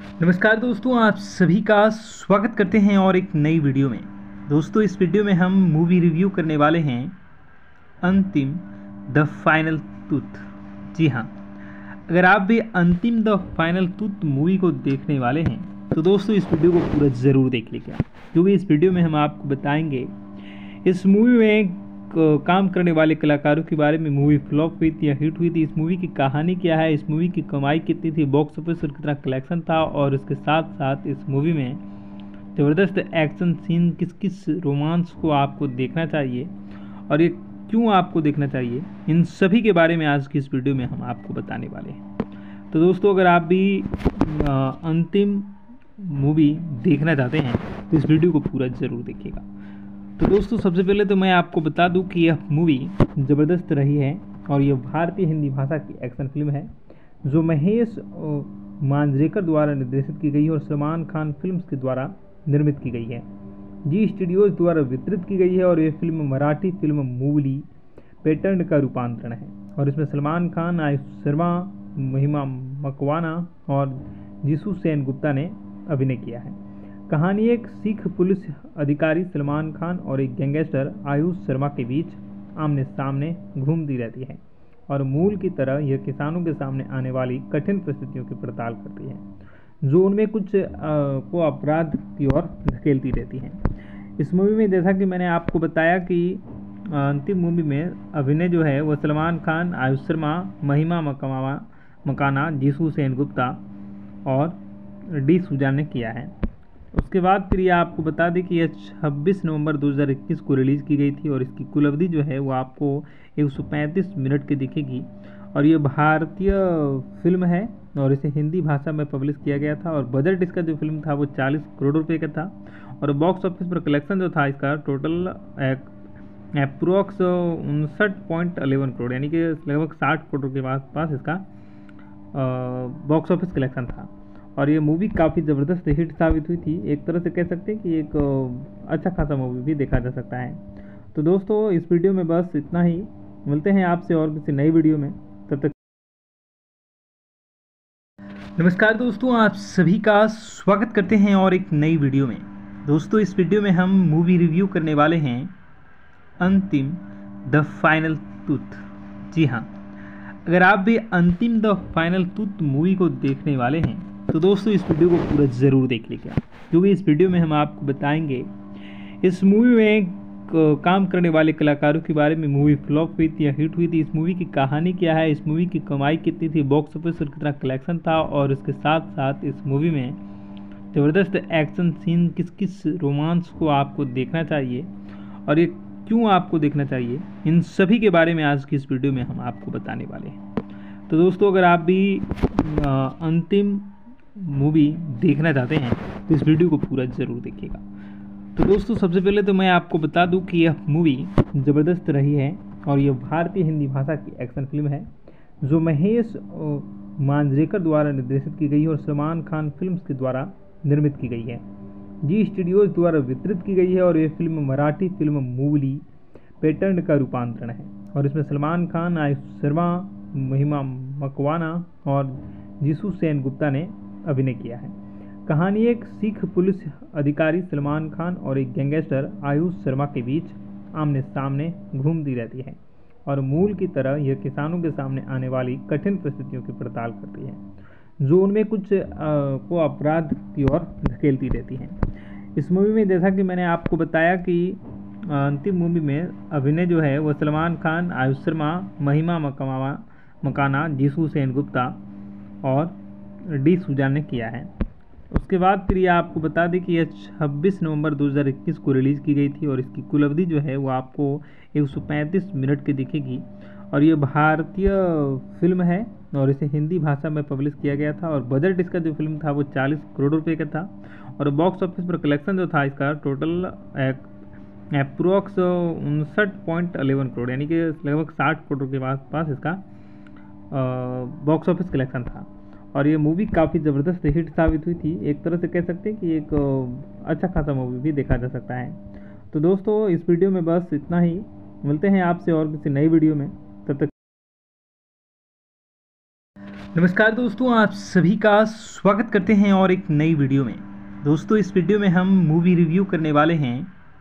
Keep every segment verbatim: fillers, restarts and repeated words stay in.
नमस्कार दोस्तों, आप सभी का स्वागत करते हैं और एक नई वीडियो में। दोस्तों, इस वीडियो में हम मूवी रिव्यू करने वाले हैं अंतिम द फाइनल टूथ। जी हाँ, अगर आप भी अंतिम द फाइनल टूथ मूवी को देखने वाले हैं तो दोस्तों इस वीडियो को पूरा ज़रूर देख लीजिएगा, क्योंकि इस वीडियो में हम आपको बताएंगे इस मूवी में क- काम करने वाले कलाकारों के बारे में। मूवी फ्लॉप हुई थी या हिट हुई थी, इस मूवी की कहानी क्या है, इस मूवी की कमाई कितनी थी, बॉक्स ऑफिस पर कितना कलेक्शन था, और इसके साथ साथ इस मूवी में ज़बरदस्त एक्शन सीन, किस किस रोमांस को आपको देखना चाहिए और ये क्यों आपको देखना चाहिए, इन सभी के बारे में आज की इस वीडियो में हम आपको बताने वाले हैं। तो दोस्तों, अगर आप भी अ, अंतिम मूवी देखना चाहते हैं तो इस वीडियो को पूरा ज़रूर देखिएगा। तो दोस्तों, सबसे पहले तो मैं आपको बता दूं कि यह मूवी ज़बरदस्त रही है और यह भारतीय हिंदी भाषा की एक्शन फिल्म है जो महेश अ, मांजरेकर द्वारा निर्देशित की गई है और सलमान खान फिल्म्स के द्वारा निर्मित की गई है। जी स्टूडियोज द्वारा वितरित की गई है और यह फिल्म मराठी फिल्म मूवली पैटर्न का रूपांतरण है और इसमें सलमान खान, आयुष शर्मा, महिमा मकवाना और जीसू सेन गुप्ता ने अभिनय किया है। कहानी एक सिख पुलिस अधिकारी सलमान खान और एक गैंगस्टर आयुष शर्मा के बीच आमने सामने घूमती रहती है और मूल की तरह यह किसानों के सामने आने वाली कठिन परिस्थितियों की पड़ताल करती है जो उनमें कुछ अ, को अपराध की ओर धकेलती रहती हैं। इस मूवी में जैसा कि मैंने आपको बताया कि अ, अंतिम मूवी में अभिनय जो है वह सलमान खान, आयुष शर्मा, महिमा मकवाना मकाना, जीसू सेन गुप्ता और डी सुजान ने किया है। उसके बाद फिर ये आपको बता दें कि यह छब्बीस नवंबर दो हज़ार इक्कीस को रिलीज़ की गई थी और इसकी कुल अवधि जो है वो आपको एक सौ पैंतीस मिनट की दिखेगी और ये भारतीय फिल्म है और इसे हिंदी भाषा में पब्लिश किया गया था और बजट इसका जो फिल्म था वो चालीस करोड़ रुपए का था और बॉक्स ऑफिस पर कलेक्शन जो था इसका टोटल अप्रोक्स उनसठ पॉइंट अलेवन करोड़, यानी कि लगभग साठ करोड़ के पास पास इसका बॉक्स ऑफिस कलेक्शन था और ये मूवी काफ़ी ज़बरदस्त हिट साबित हुई थी। एक तरह से कह सकते हैं कि एक अ, अच्छा खासा मूवी भी देखा जा सकता है। तो दोस्तों, इस वीडियो में बस इतना ही। मिलते हैं आपसे और किसी नई वीडियो में, तब तक। नमस्कार दोस्तों, आप सभी का स्वागत करते हैं और एक नई वीडियो में। दोस्तों, इस वीडियो में हम मूवी रिव्यू करने वाले हैं अंतिम द फाइनल टूथ। जी हाँ, अगर आप भी अंतिम द फाइनल टूथ मूवी को देखने वाले हैं तो दोस्तों इस वीडियो को पूरा ज़रूर देख लीजिएगा, क्योंकि इस वीडियो में हम आपको बताएंगे इस मूवी में क- काम करने वाले कलाकारों के बारे में। मूवी फ्लॉप हुई थी या हिट हुई थी, इस मूवी की कहानी क्या है, इस मूवी की कमाई कितनी थी, बॉक्स ऑफिस पर कितना कलेक्शन था, और इसके साथ साथ इस मूवी में ज़बरदस्त एक्शन सीन, किस किस रोमांस को आपको देखना चाहिए और ये क्यों आपको देखना चाहिए, इन सभी के बारे में आज की इस वीडियो में हम आपको बताने वाले हैं। तो दोस्तों, अगर आप भी अ, अंतिम मूवी देखना चाहते हैं तो इस वीडियो को पूरा ज़रूर देखिएगा। तो दोस्तों, सबसे पहले तो मैं आपको बता दूं कि यह मूवी ज़बरदस्त रही है और यह भारतीय हिंदी भाषा की एक्शन फिल्म है जो महेश अ, मांजरेकर द्वारा निर्देशित की गई है और सलमान खान फिल्म्स के द्वारा निर्मित की गई है। जी स्टूडियोज द्वारा वितरित की गई है और यह फिल्म मराठी फिल्म मूवली पैटर्न का रूपांतरण है और इसमें सलमान खान, आयुष शर्मा, महिमा मकवाना और जीसू सेन गुप्ता ने अभिनय किया है। कहानी एक सिख पुलिस अधिकारी सलमान खान और एक गैंगस्टर आयुष शर्मा के बीच आमने सामने घूमती रहती है और मूल की तरह यह किसानों के सामने आने वाली कठिन परिस्थितियों की पड़ताल करती है जो उनमें कुछ अ, को अपराध की ओर धकेलती रहती हैं। इस मूवी में जैसा कि मैंने आपको बताया कि अ, अंतिम मूवी में अभिनय जो है वह सलमान खान, आयुष शर्मा, महिमा मकवाना मकाना, जीसू सेन गुप्ता और डी सुजान ने किया है। उसके बाद फिर ये आपको बता दें कि यह छब्बीस नवंबर दो हज़ार इक्कीस को रिलीज़ की गई थी और इसकी कुल अवधि जो है वो आपको एक सौ पैंतीस मिनट की दिखेगी और ये भारतीय फिल्म है और इसे हिंदी भाषा में पब्लिश किया गया था और बजट इसका जो फिल्म था वो चालीस करोड़ रुपए का था और बॉक्स ऑफिस पर कलेक्शन जो था इसका टोटल अप्रोक्स उनसठ पॉइंट अलेवन करोड़, यानी कि लगभग साठ करोड़ के पास पास इसका बॉक्स ऑफिस कलेक्शन था और ये मूवी काफ़ी ज़बरदस्त हिट साबित हुई थी। एक तरह से कह सकते हैं कि एक अ, अच्छा खासा मूवी भी देखा जा सकता है। तो दोस्तों, इस वीडियो में बस इतना ही। मिलते हैं आपसे और किसी नई वीडियो में, तब तक। नमस्कार दोस्तों, आप सभी का स्वागत करते हैं और एक नई वीडियो में। दोस्तों इस वीडियो में हम मूवी रिव्यू करने वाले हैं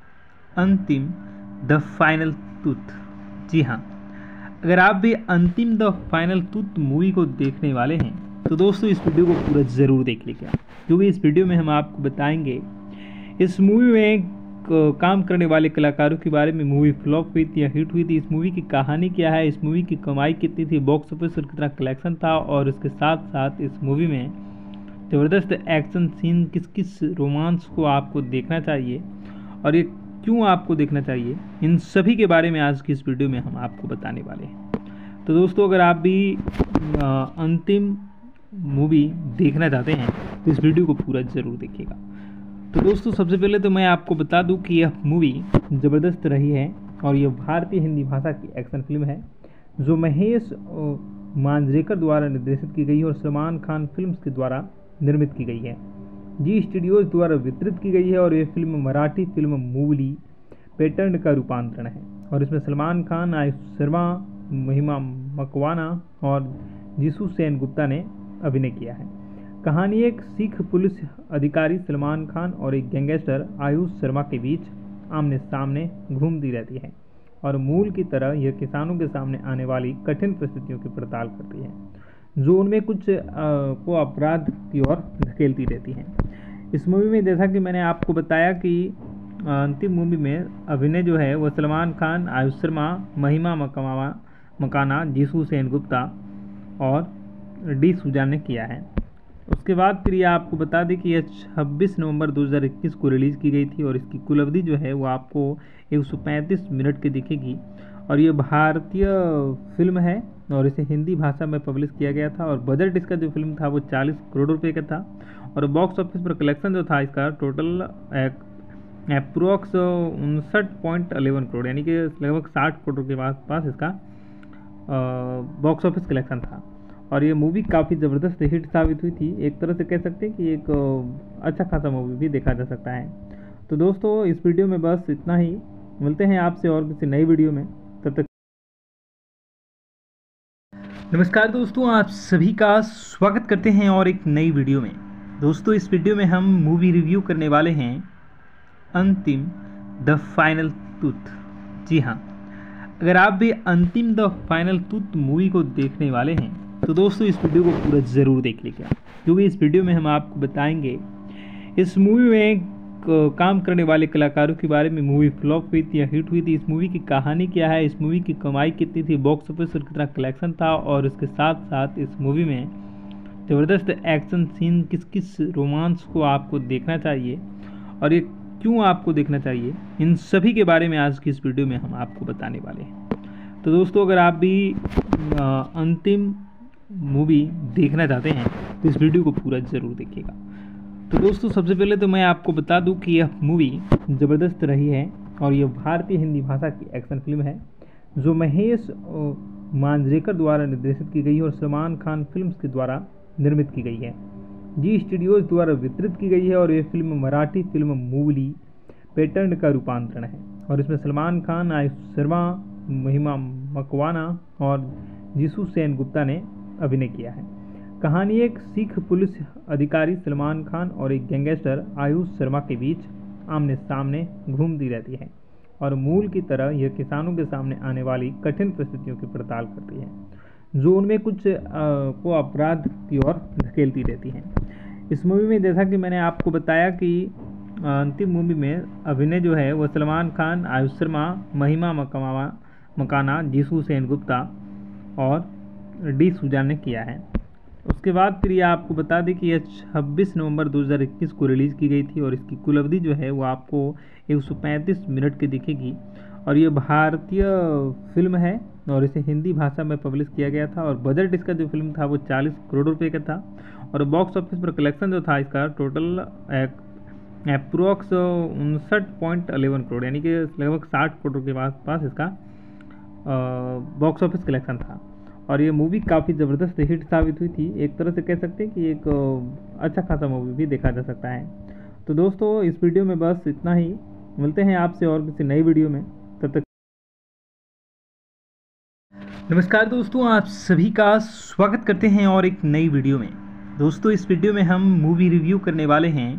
अंतिम द फाइनल टूथ। जी हाँ, अगर आप भी अंतिम द फाइनल टूथ मूवी को देखने वाले हैं तो दोस्तों इस वीडियो को पूरा ज़रूर देख लीजिएगा, क्योंकि इस वीडियो में हम आपको बताएंगे इस मूवी में काम करने वाले कलाकारों के बारे में। मूवी फ्लॉप हुई थी या हिट हुई थी, इस मूवी की कहानी क्या है, इस मूवी की कमाई कितनी थी, बॉक्स ऑफिस पर कितना कलेक्शन था, और इसके साथ साथ इस मूवी में ज़बरदस्त एक्शन सीन, किस किस रोमांस को आपको देखना चाहिए और ये क्यों आपको देखना चाहिए, इन सभी के बारे में आज की इस वीडियो में हम आपको बताने वाले हैं। तो दोस्तों अगर आप भी आ, अंतिम मूवी देखना चाहते हैं तो इस वीडियो को पूरा ज़रूर देखिएगा। तो दोस्तों सबसे पहले तो मैं आपको बता दूं कि यह मूवी ज़बरदस्त रही है और यह भारतीय हिंदी भाषा की एक्शन फिल्म है जो महेश मांजरेकर द्वारा निर्देशित की गई है और सलमान खान फिल्म्स के द्वारा निर्मित की गई है। जी स्टूडियोज द्वारा वितरित की गई है और यह फिल्म मराठी फिल्म मूवली पैटर्न का रूपांतरण है और इसमें सलमान खान, आयुष शर्मा, महिमा मकवाना और जीसू सेन गुप्ता ने अभिनय किया है। कहानी एक सिख पुलिस अधिकारी सलमान खान और एक गैंगस्टर आयुष शर्मा के बीच आमने सामने घूमती रहती है और मूल की तरह यह किसानों के सामने आने वाली कठिन परिस्थितियों की पड़ताल करती है जो उनमें कुछ आ, को अपराध की ओर धकेलती रहती है। इस मूवी में जैसा कि मैंने आपको बताया कि अंतिम मूवी में अभिनय जो है वह सलमान खान, आयुष शर्मा, महिमा मकवाना मकाना, जीसू सेन गुप्ता और डी सुजान ने किया है। उसके बाद फिर ये आपको बता दें कि यह छब्बीस नवंबर दो हज़ार इक्कीस को रिलीज़ की गई थी और इसकी कुल अवधि जो है वो आपको एक सौ पैंतीस मिनट की दिखेगी और ये भारतीय फिल्म है और इसे हिंदी भाषा में पब्लिश किया गया था और बजट इसका जो फिल्म था वो चालीस करोड़ रुपए का था और बॉक्स ऑफिस पर कलेक्शन जो था इसका टोटल अप्रोक्स उनसठ पॉइंट अलेवन करोड़ यानी कि लगभग साठ करोड़ के पास पास इसका बॉक्स ऑफिस कलेक्शन था और ये मूवी काफ़ी ज़बरदस्त हिट साबित हुई थी। एक तरह से कह सकते हैं कि एक अच्छा खासा मूवी भी देखा जा सकता है। तो दोस्तों इस वीडियो में बस इतना ही, मिलते हैं आपसे और किसी नई वीडियो में, तब तक नमस्कार दोस्तों, आप सभी का स्वागत करते हैं और एक नई वीडियो में। दोस्तों इस वीडियो में हम मूवी रिव्यू करने वाले हैं अंतिम द फाइनल टूथ। जी हाँ, अगर आप भी अंतिम द फाइनल टूथ मूवी को देखने वाले हैं तो दोस्तों इस वीडियो को पूरा ज़रूर देख लीजिएगा, क्योंकि इस वीडियो में हम आपको बताएंगे इस मूवी में काम करने वाले कलाकारों के बारे में। मूवी फ्लॉप हुई थी या हिट हुई थी, इस मूवी की कहानी क्या है, इस मूवी की कमाई कितनी थी, बॉक्स ऑफिस पर कितना कलेक्शन था और इसके साथ साथ इस मूवी में ज़बरदस्त एक्शन सीन, किस किस रोमांस को आपको देखना चाहिए और ये क्यों आपको देखना चाहिए, इन सभी के बारे में आज की इस वीडियो में हम आपको बताने वाले हैं। तो दोस्तों अगर आप भी आ, अंतिम मूवी देखना चाहते हैं तो इस वीडियो को पूरा ज़रूर देखिएगा। तो दोस्तों सबसे पहले तो मैं आपको बता दूं कि यह मूवी ज़बरदस्त रही है और यह भारतीय हिंदी भाषा की एक्शन फिल्म है जो महेश मांजरेकर द्वारा निर्देशित की गई है और सलमान खान फिल्म्स के द्वारा निर्मित की गई है। जी स्टूडियोज द्वारा वितरित की गई है और यह फिल्म मराठी फिल्म मूवली पैटर्न का रूपांतरण है और इसमें सलमान खान, आयुष शर्मा, महिमा मकवाना और जीसू सेन गुप्ता ने अभिनय किया है। कहानी एक सिख पुलिस अधिकारी सलमान खान और एक गैंगस्टर आयुष शर्मा के बीच आमने सामने घूमती रहती है और मूल की तरह यह किसानों के सामने आने वाली कठिन परिस्थितियों की पड़ताल करती है जो उनमें कुछ आ, को अपराध की ओर धकेलती रहती है। इस मूवी में जैसा कि मैंने आपको बताया कि अंतिम मूवी में अभिनय जो है वह सलमान खान, आयुष शर्मा, महिमा मकवाना मकाना, जीसू सेन गुप्ता और डी सुजान ने किया है। उसके बाद फिर ये आपको बता दें कि यह छब्बीस नवंबर दो हज़ार इक्कीस को रिलीज़ की गई थी और इसकी कुल अवधि जो है वो आपको एक सौ पैंतीस मिनट की दिखेगी और ये भारतीय फिल्म है और इसे हिंदी भाषा में पब्लिश किया गया था और बजट इसका जो फिल्म था वो चालीस करोड़ रुपए का था और बॉक्स ऑफिस पर कलेक्शन जो था इसका टोटल अप्रोक्स उनसठ पॉइंट अलेवन करोड़ यानी कि लगभग साठ करोड़ के पास पास इसका बॉक्स ऑफिस कलेक्शन था और ये मूवी काफ़ी ज़बरदस्त हिट साबित हुई थी। एक तरह से कह सकते हैं कि एक अच्छा खासा मूवी भी देखा जा सकता है। तो दोस्तों इस वीडियो में बस इतना ही, मिलते हैं आपसे और किसी नई वीडियो में, तब तक नमस्कार दोस्तों, आप सभी का स्वागत करते हैं और एक नई वीडियो में। दोस्तों, इस वीडियो में हम मूवी रिव्यू करने वाले हैं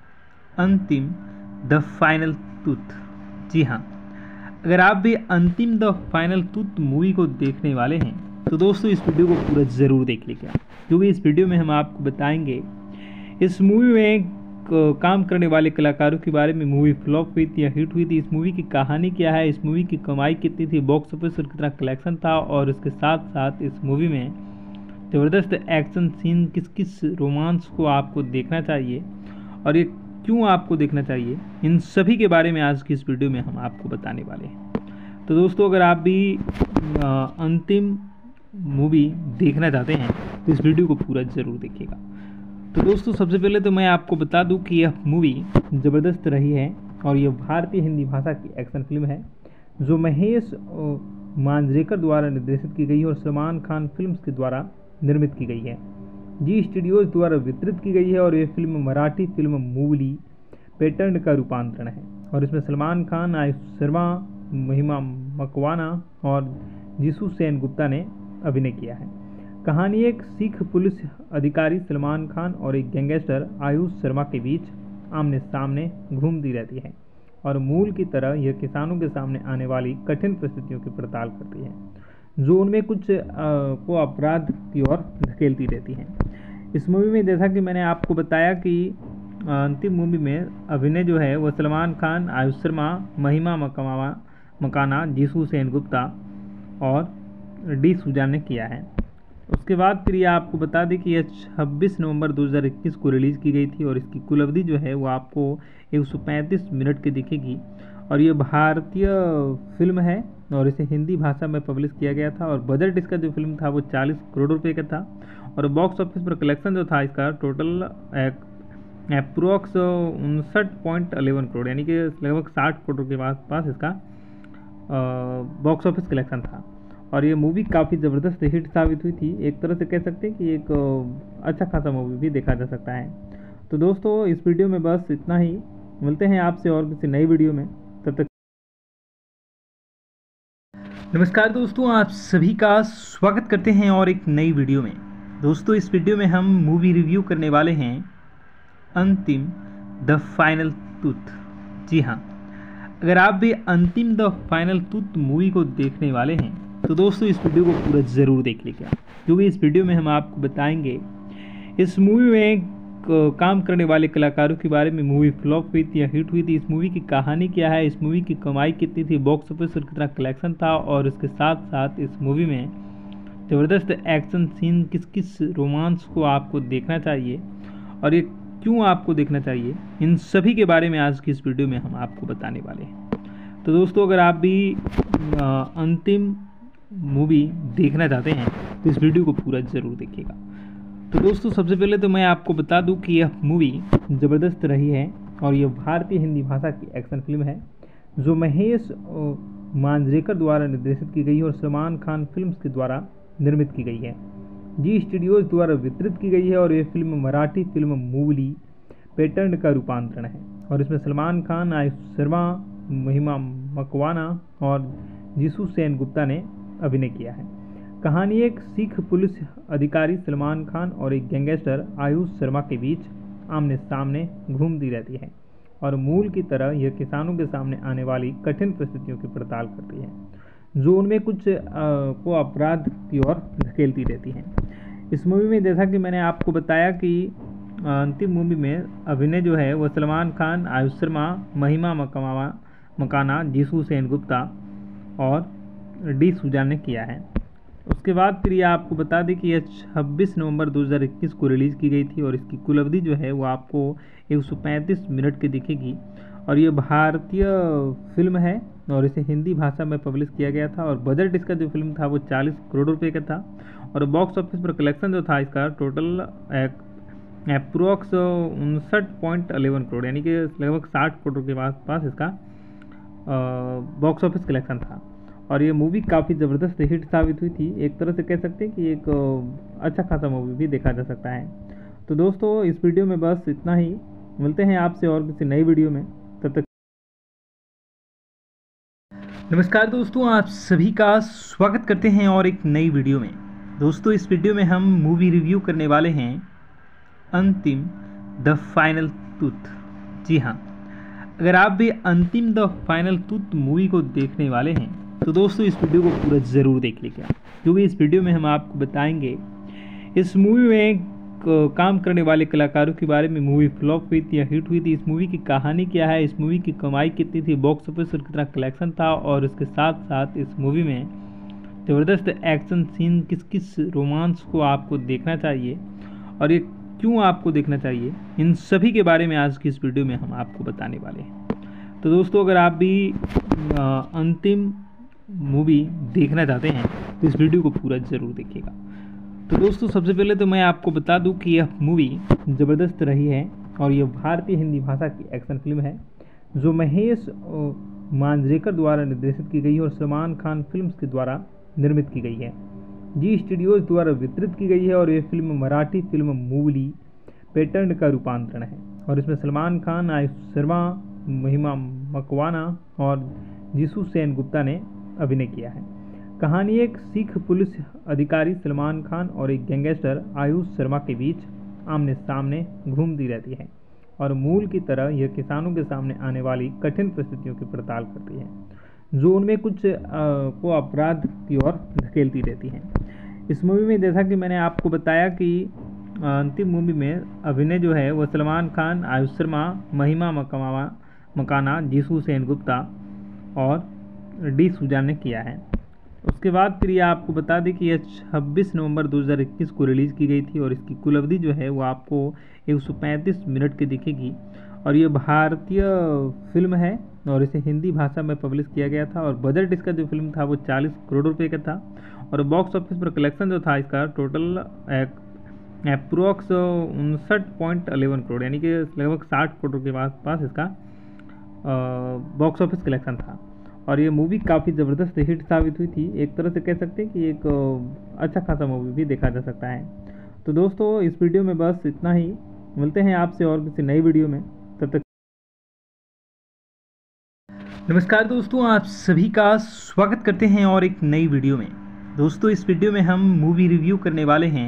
अंतिम द फाइनल टूथ। जी हाँ, अगर आप भी अंतिम द फाइनल टूथ मूवी को देखने वाले हैं तो दोस्तों इस वीडियो को पूरा ज़रूर देख लीजिएगा, क्योंकि इस वीडियो में हम आपको बताएंगे इस मूवी में क- काम करने वाले कलाकारों के बारे में। मूवी फ्लॉप हुई थी या हिट हुई थी, इस मूवी की कहानी क्या है, इस मूवी की कमाई कितनी थी, बॉक्स ऑफिस पर कितना कलेक्शन था, और इसके साथ साथ इस मूवी में ज़बरदस्त एक्शन सीन, किस किस रोमांस को आपको देखना चाहिए और ये क्यों आपको देखना चाहिए, इन सभी के बारे में आज की इस वीडियो में हम आपको बताने वाले हैं। तो दोस्तों, अगर आप भी अ, अंतिम मूवी देखना चाहते हैं तो इस वीडियो को पूरा ज़रूर देखिएगा। तो दोस्तों, सबसे पहले तो मैं आपको बता दूं कि यह मूवी ज़बरदस्त रही है और यह भारतीय हिंदी भाषा की एक्शन फिल्म है जो महेश अ, मांजरेकर द्वारा निर्देशित की गई है और सलमान खान फिल्म्स के द्वारा निर्मित की गई है। जी स्टूडियोज द्वारा वितरित की गई है और यह फिल्म मराठी फिल्म मूवली पैटर्न का रूपांतरण है और इसमें सलमान खान, आयुष शर्मा, महिमा मकवाना और जीसू सेन गुप्ता ने अभिनय किया है। कहानी एक सिख पुलिस अधिकारी सलमान खान और एक गैंगस्टर आयुष शर्मा के बीच आमने सामने घूमती रहती है और मूल की तरह यह किसानों के सामने आने वाली कठिन परिस्थितियों की पड़ताल करती है जो उनमें कुछ अ, को अपराध की ओर धकेलती रहती हैं। इस मूवी में जैसा कि मैंने आपको बताया कि अ, अंतिम मूवी में अभिनय जो है वह सलमान खान, आयुष शर्मा, महिमा मकवाना मकाना, जीसू सेन गुप्ता और डी सुजान ने किया है। उसके बाद फिर ये आपको बता दें कि यह छब्बीस नवंबर दो हज़ार इक्कीस को रिलीज़ की गई थी और इसकी कुल अवधि जो है वो आपको एक सौ पैंतीस मिनट की दिखेगी और ये भारतीय फिल्म है और इसे हिंदी भाषा में पब्लिश किया गया था और बजट इसका जो फिल्म था वो चालीस करोड़ रुपए का था और बॉक्स ऑफिस पर कलेक्शन जो था इसका टोटल अप्रोक्स उनसठ पॉइंट अलेवन करोड़, यानी कि लगभग साठ करोड़ के पास पास इसका बॉक्स ऑफिस कलेक्शन था और ये मूवी काफ़ी ज़बरदस्त हिट साबित हुई थी। एक तरह से कह सकते हैं कि एक अ, अच्छा खासा मूवी भी देखा जा सकता है। तो दोस्तों, इस वीडियो में बस इतना ही। मिलते हैं आपसे और किसी नई वीडियो में, तब तक। नमस्कार दोस्तों, आप सभी का स्वागत करते हैं और एक नई वीडियो में। दोस्तों, इस वीडियो में हम मूवी रिव्यू करने वाले हैं अंतिम द फाइनल टूथ। जी हाँ, अगर आप भी अंतिम द फाइनल टूथ मूवी को देखने वाले हैं तो दोस्तों इस वीडियो को पूरा ज़रूर देख लीजिएगा, क्योंकि इस वीडियो में हम आपको बताएंगे इस मूवी में क- काम करने वाले कलाकारों के बारे में। मूवी फ्लॉप हुई थी या हिट हुई थी, इस मूवी की कहानी क्या है, इस मूवी की कमाई कितनी थी, बॉक्स ऑफिस पर कितना कलेक्शन था, और इसके साथ साथ इस मूवी में ज़बरदस्त एक्शन सीन, किस किस रोमांस को आपको देखना चाहिए और ये क्यों आपको देखना चाहिए, इन सभी के बारे में आज की इस वीडियो में हम आपको बताने वाले हैं। तो दोस्तों, अगर आप भी अ, अंतिम मूवी देखना चाहते हैं तो इस वीडियो को पूरा ज़रूर देखिएगा। तो दोस्तों, सबसे पहले तो मैं आपको बता दूं कि यह मूवी ज़बरदस्त रही है और यह भारतीय हिंदी भाषा की एक्शन फिल्म है जो महेश अ, मांजरेकर द्वारा निर्देशित की गई है और सलमान खान फिल्म्स के द्वारा निर्मित की गई है। जी स्टूडियोज द्वारा वितरित की गई है और यह फिल्म मराठी फिल्म मूवली पैटर्न का रूपांतरण है और इसमें सलमान खान, आयुष शर्मा, महिमा मकवाना और जीसू सेन गुप्ता ने अभिनय किया है। कहानी एक सिख पुलिस अधिकारी सलमान खान और एक गैंगस्टर आयुष शर्मा के बीच आमने सामने घूमती रहती है और मूल की तरह यह किसानों के सामने आने वाली कठिन परिस्थितियों की पड़ताल करती है जो उनमें कुछ अ, को अपराध की ओर धकेलती रहती हैं। इस मूवी में जैसा कि मैंने आपको बताया कि अ, अंतिम मूवी में अभिनय जो है वह सलमान खान, आयुष शर्मा, महिमा मकवाना मकाना, जीसू सेन गुप्ता और डी सुजान ने किया है। उसके बाद फिर ये आपको बता दें कि यह छब्बीस नवंबर दो हज़ार इक्कीस को रिलीज़ की गई थी और इसकी कुल अवधि जो है वो आपको एक सौ पैंतीस मिनट की दिखेगी और ये भारतीय फिल्म है और इसे हिंदी भाषा में पब्लिश किया गया था और बजट इसका जो फिल्म था वो चालीस करोड़ रुपए का था और बॉक्स ऑफिस पर कलेक्शन जो था इसका टोटल अप्रोक्स उनसठ पॉइंट अलेवन करोड़, यानी कि लगभग साठ करोड़ के पास पास इसका बॉक्स ऑफिस कलेक्शन था और ये मूवी काफ़ी ज़बरदस्त हिट साबित हुई थी। एक तरह से कह सकते हैं कि एक अ, अच्छा खासा मूवी भी देखा जा सकता है। तो दोस्तों, इस वीडियो में बस इतना ही। मिलते हैं आपसे और किसी नई वीडियो में, तब तक। नमस्कार दोस्तों, आप सभी का स्वागत करते हैं और एक नई वीडियो में। दोस्तों इस वीडियो में हम मूवी रिव्यू करने वाले हैं अंतिम द फाइनल टूथ। जी हाँ, अगर आप भी अंतिम द फाइनल टूथ मूवी को देखने वाले हैं तो दोस्तों इस वीडियो को पूरा ज़रूर देख लीजिए, क्योंकि इस वीडियो में हम आपको बताएंगे इस मूवी में काम करने वाले कलाकारों के बारे में। मूवी फ्लॉप हुई थी या हिट हुई थी, इस मूवी की कहानी क्या है, इस मूवी की कमाई कितनी थी, बॉक्स ऑफिस पर कितना कलेक्शन था, और इसके साथ साथ इस मूवी में ज़बरदस्त एक्शन सीन, किस किस रोमांस को आपको देखना चाहिए और ये क्यों आपको देखना चाहिए, इन सभी के बारे में आज की इस वीडियो में हम आपको बताने वाले हैं। तो दोस्तों अगर आप भी आ, अंतिम मूवी देखना चाहते हैं तो इस वीडियो को पूरा ज़रूर देखिएगा। तो दोस्तों सबसे पहले तो मैं आपको बता दूं कि यह मूवी ज़बरदस्त रही है और यह भारतीय हिंदी भाषा की एक्शन फिल्म है जो महेश मांजरेकर द्वारा निर्देशित की गई है और सलमान खान फिल्म्स के द्वारा निर्मित की गई है। जी स्टूडियोज़ द्वारा वितरित की गई है और यह फिल्म मराठी फिल्म मूवली पैटर्न का रूपांतरण है और इसमें सलमान खान, आयुष शर्मा, महिमा मकवाना और जीसू सेन गुप्ता ने अभिनय किया है। कहानी एक सिख पुलिस अधिकारी सलमान खान और एक गैंगस्टर आयुष शर्मा के बीच आमने सामने घूमती रहती है और मूल की तरह यह किसानों के सामने आने वाली कठिन परिस्थितियों की पड़ताल करती है जो उनमें कुछ आ, को अपराध की ओर धकेलती रहती है। इस मूवी में जैसा कि मैंने आपको बताया कि अंतिम मूवी में अभिनय जो है वह सलमान खान, आयुष शर्मा, महिमा मकवाना मकाना, जीसू सेन गुप्ता और डी सुजान ने किया है। उसके बाद फिर ये आपको बता दें कि यह छब्बीस नवंबर दो हज़ार इक्कीस को रिलीज़ की गई थी और इसकी कुल अवधि जो है वो आपको एक सौ पैंतीस मिनट की दिखेगी और ये भारतीय फिल्म है और इसे हिंदी भाषा में पब्लिश किया गया था और बजट इसका जो फिल्म था वो चालीस करोड़ रुपए का था और बॉक्स ऑफिस पर कलेक्शन जो था इसका टोटल अप्रोक्स उनसठ पॉइंट अलेवन करोड़, यानी कि लगभग साठ करोड़ के आस पास इसका बॉक्स ऑफिस कलेक्शन था और ये मूवी काफ़ी ज़बरदस्त हिट साबित हुई थी। एक तरह से कह सकते हैं कि एक अच्छा खासा मूवी भी देखा जा सकता है। तो दोस्तों इस वीडियो में बस इतना ही, मिलते हैं आपसे और किसी नई वीडियो में, तब तक नमस्कार दोस्तों, आप सभी का स्वागत करते हैं और एक नई वीडियो में। दोस्तों इस वीडियो में हम मूवी रिव्यू करने वाले हैं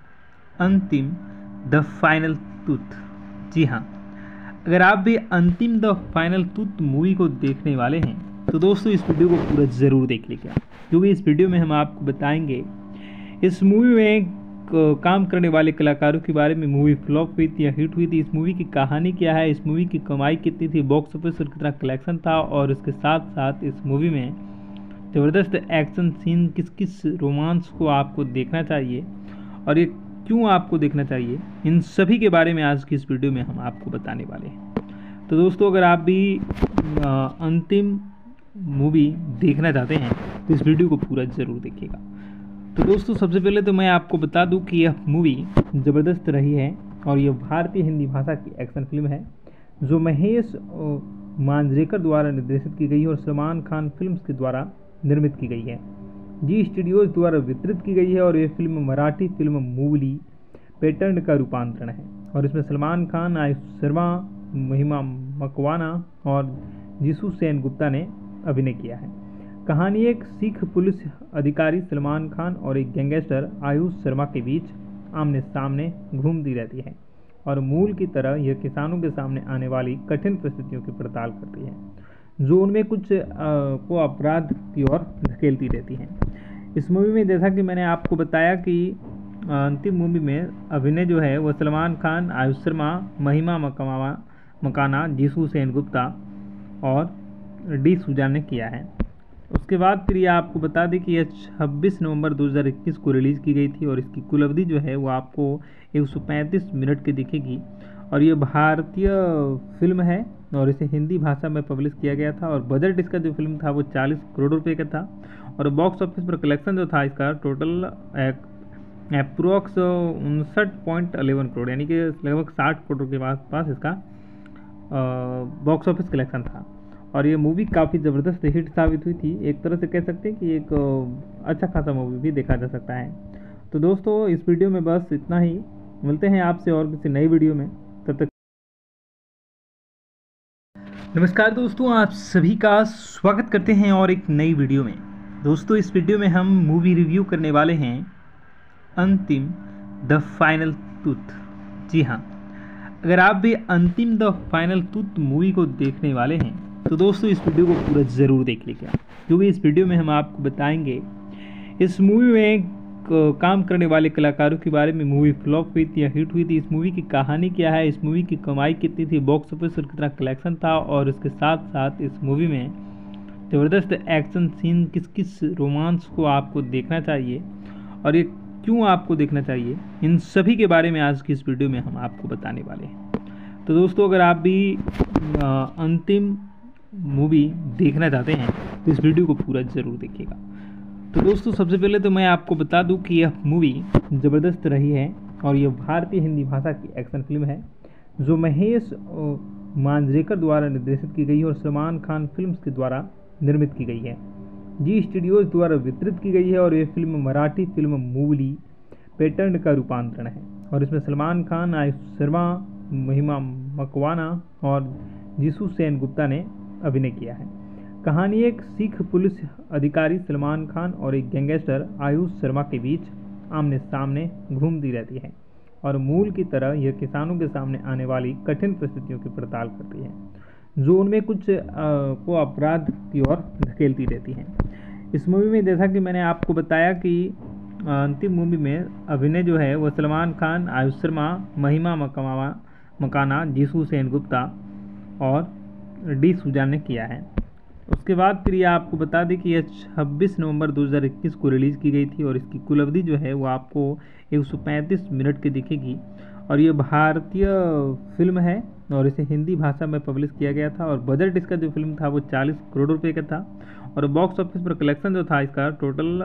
अंतिम द फाइनल टूथ। जी हाँ, अगर आप भी अंतिम द फाइनल टूथ मूवी को देखने वाले हैं तो दोस्तों इस वीडियो को पूरा ज़रूर देख लीजिए, क्योंकि इस वीडियो में हम आपको बताएंगे इस मूवी में काम करने वाले कलाकारों के बारे में। मूवी फ्लॉप हुई थी या हिट हुई थी, इस मूवी की कहानी क्या है, इस मूवी की कमाई कितनी थी, बॉक्स ऑफिस पर कितना कलेक्शन था, और इसके साथ साथ इस मूवी में ज़बरदस्त एक्शन सीन, किस किस रोमांस को आपको देखना चाहिए और ये क्यों आपको देखना चाहिए, इन सभी के बारे में आज की इस वीडियो में हम आपको बताने वाले हैं। तो दोस्तों अगर आप भी आ, अंतिम मूवी देखना चाहते हैं तो इस वीडियो को पूरा ज़रूर देखिएगा। तो दोस्तों सबसे पहले तो मैं आपको बता दूं कि यह मूवी ज़बरदस्त रही है और यह भारतीय हिंदी भाषा की एक्शन फिल्म है जो महेश मांजरेकर द्वारा निर्देशित की गई है और सलमान खान फिल्म्स के द्वारा निर्मित की गई है। जी स्टूडियोज़ द्वारा वितरित की गई है और यह फिल्म मराठी फिल्म मूवली पैटर्न का रूपांतरण है और इसमें सलमान खान, आयुष शर्मा, महिमा मकवाना और जीसू सेन गुप्ता ने अभिनय किया है। कहानी एक सिख पुलिस अधिकारी सलमान खान और एक गैंगस्टर आयुष शर्मा के बीच आमने सामने घूमती रहती है और मूल की तरह यह किसानों के सामने आने वाली कठिन परिस्थितियों की पड़ताल करती है जो उनमें कुछ आ, को अपराध की ओर धकेलती रहती है। इस मूवी में जैसा कि मैंने आपको बताया कि अंतिम मूवी में अभिनय जो है वह सलमान खान, आयुष शर्मा, महिमा मकवाना मकाना, जीसू सेन गुप्ता और डी सुजान ने किया है। उसके बाद फिर ये आपको बता दें कि यह छब्बीस नवंबर दो हज़ार इक्कीस को रिलीज़ की गई थी और इसकी कुल अवधि जो है वो आपको एक सौ पैंतीस मिनट की दिखेगी और ये भारतीय फिल्म है और इसे हिंदी भाषा में पब्लिश किया गया था और बजट इसका जो फिल्म था वो चालीस करोड़ रुपए का था और बॉक्स ऑफिस पर कलेक्शन जो था इसका टोटल अप्रोक्स उनसठ पॉइंट अलेवन करोड़, यानी कि लगभग साठ करोड़ के आस पास इसका बॉक्स ऑफिस कलेक्शन था और ये मूवी काफ़ी ज़बरदस्त हिट साबित हुई थी। एक तरह से कह सकते हैं कि एक अच्छा खासा मूवी भी देखा जा सकता है। तो दोस्तों इस वीडियो में बस इतना ही, मिलते हैं आपसे और किसी नई वीडियो में, तब तक नमस्कार दोस्तों, आप सभी का स्वागत करते हैं और एक नई वीडियो में। दोस्तों, इस वीडियो में हम मूवी रिव्यू करने वाले हैं अंतिम द फाइनल टूथ। जी हाँ, अगर आप भी अंतिम द फाइनल टूथ मूवी को देखने वाले हैं तो दोस्तों इस वीडियो को पूरा ज़रूर देख लीजिएगा, क्योंकि इस वीडियो में हम आपको बताएंगे इस मूवी में क- काम करने वाले कलाकारों के बारे में। मूवी फ्लॉप हुई थी या हिट हुई थी, इस मूवी की कहानी क्या है, इस मूवी की कमाई कितनी थी, बॉक्स ऑफिस पर कितना कलेक्शन था, और इसके साथ साथ इस मूवी में ज़बरदस्त एक्शन सीन, किस किस रोमांस को आपको देखना चाहिए और ये क्यों आपको देखना चाहिए, इन सभी के बारे में आज की इस वीडियो में हम आपको बताने वाले हैं। तो दोस्तों, अगर आप भी अ, अंतिम मूवी देखना चाहते हैं तो इस वीडियो को पूरा ज़रूर देखिएगा। तो दोस्तों, सबसे पहले तो मैं आपको बता दूं कि यह मूवी ज़बरदस्त रही है और यह भारतीय हिंदी भाषा की एक्शन फिल्म है जो महेश अ, मांजरेकर द्वारा निर्देशित की गई है और सलमान खान फिल्म्स के द्वारा निर्मित की गई है। जी स्टूडियोज द्वारा वितरित की गई है और यह फिल्म मराठी फिल्म मूवली पैटर्न का रूपांतरण है और इसमें सलमान खान, आयुष शर्मा, महिमा मकवाना और जीसू सेन गुप्ता ने अभिनय किया है। कहानी एक सिख पुलिस अधिकारी सलमान खान और एक गैंगस्टर आयुष शर्मा के बीच आमने सामने घूमती रहती है और मूल की तरह यह किसानों के सामने आने वाली कठिन परिस्थितियों की पड़ताल करती है जो उनमें कुछ अ, को अपराध की ओर धकेलती रहती हैं। इस मूवी में जैसा कि मैंने आपको बताया कि अ, अंतिम मूवी में अभिनय जो है वह सलमान खान, आयुष शर्मा, महिमा मकवाना मकाना, जीसू सेन गुप्ता और डी सुजान ने किया है। उसके बाद फिर ये आपको बता दें कि यह छब्बीस नवंबर दो हज़ार इक्कीस को रिलीज़ की गई थी और इसकी कुल अवधि जो है वो आपको एक सौ पैंतीस मिनट की दिखेगी और ये भारतीय फिल्म है और इसे हिंदी भाषा में पब्लिश किया गया था और बजट इसका जो फिल्म था वो चालीस करोड़ रुपए का था और बॉक्स ऑफिस पर कलेक्शन जो था इसका टोटल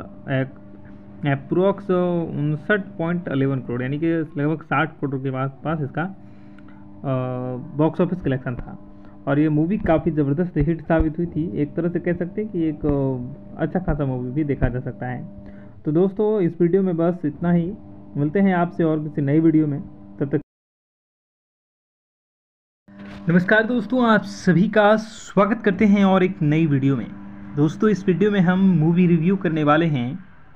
अप्रोक्स उनसठ पॉइंट अलेवन करोड़, यानी कि लगभग साठ करोड़ के पास पास इसका बॉक्स ऑफिस कलेक्शन था और ये मूवी काफ़ी ज़बरदस्त हिट साबित हुई थी। एक तरह से कह सकते हैं कि एक अ, अच्छा खासा मूवी भी देखा जा सकता है। तो दोस्तों, इस वीडियो में बस इतना ही। मिलते हैं आपसे और किसी नई वीडियो में, तब तक। नमस्कार दोस्तों, आप सभी का स्वागत करते हैं और एक नई वीडियो में। दोस्तों, इस वीडियो में हम मूवी रिव्यू करने वाले हैं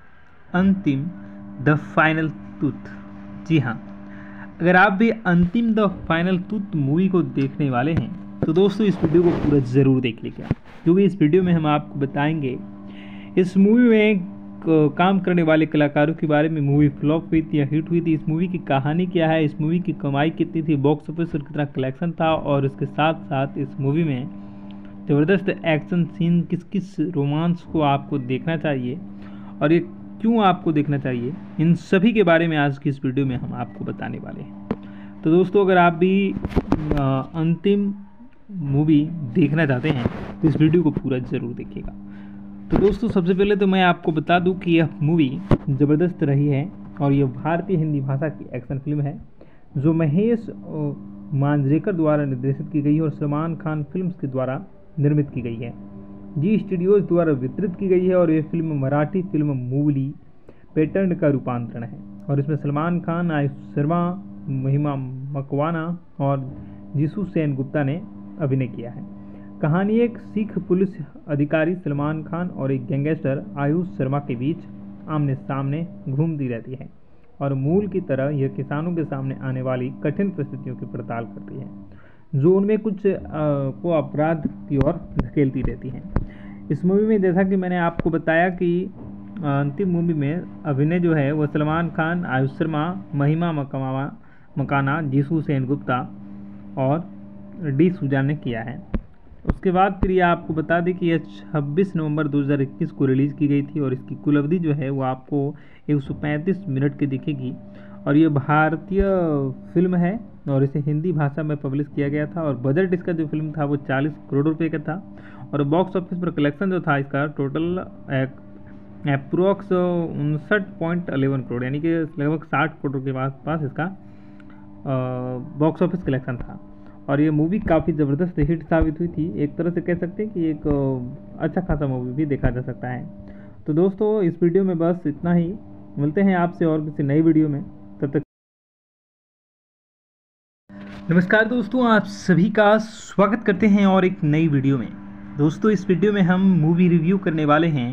अंतिम द फाइनल टूथ। जी हाँ, अगर आप भी अंतिम द फाइनल टूथ मूवी को देखने वाले हैं तो दोस्तों इस वीडियो को पूरा ज़रूर देख लीजिएगा, क्योंकि इस वीडियो में हम आपको बताएंगे इस मूवी में क- काम करने वाले कलाकारों के बारे में। मूवी फ्लॉप हुई थी या हिट हुई थी, इस मूवी की कहानी क्या है, इस मूवी की कमाई कितनी थी, बॉक्स ऑफिस पर कितना कलेक्शन था, और इसके साथ साथ इस मूवी में ज़बरदस्त एक्शन सीन, किस किस रोमांस को आपको देखना चाहिए और ये क्यों आपको देखना चाहिए, इन सभी के बारे में आज की इस वीडियो में हम आपको बताने वाले हैं। तो दोस्तों, अगर आप भी अ, अंतिम मूवी देखना चाहते हैं तो इस वीडियो को पूरा ज़रूर देखिएगा। तो दोस्तों, सबसे पहले तो मैं आपको बता दूं कि यह मूवी ज़बरदस्त रही है और यह भारतीय हिंदी भाषा की एक्शन फिल्म है जो महेश अ, मांजरेकर द्वारा निर्देशित की गई है और सलमान खान फिल्म्स के द्वारा निर्मित की गई है। जी स्टूडियोज द्वारा वितरित की गई है और यह फिल्म मराठी फिल्म मूवली पैटर्न का रूपांतरण है और इसमें सलमान खान, आयुष शर्मा, महिमा मकवाना और जीसू सेन गुप्ता ने अभिनय किया है। कहानी एक सिख पुलिस अधिकारी सलमान खान और एक गैंगस्टर आयुष शर्मा के बीच आमने सामने घूमती रहती है और मूल की तरह यह किसानों के सामने आने वाली कठिन परिस्थितियों की पड़ताल करती है जो उनमें कुछ अ, को अपराध की ओर धकेलती रहती हैं। इस मूवी में जैसा कि मैंने आपको बताया कि अ, अंतिम मूवी में अभिनय जो है वह सलमान खान, आयुष शर्मा, महिमा मकवाना मकाना, जीसू सेन गुप्ता और डी सुजान ने किया है। उसके बाद फिर ये आपको बता दें कि यह छब्बीस नवंबर दो हज़ार इक्कीस को रिलीज़ की गई थी और इसकी कुल अवधि जो है वो आपको एक सौ पैंतीस मिनट की दिखेगी और ये भारतीय फिल्म है और इसे हिंदी भाषा में पब्लिश किया गया था और बजट इसका जो फिल्म था वो चालीस करोड़ रुपए का था और बॉक्स ऑफिस पर कलेक्शन जो था इसका टोटल अप्रोक्स उनसठ पॉइंट अलेवन करोड़, यानी कि लगभग साठ करोड़ के पास पास इसका बॉक्स ऑफिस कलेक्शन था और ये मूवी काफ़ी ज़बरदस्त हिट साबित हुई थी। एक तरह से कह सकते हैं कि एक अ, अच्छा खासा मूवी भी देखा जा सकता है। तो दोस्तों, इस वीडियो में बस इतना ही। मिलते हैं आपसे और किसी नई वीडियो में, तब तक। नमस्कार दोस्तों, आप सभी का स्वागत करते हैं और एक नई वीडियो में। दोस्तों इस वीडियो में हम मूवी रिव्यू करने वाले हैं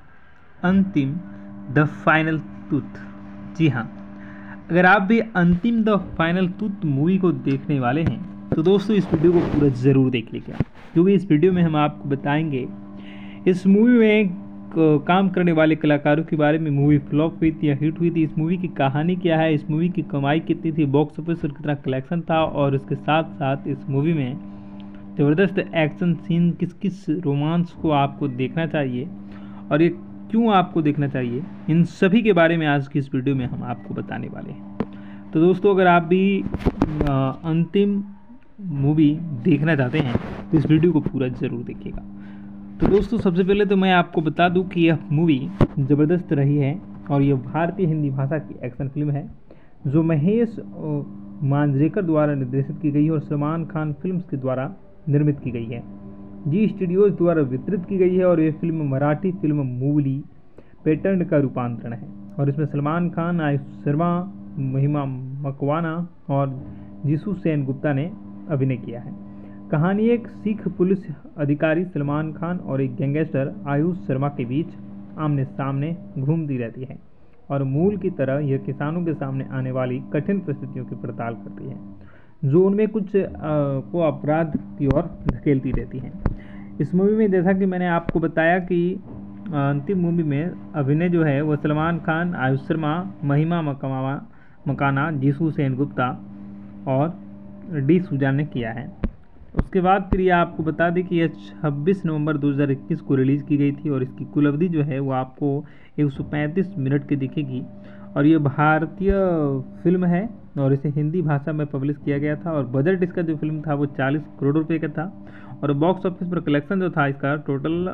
अंतिम द फाइनल टूथ। जी हाँ, अगर आप भी अंतिम द फाइनल टूथ मूवी को देखने वाले हैं तो दोस्तों इस वीडियो को पूरा ज़रूर देख लीजिए, क्योंकि इस वीडियो में हम आपको बताएंगे इस मूवी में काम करने वाले कलाकारों के बारे में। मूवी फ्लॉप हुई थी या हिट हुई थी, इस मूवी की कहानी क्या है, इस मूवी की कमाई कितनी थी, बॉक्स ऑफिस पर कितना कलेक्शन था, और इसके साथ साथ इस मूवी में ज़बरदस्त एक्शन सीन, किस किस रोमांस को आपको देखना चाहिए और ये क्यों आपको देखना चाहिए, इन सभी के बारे में आज की इस वीडियो में हम आपको बताने वाले हैं। तो दोस्तों अगर आप भी आ, अंतिम मूवी देखना चाहते हैं तो इस वीडियो को पूरा ज़रूर देखिएगा। तो दोस्तों सबसे पहले तो मैं आपको बता दूं कि यह मूवी ज़बरदस्त रही है और यह भारतीय हिंदी भाषा की एक्शन फिल्म है जो महेश मांजरेकर द्वारा निर्देशित की गई है और सलमान खान फिल्म्स के द्वारा निर्मित की गई है। जी स्टूडियोज़ द्वारा वितरित की गई है और यह फिल्म मराठी फिल्म मूवली पैटर्न का रूपांतरण है और इसमें सलमान खान, आयुष शर्मा, महिमा मकवाना और जीसू सेन गुप्ता ने अभिनय किया है। कहानी एक सिख पुलिस अधिकारी सलमान खान और एक गैंगस्टर आयुष शर्मा के बीच आमने सामने घूमती रहती है और मूल की तरह यह किसानों के सामने आने वाली कठिन परिस्थितियों की पड़ताल करती है जो उनमें कुछ आ, को अपराध की ओर धकेलती रहती हैं। इस मूवी में जैसा कि मैंने आपको बताया कि अंतिम मूवी में अभिनय जो है वह सलमान खान, आयुष शर्मा, महिमा मकवाना मकाना, जीसू सेन गुप्ता और डी सुजान ने किया है। उसके बाद फिर ये आपको बता दें कि यह छब्बीस नवंबर दो हज़ार इक्कीस को रिलीज़ की गई थी और इसकी कुल अवधि जो है वो आपको एक सौ पैंतीस मिनट की दिखेगी और ये भारतीय फिल्म है और इसे हिंदी भाषा में पब्लिश किया गया था और बजट इसका जो फिल्म था वो चालीस करोड़ रुपए का था और बॉक्स ऑफिस पर कलेक्शन जो था इसका टोटल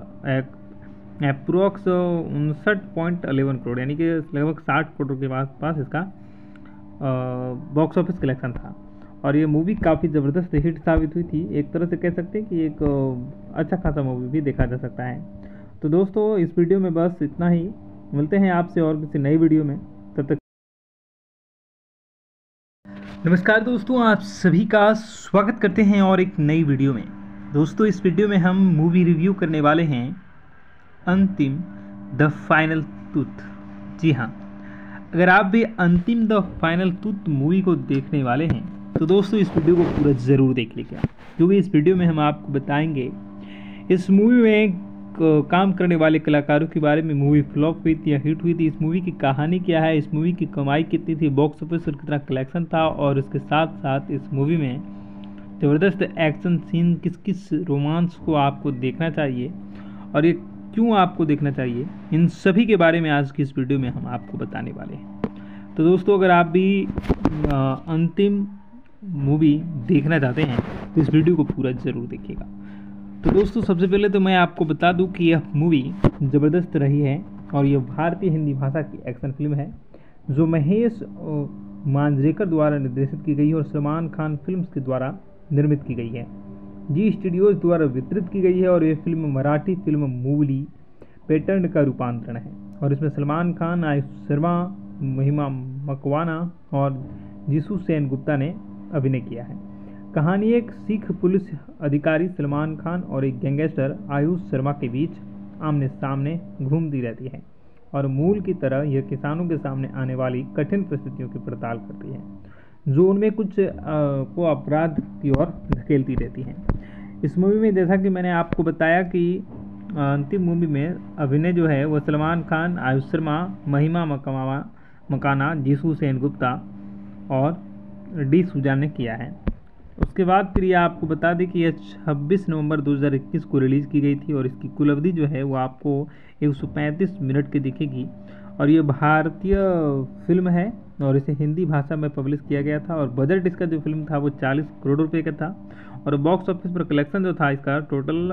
अप्रोक्स उनसठ पॉइंट अलेवन करोड़, यानी कि लगभग साठ करोड़ के आस पास इसका बॉक्स ऑफिस कलेक्शन था और ये मूवी काफ़ी ज़बरदस्त हिट साबित हुई थी। एक तरह से कह सकते हैं कि एक अच्छा खासा मूवी भी देखा जा सकता है। तो दोस्तों इस वीडियो में बस इतना ही, मिलते हैं आपसे और किसी नई वीडियो में, तब तक नमस्कार दोस्तों, आप सभी का स्वागत करते हैं और एक नई वीडियो में। दोस्तों इस वीडियो में हम मूवी रिव्यू करने वाले हैं अंतिम द फाइनल टूथ। जी हाँ, अगर आप भी अंतिम द फाइनल टूथ मूवी को देखने वाले हैं तो दोस्तों इस वीडियो को पूरा ज़रूर देख लीजिए, क्योंकि इस वीडियो में हम आपको बताएंगे इस मूवी में काम करने वाले कलाकारों के बारे में। मूवी फ्लॉप हुई थी या हिट हुई थी, इस मूवी की कहानी क्या है, इस मूवी की कमाई कितनी थी, बॉक्स ऑफिस पर कितना कलेक्शन था, और इसके साथ साथ इस मूवी में ज़बरदस्त एक्शन सीन, किस किस रोमांस को आपको देखना चाहिए और ये क्यों आपको देखना चाहिए, इन सभी के बारे में आज की इस वीडियो में हम आपको बताने वाले हैं। तो दोस्तों अगर आप भी आ, अंतिम मूवी देखना चाहते हैं तो इस वीडियो को पूरा ज़रूर देखिएगा। तो दोस्तों सबसे पहले तो मैं आपको बता दूं कि यह मूवी ज़बरदस्त रही है और यह भारतीय हिंदी भाषा की एक्शन फिल्म है जो महेश मांजरेकर द्वारा निर्देशित की गई है और सलमान खान फिल्म्स के द्वारा निर्मित की गई है। जी स्टूडियोज़ द्वारा वितरित की गई है और यह फिल्म मराठी फिल्म मूवली पैटर्न का रूपांतरण है और इसमें सलमान खान, आयुष शर्मा, महिमा मकवाना और जीसू सेन गुप्ता ने अभिनय किया है। कहानी एक सिख पुलिस अधिकारी सलमान खान और एक गैंगस्टर आयुष शर्मा के बीच आमने सामने घूमती रहती है और मूल की तरह यह किसानों के सामने आने वाली कठिन परिस्थितियों की पड़ताल करती है जो उनमें कुछ आ, को अपराध की ओर धकेलती रहती हैं। इस मूवी में जैसा कि मैंने आपको बताया कि अंतिम मूवी में अभिनय जो है वह सलमान खान, आयुष शर्मा, महिमा मकवाना मकाना, जीसू सेन गुप्ता और डी सुजान ने किया है। उसके बाद फिर ये आपको बता दें कि यह छब्बीस नवंबर दो हज़ार इक्कीस को रिलीज़ की गई थी और इसकी कुल अवधि जो है वो आपको एक सौ पैंतीस मिनट की दिखेगी और ये भारतीय फिल्म है और इसे हिंदी भाषा में पब्लिश किया गया था और बजट इसका जो फिल्म था वो चालीस करोड़ रुपए का था और बॉक्स ऑफिस पर कलेक्शन जो था इसका टोटल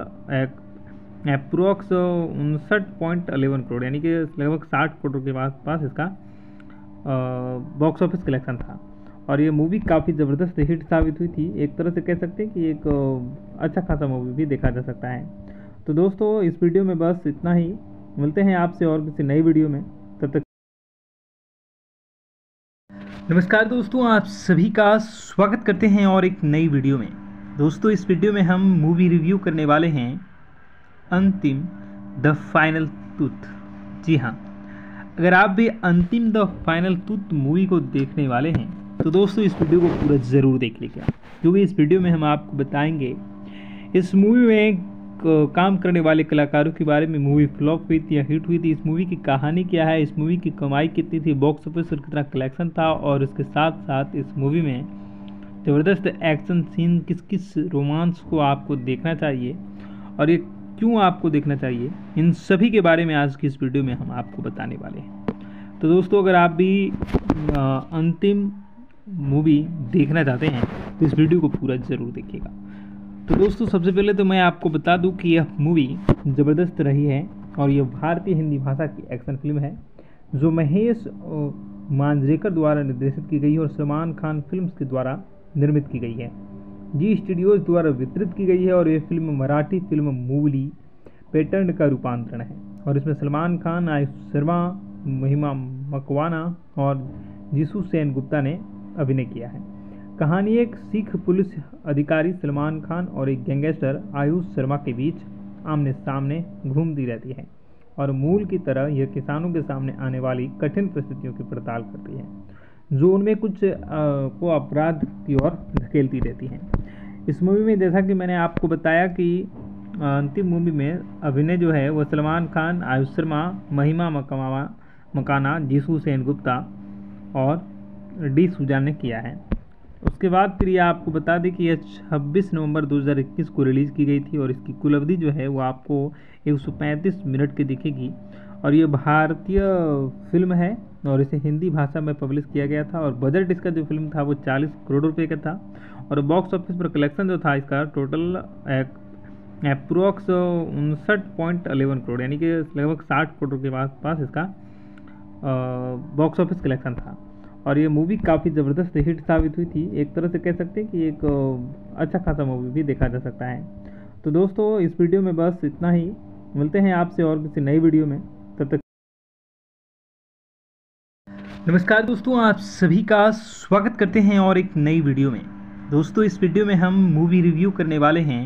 अप्रोक्स उनसठ पॉइंट अलेवन करोड़, यानी कि लगभग साठ करोड़ के आस पास इसका बॉक्स ऑफिस कलेक्शन था और ये मूवी काफ़ी ज़बरदस्त हिट साबित हुई थी। एक तरह से कह सकते हैं कि एक अच्छा खासा मूवी भी देखा जा सकता है। तो दोस्तों इस वीडियो में बस इतना ही, मिलते हैं आपसे और किसी नई वीडियो में, तब तक नमस्कार दोस्तों, आप सभी का स्वागत करते हैं और एक नई वीडियो में। दोस्तों, इस वीडियो में हम मूवी रिव्यू करने वाले हैं अंतिम द फाइनल टूथ। जी हाँ, अगर आप भी अंतिम द फाइनल टूथ मूवी को देखने वाले हैं तो दोस्तों इस वीडियो को पूरा ज़रूर देख लीजिएगा, क्योंकि इस वीडियो में हम आपको बताएंगे इस मूवी में क- काम करने वाले कलाकारों के बारे में। मूवी फ्लॉप हुई थी या हिट हुई थी, इस मूवी की कहानी क्या है, इस मूवी की कमाई कितनी थी, बॉक्स ऑफिस पर कितना कलेक्शन था, और इसके साथ साथ इस मूवी में ज़बरदस्त एक्शन सीन, किस किस रोमांस को आपको देखना चाहिए और ये क्यों आपको देखना चाहिए, इन सभी के बारे में आज की इस वीडियो में हम आपको बताने वाले हैं। तो दोस्तों, अगर आप भी अ, अंतिम मूवी देखना चाहते हैं तो इस वीडियो को पूरा ज़रूर देखिएगा। तो दोस्तों, सबसे पहले तो मैं आपको बता दूं कि यह मूवी ज़बरदस्त रही है और यह भारतीय हिंदी भाषा की एक्शन फिल्म है जो महेश अ, मांजरेकर द्वारा निर्देशित की गई है और सलमान खान फिल्म्स के द्वारा निर्मित की गई है। जी स्टूडियोज द्वारा वितरित की गई है और यह फिल्म मराठी फिल्म मूवली पैटर्न का रूपांतरण है और इसमें सलमान खान, आयुष शर्मा, महिमा मकवाना और जीसू सेन गुप्ता ने अभिनय किया है। कहानी एक सिख पुलिस अधिकारी सलमान खान और एक गैंगस्टर आयुष शर्मा के बीच आमने सामने घूमती रहती है और मूल की तरह यह किसानों के सामने आने वाली कठिन परिस्थितियों की पड़ताल करती है जो उनमें कुछ अ, को अपराध की ओर धकेलती रहती हैं। इस मूवी में जैसा कि मैंने आपको बताया कि अ, अंतिम मूवी में अभिनय जो है वह सलमान खान, आयुष शर्मा, महिमा मकवाना मकाना, जीसू सेन गुप्ता और डी सुजान ने किया है। उसके बाद फिर ये आपको बता दें कि यह छब्बीस नवंबर दो हज़ार इक्कीस को रिलीज़ की गई थी और इसकी कुल अवधि जो है वो आपको एक सौ पैंतीस मिनट की दिखेगी और ये भारतीय फिल्म है और इसे हिंदी भाषा में पब्लिश किया गया था और बजट इसका जो फिल्म था वो चालीस करोड़ रुपए का था और बॉक्स ऑफिस पर कलेक्शन जो था इसका टोटल अप्रोक्स उनसठ पॉइंट अलेवन करोड़, यानी कि लगभग साठ करोड़ के पास पास इसका बॉक्स ऑफिस कलेक्शन था और ये मूवी काफ़ी ज़बरदस्त हिट साबित हुई थी। एक तरह से कह सकते हैं कि एक अ, अच्छा खासा मूवी भी देखा जा सकता है। तो दोस्तों, इस वीडियो में बस इतना ही। मिलते हैं आपसे और किसी नई वीडियो में, तब तक। नमस्कार दोस्तों, आप सभी का स्वागत करते हैं और एक नई वीडियो में। दोस्तों, इस वीडियो में हम मूवी रिव्यू करने वाले हैं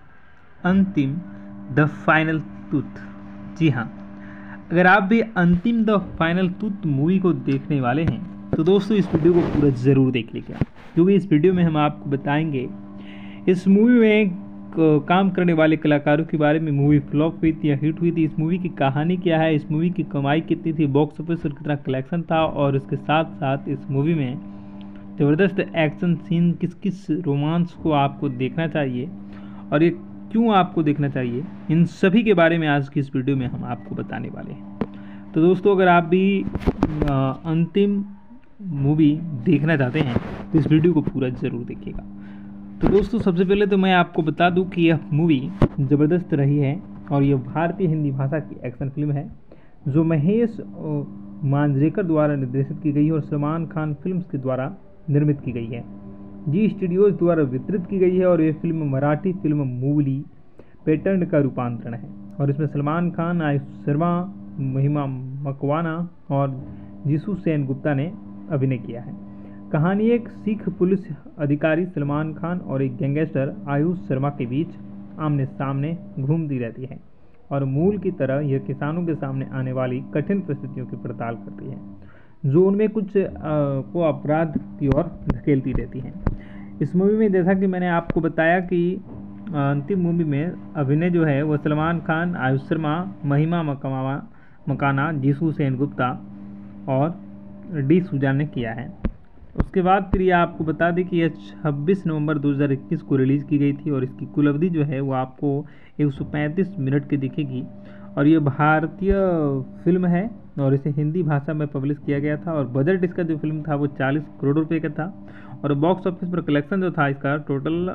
अंतिम द फाइनल टूथ। जी हाँ, अगर आप भी अंतिम द फाइनल टूथ मूवी को देखने वाले हैं तो दोस्तों इस वीडियो को पूरा ज़रूर देख लीजिएगा, क्योंकि इस वीडियो में हम आपको बताएंगे इस मूवी में क- काम करने वाले कलाकारों के बारे में। मूवी फ्लॉप हुई थी या हिट हुई थी, इस मूवी की कहानी क्या है, इस मूवी की कमाई कितनी थी, बॉक्स ऑफिस पर कितना कलेक्शन था, और इसके साथ साथ इस मूवी में ज़बरदस्त एक्शन सीन, किस किस रोमांस को आपको देखना चाहिए और ये क्यों आपको देखना चाहिए, इन सभी के बारे में आज की इस वीडियो में हम आपको बताने वाले हैं। तो दोस्तों, अगर आप भी अ, अंतिम मूवी देखना चाहते हैं तो इस वीडियो को पूरा ज़रूर देखिएगा। तो दोस्तों, सबसे पहले तो मैं आपको बता दूं कि यह मूवी ज़बरदस्त रही है और यह भारतीय हिंदी भाषा की एक्शन फिल्म है जो महेश अ, मांजरेकर द्वारा निर्देशित की गई है और सलमान खान फिल्म्स के द्वारा निर्मित की गई है। जी स्टूडियोज द्वारा वितरित की गई है और यह फिल्म मराठी फिल्म मूवली पैटर्न का रूपांतरण है और इसमें सलमान खान, आयुष शर्मा, महिमा मकवाना और जीसू सेन गुप्ता ने अभिनय किया है। कहानी एक सिख पुलिस अधिकारी सलमान खान और एक गैंगस्टर आयुष शर्मा के बीच आमने सामने घूमती रहती है और मूल की तरह यह किसानों के सामने आने वाली कठिन परिस्थितियों की पड़ताल करती है जो उनमें कुछ अ, को अपराध की ओर धकेलती रहती हैं। इस मूवी में जैसा कि मैंने आपको बताया कि अ, अंतिम मूवी में अभिनय जो है वह सलमान खान, आयुष शर्मा, महिमा मकवाना मकाना, जीसू सेन गुप्ता और डी सुजान ने किया है। उसके बाद फिर ये आपको बता दें कि यह छब्बीस नवंबर दो हज़ार इक्कीस को रिलीज़ की गई थी और इसकी कुल अवधि जो है वो आपको एक सौ पैंतीस मिनट की दिखेगी और ये भारतीय फिल्म है और इसे हिंदी भाषा में पब्लिश किया गया था और बजट इसका जो फिल्म था वो चालीस करोड़ रुपए का था और बॉक्स ऑफिस पर कलेक्शन जो था इसका टोटल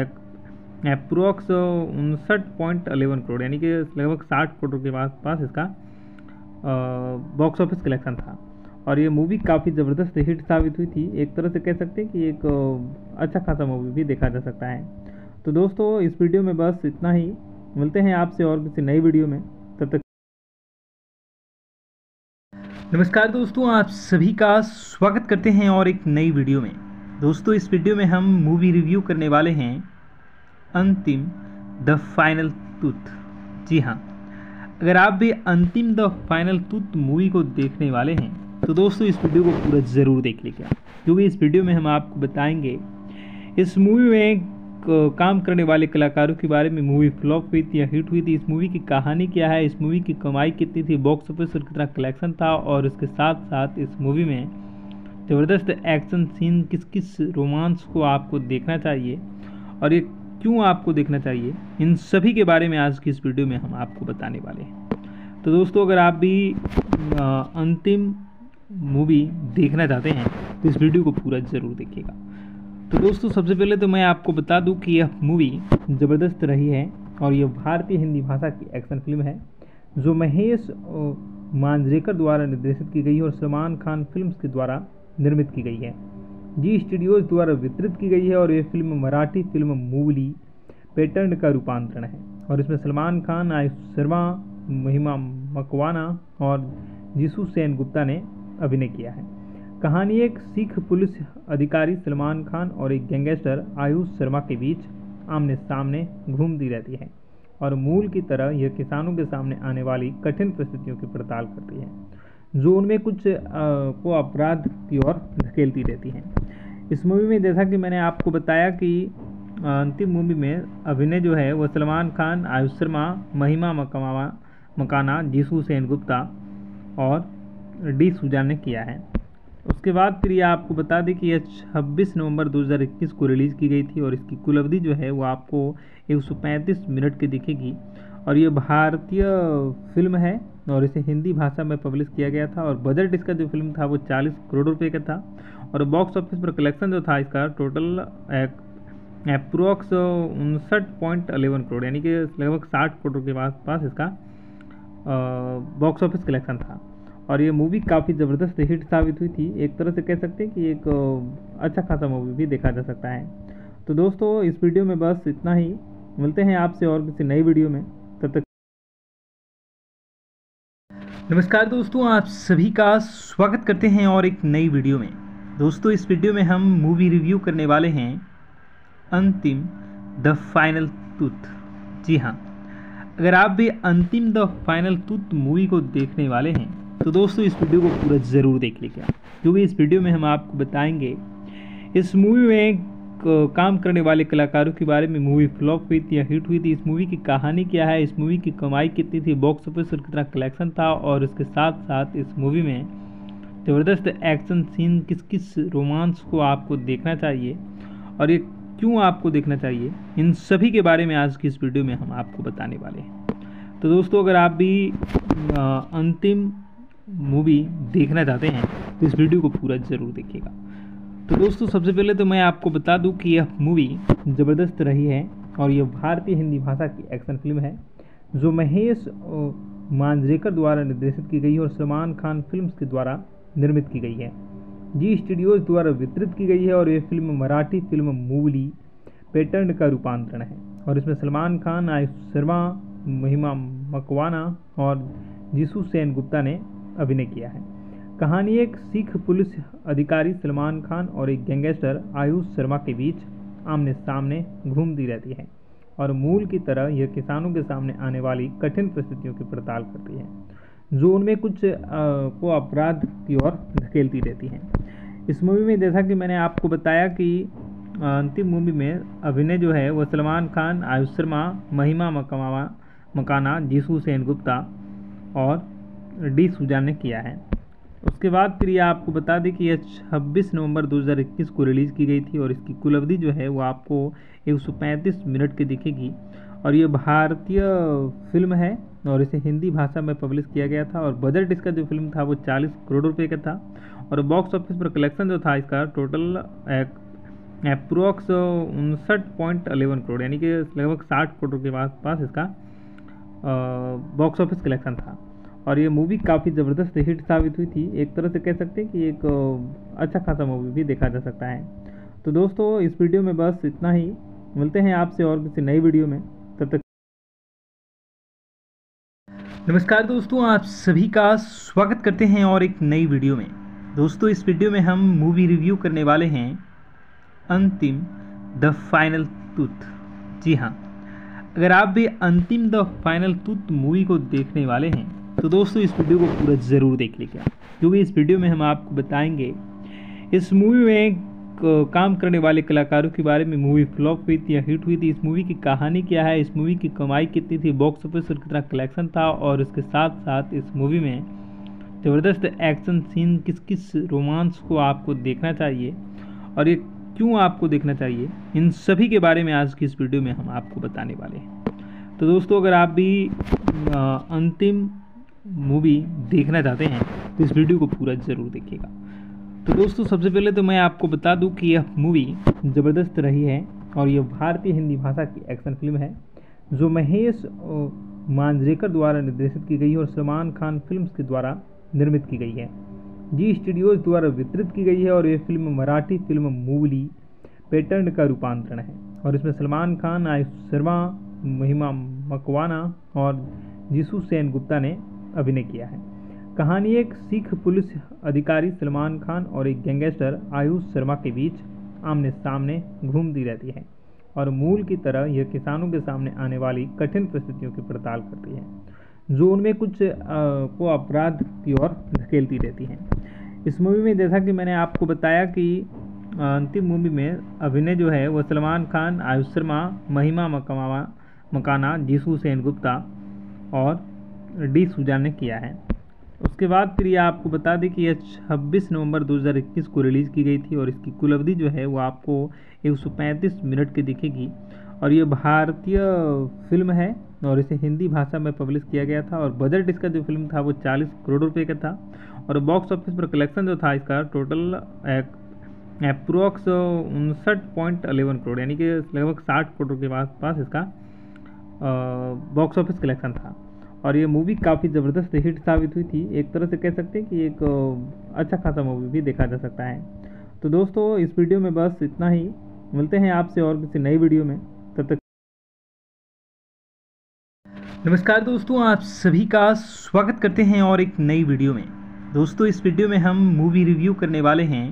अप्रोक्स उनसठ पॉइंट अलेवन करोड़, यानी कि लगभग साठ करोड़ के पास पास इसका बॉक्स ऑफिस कलेक्शन था और ये मूवी काफ़ी ज़बरदस्त हिट साबित हुई थी। एक तरह से कह सकते हैं कि एक अ, अच्छा खासा मूवी भी देखा जा सकता है। तो दोस्तों, इस वीडियो में बस इतना ही। मिलते हैं आपसे और किसी नई वीडियो में, तब तक। नमस्कार दोस्तों, आप सभी का स्वागत करते हैं और एक नई वीडियो में। दोस्तों इस वीडियो में हम मूवी रिव्यू करने वाले हैं अंतिम द फाइनल टूथ। जी हाँ, अगर आप भी अंतिम द फाइनल टूथ मूवी को देखने वाले हैं तो दोस्तों इस वीडियो को पूरा ज़रूर देख लीजिएगा, क्योंकि इस वीडियो में हम आपको बताएंगे इस मूवी में काम करने वाले कलाकारों के बारे में। मूवी फ्लॉप हुई थी या हिट हुई थी, इस मूवी की कहानी क्या है, इस मूवी की कमाई कितनी थी, बॉक्स ऑफिस और कितना कलेक्शन था, और इसके साथ साथ इस मूवी में ज़बरदस्त एक्शन सीन, किस किस रोमांस को आपको देखना चाहिए और ये क्यों आपको देखना चाहिए, इन सभी के बारे में आज की इस वीडियो में हम आपको बताने वाले हैं। तो दोस्तों अगर आप भी आ, अंतिम मूवी देखना चाहते हैं तो इस वीडियो को पूरा ज़रूर देखिएगा। तो दोस्तों सबसे पहले तो मैं आपको बता दूं कि यह मूवी ज़बरदस्त रही है और यह भारतीय हिंदी भाषा की एक्शन फिल्म है जो महेश मांजरेकर द्वारा निर्देशित की गई है और सलमान खान फिल्म्स के द्वारा निर्मित की गई है। जी स्टूडियोज़ द्वारा वितरित की गई है और यह फिल्म मराठी फिल्म मूवली पैटर्न का रूपांतरण है और इसमें सलमान खान, आयुष शर्मा, महिमा मकवाना और जीसू सेन गुप्ता ने अभिनय किया है। कहानी एक सिख पुलिस अधिकारी सलमान खान और एक गैंगस्टर आयुष शर्मा के बीच आमने सामने घूमती रहती है और मूल की तरह यह किसानों के सामने आने वाली कठिन परिस्थितियों की पड़ताल करती है जो उनमें कुछ आ, को अपराध की ओर धकेलती रहती है। इस मूवी में जैसा कि मैंने आपको बताया कि अंतिम मूवी में अभिनय जो है वह सलमान खान, आयुष शर्मा, महिमा मकवाना मकाना, जीसू सेन गुप्ता और डी सुजान ने किया है। उसके बाद फिर ये आपको बता दें कि यह छब्बीस नवंबर दो हज़ार इक्कीस को रिलीज़ की गई थी और इसकी कुल अवधि जो है वो आपको एक सौ पैंतीस मिनट की दिखेगी और ये भारतीय फिल्म है और इसे हिंदी भाषा में पब्लिश किया गया था और बजट इसका जो फिल्म था वो चालीस करोड़ रुपए का था और बॉक्स ऑफिस पर कलेक्शन जो था इसका टोटल अप्रोक्स उनसठ पॉइंट अलेवन करोड़ यानी कि लगभग साठ करोड़ के आस पास इसका बॉक्स ऑफिस कलेक्शन था और ये मूवी काफ़ी ज़बरदस्त हिट साबित हुई थी। एक तरह से कह सकते हैं कि एक अच्छा खासा मूवी भी देखा जा सकता है। तो दोस्तों इस वीडियो में बस इतना ही, मिलते हैं आपसे और किसी नई वीडियो में, तब तक। नमस्कार दोस्तों, आप सभी का स्वागत करते हैं और एक नई वीडियो में। दोस्तों इस वीडियो में हम मूवी रिव्यू करने वाले हैं अंतिम द फाइनल टूथ। जी हाँ, अगर आप भी अंतिम द फाइनल टूथ मूवी को देखने वाले हैं तो दोस्तों इस वीडियो को पूरा ज़रूर देख लीजिएगा, क्योंकि इस वीडियो में हम आपको बताएंगे इस मूवी में काम करने वाले कलाकारों के बारे में। मूवी फ्लॉप हुई थी या हिट हुई थी, इस मूवी की कहानी क्या है, इस मूवी की कमाई कितनी थी, बॉक्स ऑफिस और कितना कलेक्शन था, और इसके साथ साथ इस मूवी में ज़बरदस्त एक्शन सीन, किस किस रोमांस को आपको देखना चाहिए और ये क्यों आपको देखना चाहिए, इन सभी के बारे में आज की इस वीडियो में हम आपको बताने वाले हैं। तो दोस्तों अगर आप भी आ, अंतिम मूवी देखना चाहते हैं तो इस वीडियो को पूरा ज़रूर देखिएगा। तो दोस्तों सबसे पहले तो मैं आपको बता दूं कि यह मूवी ज़बरदस्त रही है और यह भारतीय हिंदी भाषा की एक्शन फिल्म है जो महेश मांजरेकर द्वारा निर्देशित की गई है और सलमान खान फिल्म्स के द्वारा निर्मित की गई है। जी स्टूडियोज़ द्वारा वितरित की गई है और यह फिल्म मराठी फिल्म मूवली पैटर्न का रूपांतरण है और इसमें सलमान खान, आयुष शर्मा, महिमा मकवाना और जीसू सेन गुप्ता ने अभिनय किया है। कहानी एक सिख पुलिस अधिकारी सलमान खान और एक गैंगस्टर आयुष शर्मा के बीच आमने सामने घूमती रहती है और मूल की तरह यह किसानों के सामने आने वाली कठिन परिस्थितियों की पड़ताल करती है जो उनमें कुछ आ, को अपराध की ओर धकेलती रहती है। इस मूवी में जैसा कि मैंने आपको बताया कि अंतिम मूवी में अभिनय जो है वह सलमान खान, आयुष शर्मा, महिमा मकवाना मकाना, जीसू सेन गुप्ता और डी सुजान ने किया है। उसके बाद फिर ये आपको बता दें कि यह छब्बीस नवंबर दो हज़ार इक्कीस को रिलीज़ की गई थी और इसकी कुल अवधि जो है वो आपको एक सौ पैंतीस मिनट की दिखेगी और ये भारतीय फिल्म है और इसे हिंदी भाषा में पब्लिश किया गया था और बजट इसका जो फिल्म था वो चालीस करोड़ रुपए का था और बॉक्स ऑफिस पर कलेक्शन जो था इसका टोटल अप्रोक्स उनसठ पॉइंट अलेवन करोड़ यानी कि लगभग साठ करोड़ के आस पास इसका बॉक्स ऑफिस कलेक्शन था और ये मूवी काफ़ी ज़बरदस्त हिट साबित हुई थी। एक तरह से कह सकते हैं कि एक अच्छा खासा मूवी भी देखा जा सकता है। तो दोस्तों इस वीडियो में बस इतना ही, मिलते हैं आपसे और किसी नई वीडियो में, तब तक। नमस्कार दोस्तों, आप सभी का स्वागत करते हैं और एक नई वीडियो में। दोस्तों इस वीडियो में हम मूवी रिव्यू करने वाले हैं अंतिम द फाइनल टूथ। जी हाँ, अगर आप भी अंतिम द फाइनल टूथ मूवी को देखने वाले हैं तो दोस्तों इस वीडियो को पूरा ज़रूर देख लीजिएगा, क्योंकि इस वीडियो में हम आपको बताएंगे इस मूवी में क- काम करने वाले कलाकारों के बारे में। मूवी फ्लॉप हुई थी या हिट हुई थी, इस मूवी की कहानी क्या है, इस मूवी की कमाई कितनी थी, बॉक्स ऑफिस पर कितना कलेक्शन था, और इसके साथ साथ इस मूवी में ज़बरदस्त एक्शन सीन, किस किस रोमांस को आपको देखना चाहिए और ये क्यों आपको देखना चाहिए, इन सभी के बारे में आज की इस वीडियो में हम आपको बताने वाले हैं। तो दोस्तों अगर आप भी अ, अंतिम मूवी देखना चाहते हैं तो इस वीडियो को पूरा ज़रूर देखिएगा। तो दोस्तों सबसे पहले तो मैं आपको बता दूं कि यह मूवी ज़बरदस्त रही है और यह भारतीय हिंदी भाषा की एक्शन फिल्म है जो महेश अ, मांजरेकर द्वारा निर्देशित की गई है और सलमान खान फिल्म्स के द्वारा निर्मित की गई है। जी स्टूडियोज द्वारा वितरित की गई है और यह फिल्म मराठी फिल्म मूवली पैटर्न का रूपांतरण है और इसमें सलमान खान, आयुष शर्मा, महिमा मकवाना और जीसू सेन गुप्ता ने अभिनय किया है। कहानी एक सिख पुलिस अधिकारी सलमान खान और एक गैंगस्टर आयुष शर्मा के बीच आमने सामने घूमती रहती है और मूल की तरह यह किसानों के सामने आने वाली कठिन परिस्थितियों की पड़ताल करती है जो उनमें कुछ अ, को अपराध की ओर धकेलती रहती हैं। इस मूवी में जैसा कि मैंने आपको बताया कि अ, अंतिम मूवी में अभिनय जो है वह सलमान खान, आयुष शर्मा, महिमा मकवाना मकाना, जीसू सेन गुप्ता और डी सुजान ने किया है। उसके बाद फिर ये आपको बता दें कि यह छब्बीस नवंबर दो हज़ार इक्कीस को रिलीज़ की गई थी और इसकी कुल अवधि जो है वो आपको एक सौ पैंतीस मिनट की दिखेगी और ये भारतीय फिल्म है और इसे हिंदी भाषा में पब्लिश किया गया था और बजट इसका जो फिल्म था वो चालीस करोड़ रुपए का था और बॉक्स ऑफिस पर कलेक्शन जो था इसका टोटल अप्रोक्स उनसठ पॉइंट अलेवन करोड़, यानी कि लगभग साठ करोड़ के पास पास इसका बॉक्स ऑफिस कलेक्शन था और ये मूवी काफ़ी ज़बरदस्त हिट साबित हुई थी। एक तरह से कह सकते हैं कि एक अ, अच्छा खासा मूवी भी देखा जा सकता है। तो दोस्तों इस वीडियो में बस इतना ही, मिलते हैं आपसे और किसी नई वीडियो में, तब तक। नमस्कार दोस्तों, आप सभी का स्वागत करते हैं और एक नई वीडियो में। दोस्तों इस वीडियो में हम मूवी रिव्यू करने वाले हैं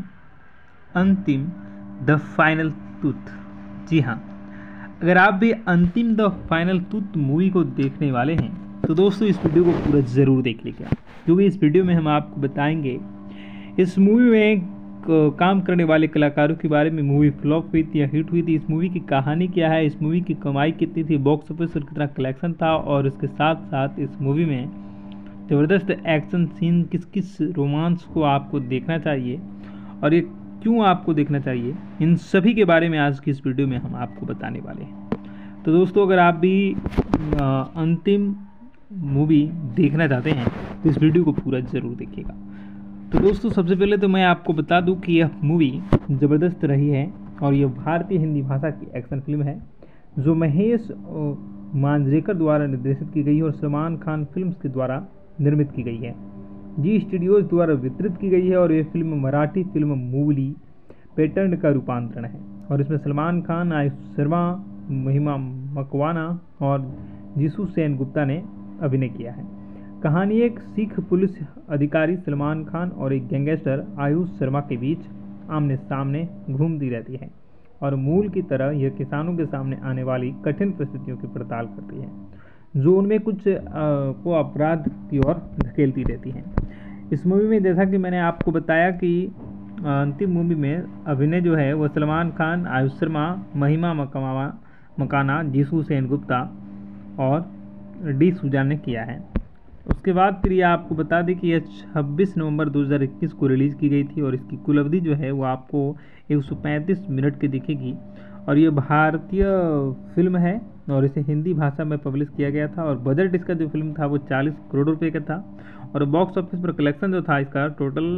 अंतिम द फाइनल टूथ। जी हाँ, अगर आप भी अंतिम द फाइनल टूथ मूवी को देखने वाले हैं तो दोस्तों इस वीडियो को पूरा ज़रूर देख लीजिएगा, क्योंकि इस वीडियो में हम आपको बताएंगे इस मूवी में क- काम करने वाले कलाकारों के बारे में। मूवी फ्लॉप हुई थी या हिट हुई थी, इस मूवी की कहानी क्या है, इस मूवी की कमाई कितनी थी, बॉक्स ऑफिस पर कितना कलेक्शन था, और इसके साथ साथ इस मूवी में ज़बरदस्त एक्शन सीन, किस किस रोमांस को आपको देखना चाहिए और ये क्यों आपको देखना चाहिए, इन सभी के बारे में आज की इस वीडियो में हम आपको बताने वाले हैं। तो दोस्तों अगर आप भी अ, अंतिम मूवी देखना चाहते हैं तो इस वीडियो को पूरा ज़रूर देखिएगा। तो दोस्तों सबसे पहले तो मैं आपको बता दूं कि यह मूवी ज़बरदस्त रही है और यह भारतीय हिंदी भाषा की एक्शन फिल्म है जो महेश अ, मांजरेकर द्वारा निर्देशित की गई है और सलमान खान फिल्म्स के द्वारा निर्मित की गई है। जी स्टूडियोज द्वारा वितरित की गई है और यह फिल्म मराठी फिल्म मूवली पैटर्न का रूपांतरण है और इसमें सलमान खान, आयुष शर्मा, महिमा मकवाना और जीसू सेन गुप्ता ने अभिनय किया है। कहानी एक सिख पुलिस अधिकारी सलमान खान और एक गैंगस्टर आयुष शर्मा के बीच आमने सामने घूमती रहती है और मूल की तरह यह किसानों के सामने आने वाली कठिन परिस्थितियों की पड़ताल करती है जो उनमें कुछ अ, को अपराध की ओर धकेलती रहती हैं। इस मूवी में जैसा कि मैंने आपको बताया कि अ, अंतिम मूवी में अभिनय जो है वह सलमान खान, आयुष शर्मा, महिमा मकवाना मकाना, जीसू सेन गुप्ता और डी सुजान ने किया है। उसके बाद फिर ये आपको बता दें कि यह छब्बीस नवंबर दो हज़ार इक्कीस को रिलीज़ की गई थी और इसकी कुल अवधि जो है वो आपको एक सौ पैंतीस मिनट की दिखेगी और ये भारतीय फिल्म है और इसे हिंदी भाषा में पब्लिश किया गया था और बजट इसका जो फिल्म था वो चालीस करोड़ रुपए का था और बॉक्स ऑफिस पर कलेक्शन जो था इसका टोटल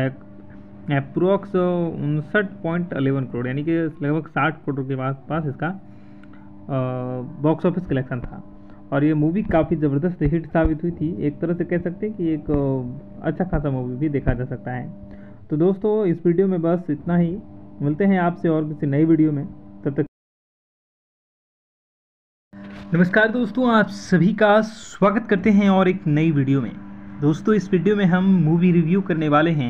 अप्रोक्स उनसठ पॉइंट अलेवन करोड़, यानी कि लगभग साठ करोड़ के पास पास इसका बॉक्स ऑफिस कलेक्शन था और ये मूवी काफ़ी ज़बरदस्त हिट साबित हुई थी। एक तरह से कह सकते हैं कि एक अ, अच्छा खासा मूवी भी देखा जा सकता है। तो दोस्तों इस वीडियो में बस इतना ही, मिलते हैं आपसे और किसी नई वीडियो में, तब तक। नमस्कार दोस्तों, आप सभी का स्वागत करते हैं और एक नई वीडियो में। दोस्तों इस वीडियो में हम मूवी रिव्यू करने वाले हैं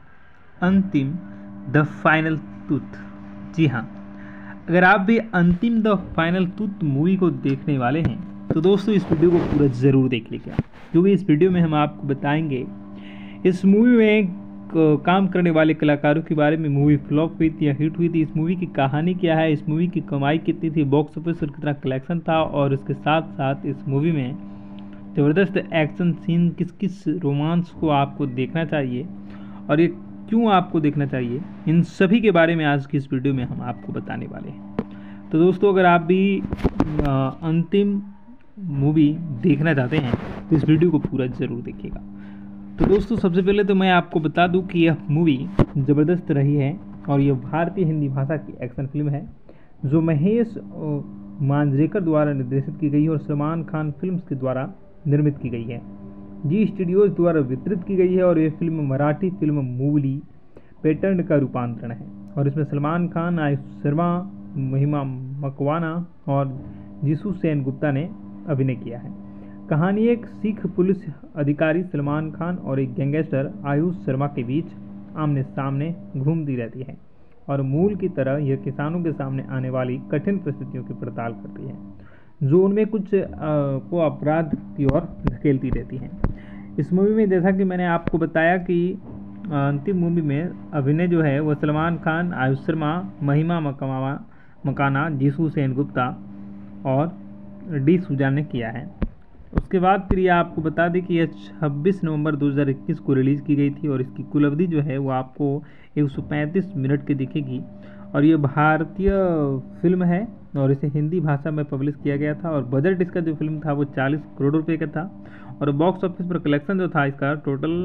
अंतिम द फाइनल टूथ। जी हाँ, अगर आप भी अंतिम द फाइनल टूथ मूवी को देखने वाले हैं तो दोस्तों इस वीडियो को पूरा ज़रूर देख लीजिएगा, क्योंकि इस वीडियो में हम आपको बताएंगे इस मूवी में काम करने वाले कलाकारों के बारे में, मूवी फ्लॉप हुई थी या हिट हुई थी, इस मूवी की कहानी क्या है, इस मूवी की कमाई कितनी थी, बॉक्स ऑफिस और कितना कलेक्शन था, और इसके साथ साथ इस मूवी में ज़बरदस्त एक्शन सीन, किस किस रोमांस को आपको देखना चाहिए और ये क्यों आपको देखना चाहिए, इन सभी के बारे में आज की इस वीडियो में हम आपको बताने वाले हैं। तो दोस्तों अगर आप भी आ, अंतिम मूवी देखना चाहते हैं तो इस वीडियो को पूरा ज़रूर देखिएगा। तो दोस्तों सबसे पहले तो मैं आपको बता दूं कि यह मूवी ज़बरदस्त रही है और यह भारतीय हिंदी भाषा की एक्शन फिल्म है जो महेश मांजरेकर द्वारा निर्देशित की गई है और सलमान खान फिल्म्स के द्वारा निर्मित की गई है। जी स्टूडियोज़ द्वारा वितरित की गई है और यह फिल्म मराठी फिल्म मूवली पैटर्न का रूपांतरण है और इसमें सलमान खान, आयुष शर्मा, महिमा मकवाना और जीसू सेन गुप्ता ने अभिनय किया है। कहानी एक सिख पुलिस अधिकारी सलमान खान और एक गैंगस्टर आयुष शर्मा के बीच आमने सामने घूमती रहती है और मूल की तरह यह किसानों के सामने आने वाली कठिन परिस्थितियों की पड़ताल करती है जो उनमें कुछ आ, को अपराध की ओर धकेलती रहती है। इस मूवी में जैसा कि मैंने आपको बताया कि अंतिम मूवी में अभिनय जो है वह सलमान खान, आयुष शर्मा, महिमा मकवाना मकाना, जीसू सेन गुप्ता और डी सुजान ने किया है। उसके बाद फिर ये आपको बता दें कि यह छब्बीस नवंबर दो हज़ार इक्कीस को रिलीज़ की गई थी और इसकी कुल अवधि जो है वो आपको एक सौ पैंतीस मिनट की दिखेगी और ये भारतीय फिल्म है और इसे हिंदी भाषा में पब्लिश किया गया था और बजट इसका जो फिल्म था वो चालीस करोड़ रुपए का था और बॉक्स ऑफिस पर कलेक्शन जो था इसका टोटल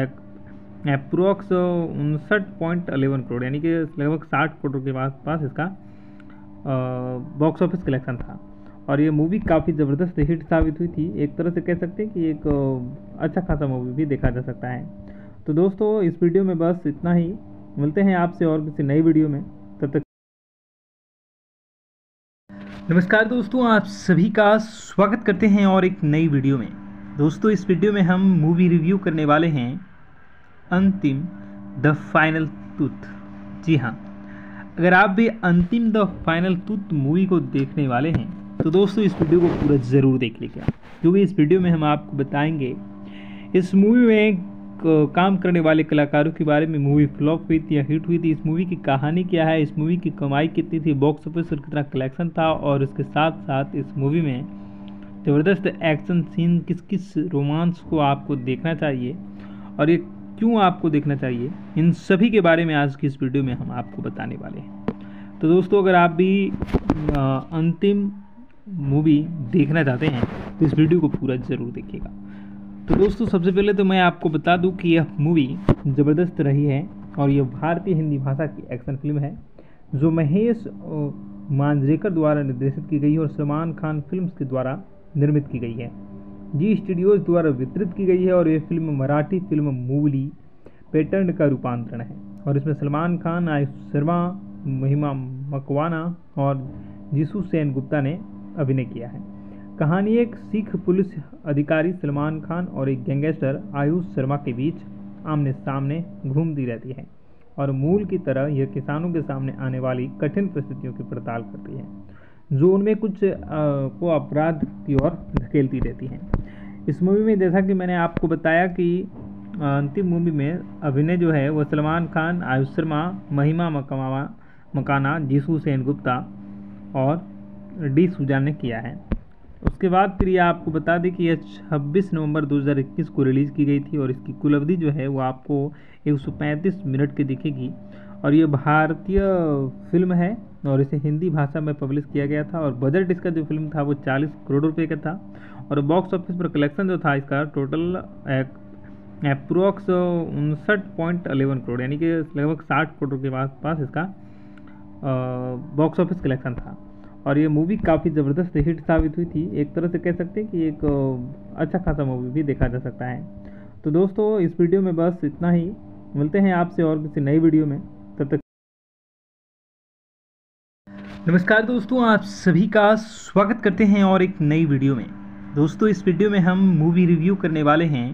अप्रोक्स उनसठ पॉइंट अलेवन करोड़, यानी कि लगभग साठ करोड़ के पास पास इसका बॉक्स ऑफिस कलेक्शन था और ये मूवी काफ़ी ज़बरदस्त हिट साबित हुई थी। एक तरह से कह सकते हैं कि एक अच्छा खासा मूवी भी देखा जा सकता है। तो दोस्तों इस वीडियो में बस इतना ही, मिलते हैं आपसे और किसी नई वीडियो में, तब तक नमस्कार दोस्तों, आप सभी का स्वागत करते हैं और एक नई वीडियो में। दोस्तों इस वीडियो में हम मूवी रिव्यू करने वाले हैं अंतिम द फाइनल टूथ। जी हाँ, अगर आप भी अंतिम द फाइनल टूथ मूवी को देखने वाले हैं तो दोस्तों इस वीडियो को पूरा ज़रूर देख लीजिएगा, क्योंकि इस वीडियो में हम आपको बताएंगे इस मूवी में काम करने वाले कलाकारों के बारे में, मूवी फ्लॉप हुई थी या हिट हुई थी, इस मूवी की कहानी क्या है, इस मूवी की कमाई कितनी थी, बॉक्स ऑफिस और कितना कलेक्शन था, और इसके साथ साथ इस मूवी में ज़बरदस्त एक्शन सीन, किस किस रोमांस को आपको देखना चाहिए और ये क्यों आपको देखना चाहिए, इन सभी के बारे में आज की इस वीडियो में हम आपको बताने वाले हैं। तो दोस्तों अगर आप भी आ, अंतिम मूवी देखना चाहते हैं तो इस वीडियो को पूरा ज़रूर देखिएगा। तो दोस्तों सबसे पहले तो मैं आपको बता दूं कि यह मूवी ज़बरदस्त रही है और यह भारतीय हिंदी भाषा की एक्शन फिल्म है जो महेश मांजरेकर द्वारा निर्देशित की गई है और सलमान खान फिल्म्स के द्वारा निर्मित की गई है। जी स्टूडियोज़ द्वारा वितरित की गई है और यह फिल्म मराठी फिल्म मूवली पैटर्न का रूपांतरण है और इसमें सलमान खान, आयुष शर्मा, महिमा मकवाना और जीसू सेन गुप्ता ने अभिनय किया है। कहानी एक सिख पुलिस अधिकारी सलमान खान और एक गैंगस्टर आयुष शर्मा के बीच आमने सामने घूमती रहती है और मूल की तरह यह किसानों के सामने आने वाली कठिन परिस्थितियों की पड़ताल करती है जो उनमें कुछ आ, को अपराध की ओर धकेलती रहती है। इस मूवी में जैसा कि मैंने आपको बताया कि अंतिम मूवी में अभिनय जो है वह सलमान खान, आयुष शर्मा, महिमा मकवाना मकाना, जीसू सेन गुप्ता और डी सुजान ने किया है। उसके बाद फिर ये आपको बता दें कि यह छब्बीस नवंबर दो हज़ार इक्कीस को रिलीज़ की गई थी और इसकी कुल अवधि जो है वो आपको एक सौ पैंतीस मिनट की दिखेगी और ये भारतीय फिल्म है और इसे हिंदी भाषा में पब्लिश किया गया था और बजट इसका जो फिल्म था वो चालीस करोड़ रुपए का था और बॉक्स ऑफिस पर कलेक्शन जो था इसका टोटल अप्रोक्स उनसठ पॉइंट अलेवन करोड़, यानी कि लगभग साठ करोड़ के पास पास इसका बॉक्स ऑफिस कलेक्शन था और ये मूवी काफ़ी ज़बरदस्त हिट साबित हुई थी। एक तरह से कह सकते हैं कि एक अच्छा खासा मूवी भी देखा जा सकता है। तो दोस्तों इस वीडियो में बस इतना ही, मिलते हैं आपसे और किसी नई वीडियो में, तब तक नमस्कार दोस्तों, आप सभी का स्वागत करते हैं और एक नई वीडियो में। दोस्तों इस वीडियो में हम मूवी रिव्यू करने वाले हैं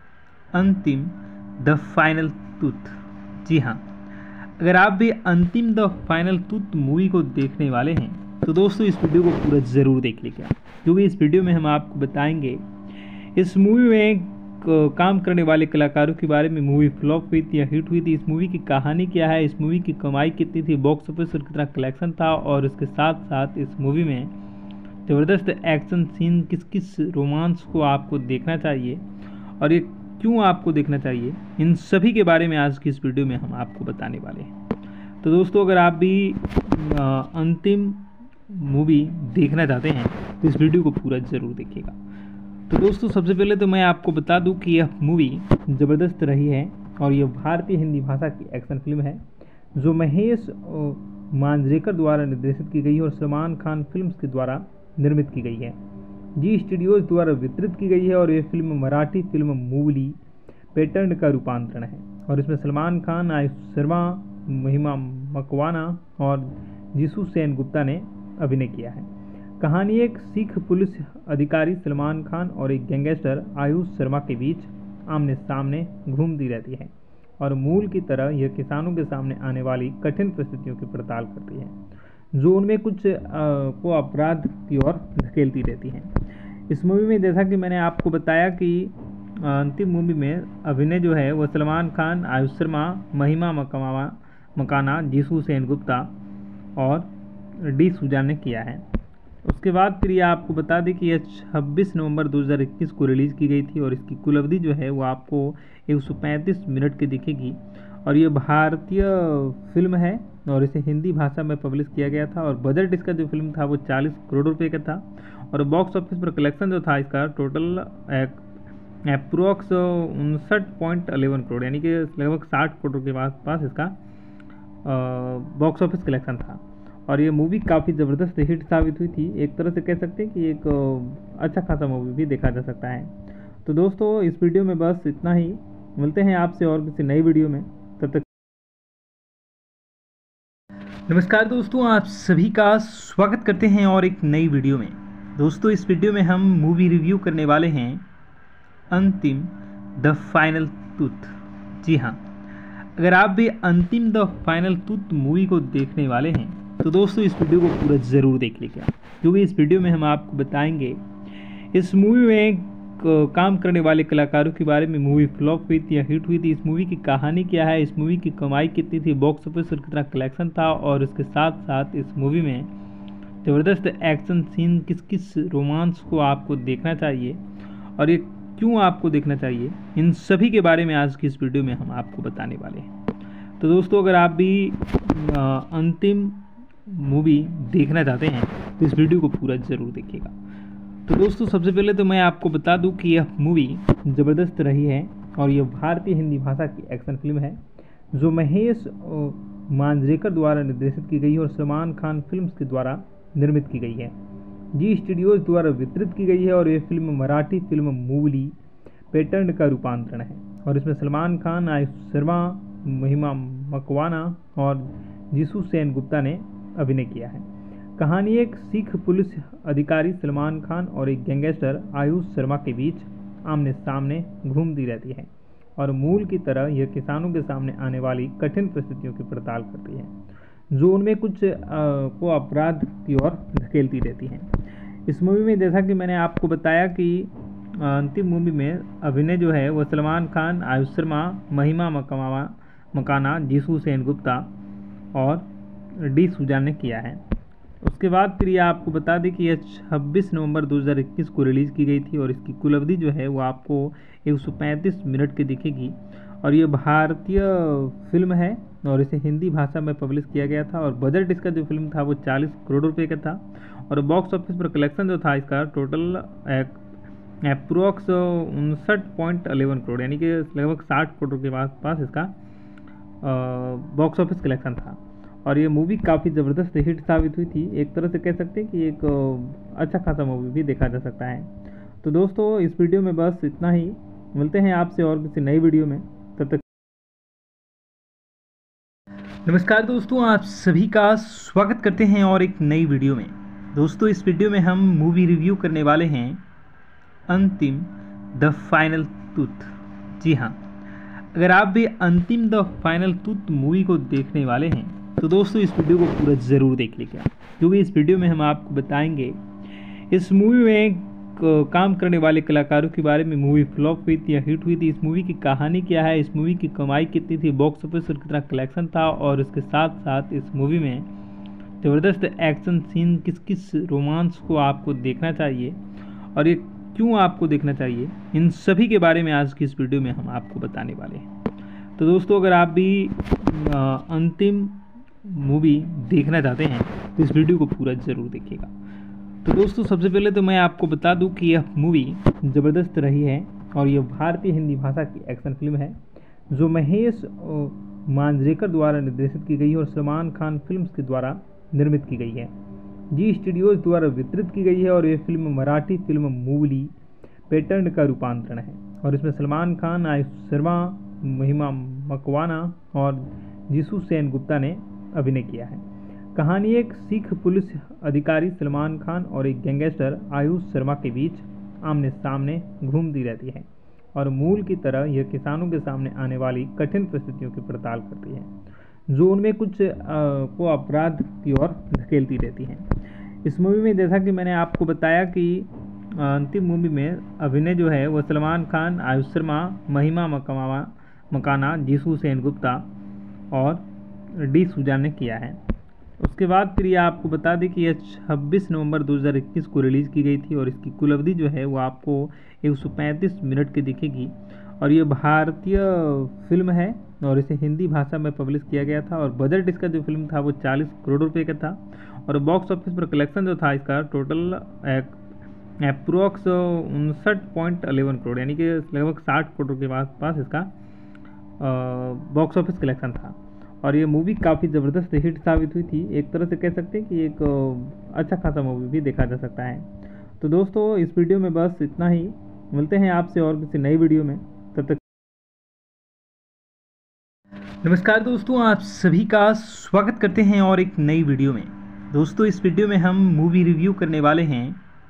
अंतिम द फाइनल टूथ। जी हाँ, अगर आप भी अंतिम द फाइनल टूथ मूवी को देखने वाले हैं तो दोस्तों इस वीडियो को पूरा ज़रूर देख लीजिएगा, क्योंकि इस वीडियो में हम आपको बताएंगे इस मूवी में क- काम करने वाले कलाकारों के बारे में, मूवी फ्लॉप हुई थी या हिट हुई थी, इस मूवी की कहानी क्या है, इस मूवी की कमाई कितनी थी, बॉक्स ऑफिस पर कितना कलेक्शन था, और इसके साथ साथ इस मूवी में ज़बरदस्त एक्शन सीन, किस किस रोमांस को आपको देखना चाहिए और ये क्यों आपको देखना चाहिए, इन सभी के बारे में आज की इस वीडियो में हम आपको बताने वाले हैं। तो दोस्तों अगर आप भी अ, अंतिम मूवी देखना चाहते हैं तो इस वीडियो को पूरा ज़रूर देखिएगा। तो दोस्तों सबसे पहले तो मैं आपको बता दूं कि यह मूवी ज़बरदस्त रही है और यह भारतीय हिंदी भाषा की एक्शन फिल्म है जो महेश अ, मांजरेकर द्वारा निर्देशित की गई है और सलमान खान फिल्म्स के द्वारा निर्मित की गई है। जी स्टूडियोज द्वारा वितरित की गई है और यह फिल्म मराठी फिल्म मूवली पैटर्न का रूपांतरण है और इसमें सलमान खान, आयुष शर्मा, महिमा मकवाना और जीसू सेन गुप्ता ने अभिनय किया है। कहानी एक सिख पुलिस अधिकारी सलमान खान और एक गैंगस्टर आयुष शर्मा के बीच आमने सामने घूमती रहती है और मूल की तरह यह किसानों के सामने आने वाली कठिन परिस्थितियों की पड़ताल करती है जो उनमें कुछ अ, को अपराध की ओर धकेलती रहती हैं। इस मूवी में जैसा कि मैंने आपको बताया कि अ, अंतिम मूवी में अभिनय जो है वह सलमान खान, आयुष शर्मा, महिमा मकवाना मकाना, जीसू सेन गुप्ता और डी सुजान ने किया है। उसके बाद फिर ये आपको बता दें कि यह छब्बीस नवंबर दो हज़ार इक्कीस को रिलीज़ की गई थी और इसकी कुल अवधि जो है वो आपको एक सौ पैंतीस मिनट की दिखेगी और ये भारतीय फिल्म है और इसे हिंदी भाषा में पब्लिश किया गया था और बजट इसका जो फिल्म था वो चालीस करोड़ रुपए का था और बॉक्स ऑफिस पर कलेक्शन जो था इसका टोटल अप्रोक्स उनसठ पॉइंट अलेवन करोड़, यानी कि लगभग साठ करोड़ के पास पास इसका बॉक्स ऑफिस कलेक्शन था और ये मूवी काफ़ी ज़बरदस्त हिट साबित हुई थी। एक तरह से कह सकते हैं कि एक अ, अच्छा खासा मूवी भी देखा जा सकता है। तो दोस्तों इस वीडियो में बस इतना ही, मिलते हैं आपसे और किसी नई वीडियो में, तब तक। नमस्कार दोस्तों, आप सभी का स्वागत करते हैं और एक नई वीडियो में। दोस्तों इस वीडियो में हम मूवी रिव्यू करने वाले हैं अंतिम द फाइनल टूथ। जी हाँ, अगर आप भी अंतिम द फाइनल टूथ मूवी को देखने वाले हैं तो दोस्तों इस वीडियो को पूरा ज़रूर देख लीजिएगा, क्योंकि इस वीडियो में हम आपको बताएंगे इस मूवी में क- काम करने वाले कलाकारों के बारे में, मूवी फ्लॉप हुई थी या हिट हुई थी, इस मूवी की कहानी क्या है, इस मूवी की कमाई कितनी थी, बॉक्स ऑफिस पर कितना कलेक्शन था, और इसके साथ साथ इस मूवी में ज़बरदस्त एक्शन सीन, किस किस रोमांस को आपको देखना चाहिए और ये क्यों आपको देखना चाहिए, इन सभी के बारे में आज की इस वीडियो में हम आपको बताने वाले हैं। तो दोस्तों अगर आप भी अ, अंतिम मूवी देखना चाहते हैं तो इस वीडियो को पूरा ज़रूर देखिएगा। तो दोस्तों सबसे पहले तो मैं आपको बता दूं कि यह मूवी ज़बरदस्त रही है और यह भारतीय हिंदी भाषा की एक्शन फिल्म है जो महेश अ, मांजरेकर द्वारा निर्देशित की गई है और सलमान खान फिल्म्स के द्वारा निर्मित की गई है। जी स्टूडियोज द्वारा वितरित की गई है और यह फिल्म मराठी फिल्म मूवली पैटर्न का रूपांतरण है और इसमें सलमान खान, आयुष शर्मा, महिमा मकवाना और जीसू सेन गुप्ता ने अभिनय किया है। कहानी एक सिख पुलिस अधिकारी सलमान खान और एक गैंगस्टर आयुष शर्मा के बीच आमने सामने घूमती रहती है और मूल की तरह यह किसानों के सामने आने वाली कठिन परिस्थितियों की पड़ताल करती है जो उनमें कुछ अ, को अपराध की ओर धकेलती रहती हैं। इस मूवी में जैसा कि मैंने आपको बताया कि अ, अंतिम मूवी में अभिनय जो है वह सलमान खान, आयुष शर्मा, महिमा मकवाना मकाना, जीसू सेन गुप्ता और डी सुजान ने किया है। उसके बाद फिर ये आपको बता दें कि यह छब्बीस नवंबर दो हज़ार इक्कीस को रिलीज़ की गई थी और इसकी कुल अवधि जो है वो आपको एक सौ पैंतीस मिनट की दिखेगी और ये भारतीय फिल्म है और इसे हिंदी भाषा में पब्लिश किया गया था और बजट इसका जो फिल्म था वो चालीस करोड़ रुपए का था और बॉक्स ऑफिस पर कलेक्शन जो था इसका टोटल अप्रोक्स उनसठ पॉइंट अलेवन करोड़, यानी कि लगभग साठ करोड़ के पास पास इसका बॉक्स ऑफिस कलेक्शन था और ये मूवी काफ़ी ज़बरदस्त हिट साबित हुई थी। एक तरह से कह सकते हैं कि एक अ, अच्छा खासा मूवी भी देखा जा सकता है। तो दोस्तों इस वीडियो में बस इतना ही, मिलते हैं आपसे और किसी नई वीडियो में, तब तक। नमस्कार दोस्तों, आप सभी का स्वागत करते हैं और एक नई वीडियो में। दोस्तों इस वीडियो में हम मूवी रिव्यू करने वाले हैं अंतिम द फाइनल टूथ। जी हाँ, अगर आप भी अंतिम द फाइनल टूथ मूवी को देखने वाले हैं तो दोस्तों इस वीडियो को पूरा ज़रूर देख लीजिएगा, क्योंकि इस वीडियो में हम आपको बताएंगे इस मूवी में काम करने वाले कलाकारों के बारे में। मूवी फ्लॉप हुई थी या हिट हुई थी, इस मूवी की कहानी क्या है, इस मूवी की कमाई कितनी थी, बॉक्स ऑफिस पर कितना कलेक्शन था, और इसके साथ साथ इस मूवी में ज़बरदस्त एक्शन सीन, किस किस रोमांस को आपको देखना चाहिए और ये क्यों आपको देखना चाहिए, इन सभी के बारे में आज की इस वीडियो में हम आपको बताने वाले हैं। तो दोस्तों अगर आप भी आ, अंतिम मूवी देखना चाहते हैं तो इस वीडियो को पूरा ज़रूर देखिएगा। तो दोस्तों सबसे पहले तो मैं आपको बता दूं कि यह मूवी ज़बरदस्त रही है और यह भारतीय हिंदी भाषा की एक्शन फिल्म है जो महेश मांजरेकर द्वारा निर्देशित की गई है और सलमान खान फिल्म्स के द्वारा निर्मित की गई है। जी स्टूडियोज द्वारा वितरित की गई है और यह फिल्म मराठी फिल्म मूवली पैटर्न का रूपांतरण है और इसमें सलमान खान, आयुष शर्मा, महिमा मकवाना और जीसू सेन गुप्ता ने अभिनय किया है। कहानी एक सिख पुलिस अधिकारी सलमान खान और एक गैंगस्टर आयुष शर्मा के बीच आमने सामने घूमती रहती है और मूल की तरह यह किसानों के सामने आने वाली कठिन परिस्थितियों की पड़ताल करती है जो उनमें कुछ आ, को अपराध की ओर धकेलती रहती है। इस मूवी में जैसा कि मैंने आपको बताया कि अंतिम मूवी में अभिनय जो है वह सलमान खान, आयुष शर्मा, महिमा मकवाना मकाना, जीसू सेन गुप्ता और डी सुजान ने किया है। उसके बाद फिर ये आपको बता दें कि यह छब्बीस नवंबर दो हज़ार इक्कीस को रिलीज़ की गई थी और इसकी कुल अवधि जो है वो आपको एक सौ पैंतीस मिनट की दिखेगी और ये भारतीय फिल्म है और इसे हिंदी भाषा में पब्लिश किया गया था और बजट इसका जो फिल्म था वो चालीस करोड़ रुपए का था और बॉक्स ऑफिस पर कलेक्शन जो था इसका टोटल अप्रोक्स उनसठ पॉइंट अलेवन करोड़ यानी कि लगभग साठ करोड़ के पास पास इसका बॉक्स ऑफिस कलेक्शन था और ये मूवी काफ़ी ज़बरदस्त हिट साबित हुई थी। एक तरह से कह सकते हैं कि एक अच्छा खासा मूवी भी देखा जा सकता है। तो दोस्तों इस वीडियो में बस इतना ही, मिलते हैं आपसे और किसी नई वीडियो में, तब तक। नमस्कार दोस्तों, आप सभी का स्वागत करते हैं और एक नई वीडियो में। दोस्तों इस वीडियो में हम मूवी रिव्यू करने वाले हैं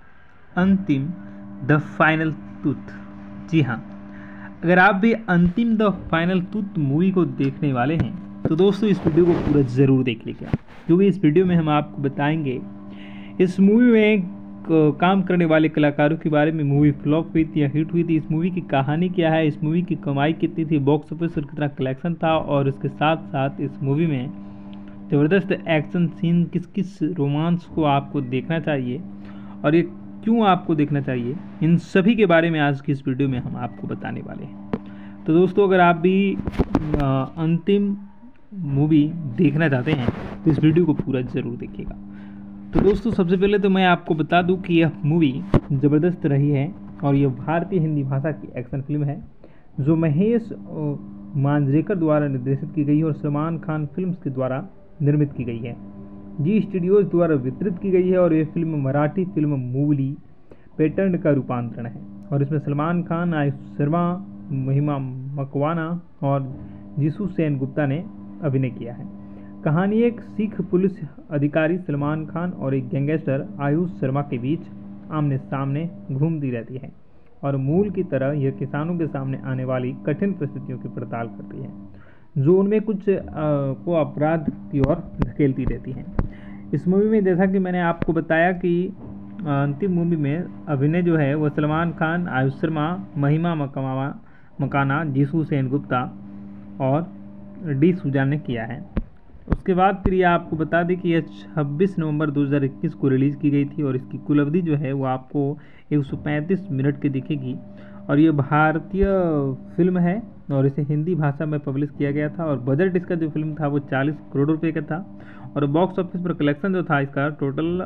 अंतिम द फाइनल टूथ। जी हाँ, अगर आप भी अंतिम द फाइनल टूथ मूवी को देखने वाले हैं तो दोस्तों इस वीडियो को पूरा ज़रूर देख लीजिएगा, क्योंकि इस वीडियो में हम आपको बताएंगे इस मूवी में काम करने वाले कलाकारों के बारे में। मूवी फ्लॉप हुई थी या हिट हुई थी, इस मूवी की कहानी क्या है, इस मूवी की कमाई कितनी थी, बॉक्स ऑफिस पर कितना कलेक्शन था और इसके साथ साथ इस मूवी में ज़बरदस्त एक्शन सीन, किस किस रोमांस को आपको देखना चाहिए और ये क्यों आपको देखना चाहिए, इन सभी के बारे में आज की इस वीडियो में हम आपको बताने वाले हैं। तो दोस्तों अगर आप भी आ, अंतिम मूवी देखना चाहते हैं तो इस वीडियो को पूरा ज़रूर देखिएगा। तो दोस्तों सबसे पहले तो मैं आपको बता दूं कि यह मूवी ज़बरदस्त रही है और यह भारतीय हिंदी भाषा की एक्शन फिल्म है जो महेश मांजरेकर द्वारा निर्देशित की गई है और सलमान खान फिल्म्स के द्वारा निर्मित की गई है। जी स्टूडियोज द्वारा वितरित की गई है और यह फिल्म मराठी फिल्म मूवली पैटर्न का रूपांतरण है और इसमें सलमान खान, आयुष शर्मा, महिमा मकवाना और जीसू सेन गुप्ता ने अभिनय किया है। कहानी एक सिख पुलिस अधिकारी सलमान खान और एक गैंगस्टर आयुष शर्मा के बीच आमने सामने घूमती रहती है और मूल की तरह यह किसानों के सामने आने वाली कठिन परिस्थितियों की पड़ताल करती है जो उनमें कुछ आ, को अपराध की ओर धकेलती रहती है। इस मूवी में जैसा कि मैंने आपको बताया कि अंतिम मूवी में अभिनय जो है वह सलमान खान, आयुष शर्मा, महिमा मकवाना मकाना, जीसू सेन गुप्ता और डी सुजान ने किया है। उसके बाद फिर ये आपको बता दें कि यह छब्बीस नवंबर दो हज़ार इक्कीस को रिलीज़ की गई थी और इसकी कुल अवधि जो है वो आपको एक सौ पैंतीस मिनट की दिखेगी और ये भारतीय फिल्म है और इसे हिंदी भाषा में पब्लिश किया गया था और बजट इसका जो फिल्म था वो चालीस करोड़ रुपए का था और बॉक्स ऑफिस पर कलेक्शन जो था इसका टोटल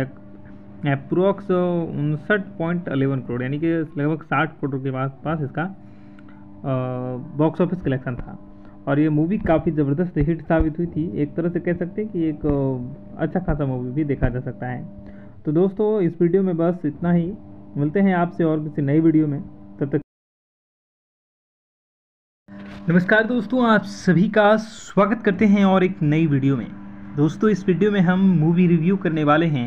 अप्रोक्स उनसठ पॉइंट अलेवन करोड़ यानी कि लगभग साठ करोड़ के पास पास इसका बॉक्स ऑफिस कलेक्शन था और ये मूवी काफ़ी ज़बरदस्त हिट साबित हुई थी। एक तरह से कह सकते हैं कि एक अच्छा खासा मूवी भी देखा जा सकता है। तो दोस्तों इस वीडियो में बस इतना ही, मिलते हैं आपसे और किसी नई वीडियो में, तब तक। नमस्कार दोस्तों, आप सभी का स्वागत करते हैं और एक नई वीडियो में। दोस्तों इस वीडियो में हम मूवी रिव्यू करने वाले हैं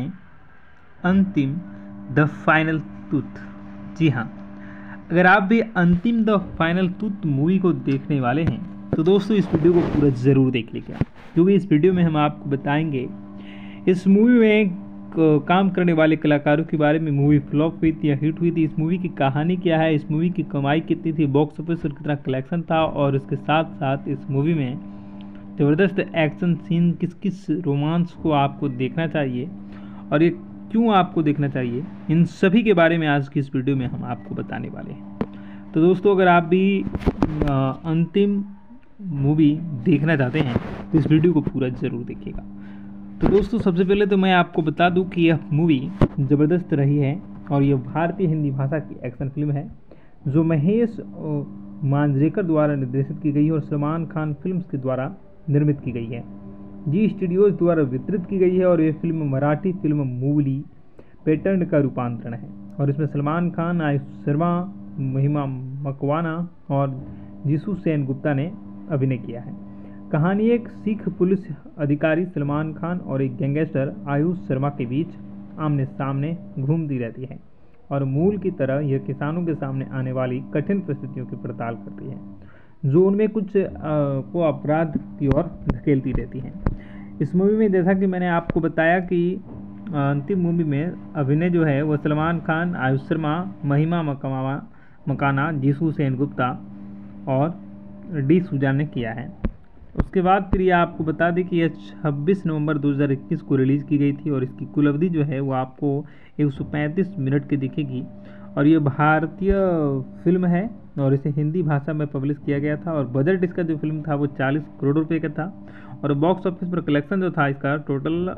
अंतिम द फाइनल टूथ। जी हाँ, अगर आप भी अंतिम द फाइनल टूथ मूवी को देखने वाले हैं तो दोस्तों इस वीडियो को पूरा ज़रूर देख लीजिएगा, क्योंकि इस वीडियो में हम आपको बताएंगे इस मूवी में क- काम करने वाले कलाकारों के बारे में, मूवी फ्लॉप हुई थी या हिट हुई थी, इस मूवी की कहानी क्या है, इस मूवी की कमाई कितनी थी, बॉक्स ऑफिस पर कितना कलेक्शन था, और इसके साथ साथ इस मूवी में ज़बरदस्त एक्शन सीन, किस किस रोमांस को आपको देखना चाहिए और ये क्यों आपको देखना चाहिए, इन सभी के बारे में आज की इस वीडियो में हम आपको बताने वाले हैं। तो दोस्तों अगर आप भी अ, अंतिम मूवी देखना चाहते हैं तो इस वीडियो को पूरा ज़रूर देखिएगा। तो दोस्तों सबसे पहले तो मैं आपको बता दूं कि यह मूवी ज़बरदस्त रही है और यह भारतीय हिंदी भाषा की एक्शन फिल्म है जो महेश अ, मांजरेकर द्वारा निर्देशित की गई है और सलमान खान फिल्म्स के द्वारा निर्मित की गई है। जी स्टूडियोज द्वारा वितरित की गई है और यह फिल्म मराठी फिल्म मूवली पैटर्न का रूपांतरण है और इसमें सलमान खान, आयुष शर्मा, महिमा मकवाना और जीसू सेन गुप्ता ने अभिनय किया है। कहानी एक सिख पुलिस अधिकारी सलमान खान और एक गैंगस्टर आयुष शर्मा के बीच आमने सामने घूमती रहती है और मूल की तरह यह किसानों के सामने आने वाली कठिन परिस्थितियों की पड़ताल करती है जो उनमें कुछ अ, को अपराध की ओर धकेलती रहती हैं। इस मूवी में जैसा कि मैंने आपको बताया कि अ, अंतिम मूवी में अभिनय जो है वह सलमान खान, आयुष शर्मा, महिमा मकवाना मकाना, जीसू सेन गुप्ता और डी सुजान ने किया है। उसके बाद फिर ये आपको बता दें कि यह छब्बीस नवंबर दो हज़ार इक्कीस को रिलीज़ की गई थी और इसकी कुल अवधि जो है वो आपको एक सौ पैंतीस मिनट की दिखेगी और ये भारतीय फिल्म है और इसे हिंदी भाषा में पब्लिश किया गया था और बजट इसका जो फिल्म था वो चालीस करोड़ रुपए का था और बॉक्स ऑफिस पर कलेक्शन जो था इसका टोटल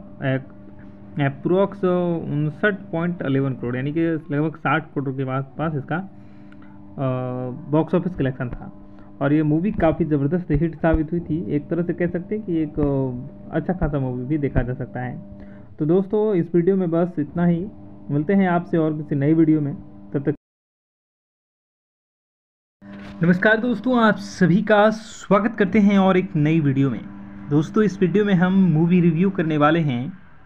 अप्रोक्स उनसठ पॉइंट अलेवन करोड़, यानी कि लगभग साठ करोड़ के पास पास इसका बॉक्स ऑफिस कलेक्शन था और ये मूवी काफ़ी ज़बरदस्त हिट साबित हुई थी। एक तरह से कह सकते हैं कि एक अ, अच्छा खासा मूवी भी देखा जा सकता है। तो दोस्तों इस वीडियो में बस इतना ही, मिलते हैं आपसे और किसी नई वीडियो में, तब तक। नमस्कार दोस्तों, आप सभी का स्वागत करते हैं और एक नई वीडियो में। दोस्तों इस वीडियो में हम मूवी रिव्यू करने वाले हैं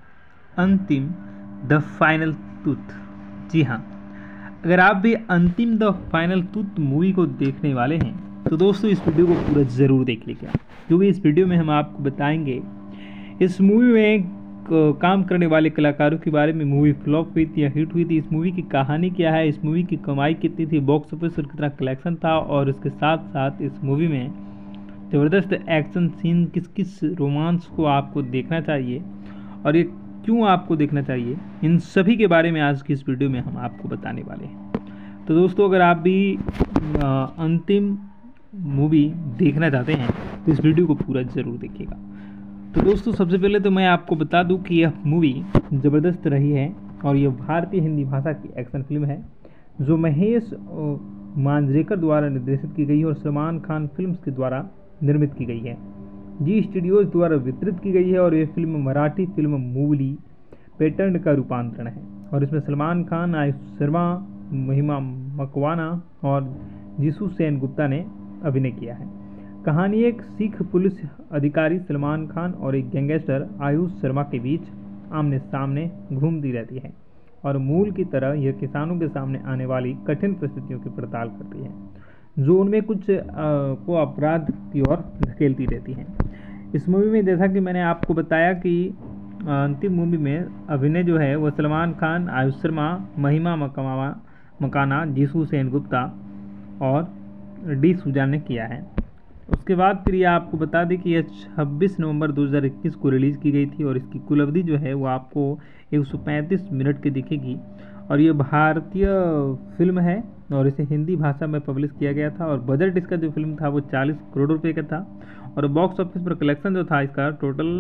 अंतिम द फाइनल टूथ। जी हाँ, अगर आप भी अंतिम द फाइनल टूथ मूवी को देखने वाले हैं तो दोस्तों इस वीडियो को पूरा ज़रूर देख लीजिएगा, क्योंकि इस वीडियो में हम आपको बताएंगे इस मूवी में क- काम करने वाले कलाकारों के बारे में, मूवी फ्लॉप हुई थी या हिट हुई थी, इस मूवी की कहानी क्या है, इस मूवी की कमाई कितनी थी, बॉक्स ऑफिस पर कितना कलेक्शन था, और इसके साथ साथ इस मूवी में ज़बरदस्त एक्शन सीन, किस किस रोमांस को आपको देखना चाहिए और ये क्यों आपको देखना चाहिए, इन सभी के बारे में आज की इस वीडियो में हम आपको बताने वाले हैं। तो दोस्तों अगर आप भी अ, अंतिम मूवी देखना चाहते हैं तो इस वीडियो को पूरा ज़रूर देखिएगा। तो दोस्तों सबसे पहले तो मैं आपको बता दूं कि यह मूवी ज़बरदस्त रही है और यह भारतीय हिंदी भाषा की एक्शन फिल्म है जो महेश अ, मांजरेकर द्वारा निर्देशित की गई है और सलमान खान फिल्म्स के द्वारा निर्मित की गई है। जी स्टूडियोज द्वारा वितरित की गई है और यह फिल्म मराठी फिल्म मूवली पैटर्न का रूपांतरण है और इसमें सलमान खान, आयुष शर्मा, महिमा मकवाना और जीसू सेन गुप्ता ने अभिनय किया है। कहानी एक सिख पुलिस अधिकारी सलमान खान और एक गैंगस्टर आयुष शर्मा के बीच आमने सामने घूमती रहती है और मूल की तरह यह किसानों के सामने आने वाली कठिन परिस्थितियों की पड़ताल करती है जो उनमें कुछ अ, को अपराध की ओर धकेलती रहती हैं। इस मूवी में जैसा कि मैंने आपको बताया कि अ, अंतिम मूवी में अभिनय जो है वह सलमान खान, आयुष शर्मा, महिमा मकवाना मकाना, जीसू सेन गुप्ता और डी सुजान ने किया है। उसके बाद फिर ये आपको बता दें कि यह छब्बीस नवंबर दो हज़ार इक्कीस को रिलीज़ की गई थी और इसकी कुल अवधि जो है वो आपको एक सौ पैंतीस मिनट की दिखेगी और ये भारतीय फिल्म है और इसे हिंदी भाषा में पब्लिश किया गया था और बजट इसका जो फिल्म था वो चालीस करोड़ रुपए का था और बॉक्स ऑफिस पर कलेक्शन जो था इसका टोटल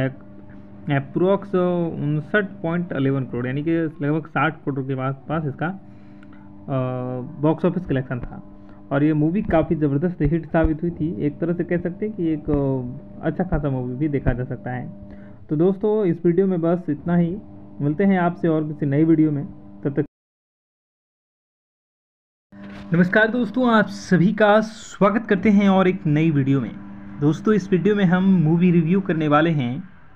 अप्रोक्स उनसठ पॉइंट अलेवन करोड़, यानी कि लगभग साठ करोड़ के पास पास इसका बॉक्स ऑफिस कलेक्शन था और ये मूवी काफ़ी ज़बरदस्त हिट साबित हुई थी। एक तरह से कह सकते हैं कि एक अ, अच्छा खासा मूवी भी देखा जा सकता है। तो दोस्तों इस वीडियो में बस इतना ही, मिलते हैं आपसे और किसी नई वीडियो में, तब तक। नमस्कार दोस्तों, आप सभी का स्वागत करते हैं और एक नई वीडियो में। दोस्तों इस वीडियो में हम मूवी रिव्यू करने वाले हैं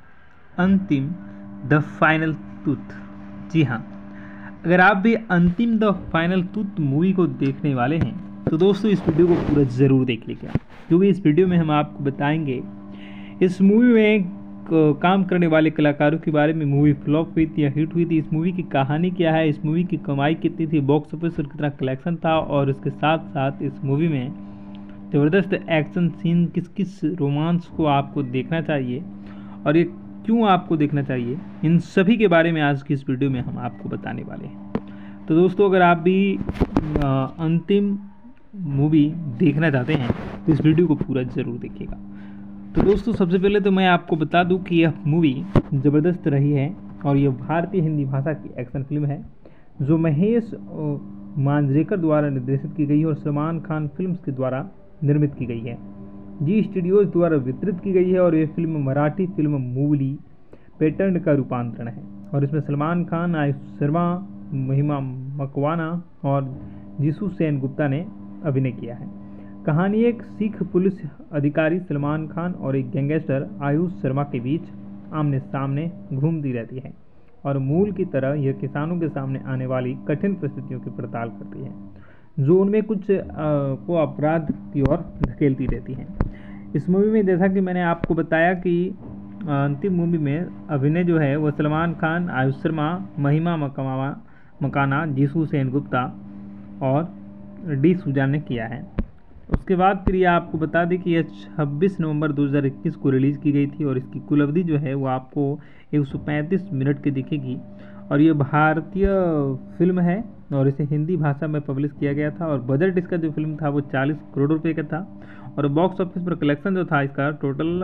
अंतिम द फाइनल टूथ। जी हाँ, अगर आप भी अंतिम द फाइनल टूथ मूवी को देखने वाले हैं तो दोस्तों इस वीडियो को पूरा ज़रूर देख लीजिएगा, क्योंकि इस वीडियो में हम आपको बताएंगे इस मूवी में काम करने वाले कलाकारों के बारे में। मूवी फ्लॉप हुई थी या हिट हुई थी, इस मूवी की कहानी क्या है, इस मूवी की कमाई कितनी थी, बॉक्स ऑफिस पर कितना कलेक्शन था, और इसके साथ साथ इस मूवी में ज़बरदस्त एक्शन सीन, किस किस रोमांस को आपको देखना चाहिए और ये क्यों आपको देखना चाहिए, इन सभी के बारे में आज की इस वीडियो में हम आपको बताने वाले हैं। तो दोस्तों अगर आप भी आ, अंतिम मूवी देखना चाहते हैं तो इस वीडियो को पूरा ज़रूर देखिएगा। तो दोस्तों सबसे पहले तो मैं आपको बता दूं कि यह मूवी ज़बरदस्त रही है और यह भारतीय हिंदी भाषा की एक्शन फिल्म है जो महेश मांजरेकर द्वारा निर्देशित की गई है और सलमान खान फिल्म्स के द्वारा निर्मित की गई है। जी स्टूडियोज द्वारा वितरित की गई है और यह फिल्म मराठी फिल्म मूवली पैटर्न का रूपांतरण है और इसमें सलमान खान, आयुष शर्मा, महिमा मकवाना और जीसू सेन गुप्ता ने अभिनय किया है। कहानी एक सिख पुलिस अधिकारी सलमान खान और एक गैंगस्टर आयुष शर्मा के बीच आमने सामने घूमती रहती है और मूल की तरह यह किसानों के सामने आने वाली कठिन परिस्थितियों की पड़ताल करती है जो उनमें कुछ आ, को अपराध की ओर धकेलती रहती है। इस मूवी में जैसा कि मैंने आपको बताया कि अंतिम मूवी में अभिनय जो है वह सलमान खान, आयुष शर्मा, महिमा मकवाना मकाना, जीसू सेन गुप्ता और डी सुजान ने किया है। उसके बाद फिर ये आपको बता दें कि यह छब्बीस नवंबर दो हज़ार इक्कीस को रिलीज़ की गई थी और इसकी कुल अवधि जो है वो आपको एक सौ पैंतीस मिनट की दिखेगी और ये भारतीय फिल्म है और इसे हिंदी भाषा में पब्लिश किया गया था और बजट इसका जो फिल्म था वो चालीस करोड़ रुपए का था और बॉक्स ऑफिस पर कलेक्शन जो था इसका टोटल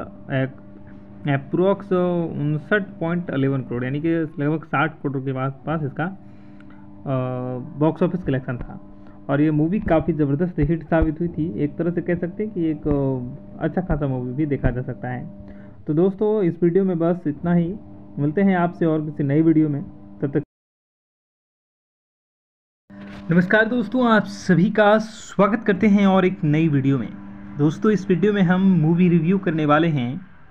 अप्रोक्स उनसठ पॉइंट अलेवन करोड़, यानी कि लगभग साठ करोड़ के पास पास इसका बॉक्स ऑफिस कलेक्शन था और ये मूवी काफ़ी ज़बरदस्त हिट साबित हुई थी। एक तरह से कह सकते हैं कि एक अच्छा खासा मूवी भी देखा जा सकता है। तो दोस्तों इस वीडियो में बस इतना ही, मिलते हैं आपसे और किसी नई वीडियो में, तब तक नमस्कार दोस्तों, आप सभी का स्वागत करते हैं और एक नई वीडियो में। दोस्तों इस वीडियो में हम मूवी रिव्यू करने वाले हैं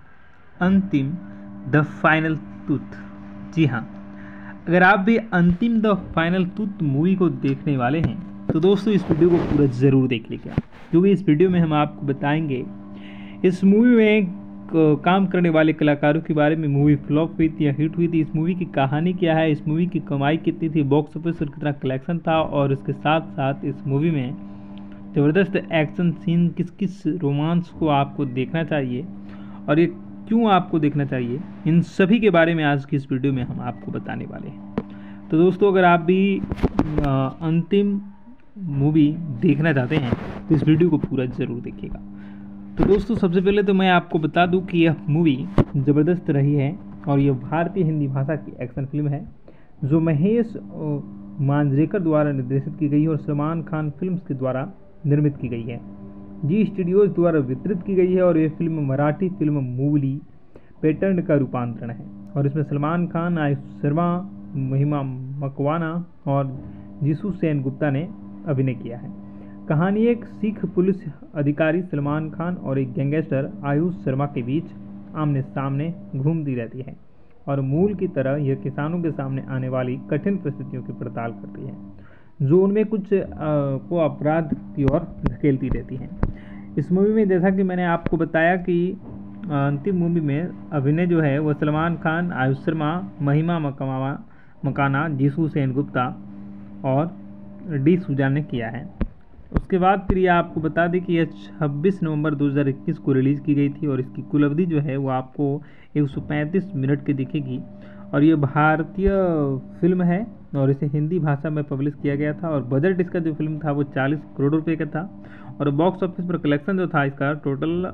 अंतिम द फाइनल टूथ। जी हाँ, अगर आप भी अंतिम द फाइनल टूथ मूवी को देखने वाले हैं तो दोस्तों इस वीडियो को पूरा ज़रूर देख लीजिएगा, क्योंकि इस वीडियो में हम आपको बताएंगे इस मूवी में काम करने वाले कलाकारों के बारे में। मूवी फ्लॉप हुई थी या हिट हुई थी, इस मूवी की कहानी क्या है, इस मूवी की कमाई कितनी थी, बॉक्स ऑफिस पर कितना कलेक्शन था और इसके साथ साथ इस मूवी में ज़बरदस्त एक्शन सीन, किस किस रोमांस को आपको देखना चाहिए और ये क्यों आपको देखना चाहिए, इन सभी के बारे में आज की इस वीडियो में हम आपको बताने वाले हैं। तो दोस्तों अगर आप भी आ, अंतिम मूवी देखना चाहते हैं तो इस वीडियो को पूरा ज़रूर देखिएगा। तो दोस्तों सबसे पहले तो मैं आपको बता दूं कि यह मूवी ज़बरदस्त रही है और यह भारतीय हिंदी भाषा की एक्शन फिल्म है जो महेश मांजरेकर द्वारा निर्देशित की गई है और सलमान खान फिल्म्स के द्वारा निर्मित की गई है। जी स्टूडियोज द्वारा वितरित की गई है और यह फिल्म मराठी फिल्म मूवली पैटर्न का रूपांतरण है और इसमें सलमान खान, आयुष शर्मा, महिमा मकवाना और जीसू सेन गुप्ता ने अभिनय किया है। कहानी एक सिख पुलिस अधिकारी सलमान खान और एक गैंगस्टर आयुष शर्मा के बीच आमने सामने घूमती रहती है और मूल की तरह यह किसानों के सामने आने वाली कठिन परिस्थितियों की पड़ताल करती है जो उनमें कुछ आ, को अपराध की ओर धकेलती रहती है। इस मूवी में जैसा कि मैंने आपको बताया कि अंतिम मूवी में अभिनय जो है वह सलमान खान, आयुष शर्मा, महिमा मकवाना मकाना, जीसू सेन गुप्ता और डी सुजान ने किया है। उसके बाद फिर ये आपको बता दें कि यह छब्बीस नवंबर दो हज़ार इक्कीस को रिलीज़ की गई थी और इसकी कुल अवधि जो है वो आपको एक सौ पैंतीस मिनट की दिखेगी और ये भारतीय फिल्म है और इसे हिंदी भाषा में पब्लिश किया गया था और बजट इसका जो फिल्म था वो चालीस करोड़ रुपए का था और बॉक्स ऑफिस पर कलेक्शन जो था इसका टोटल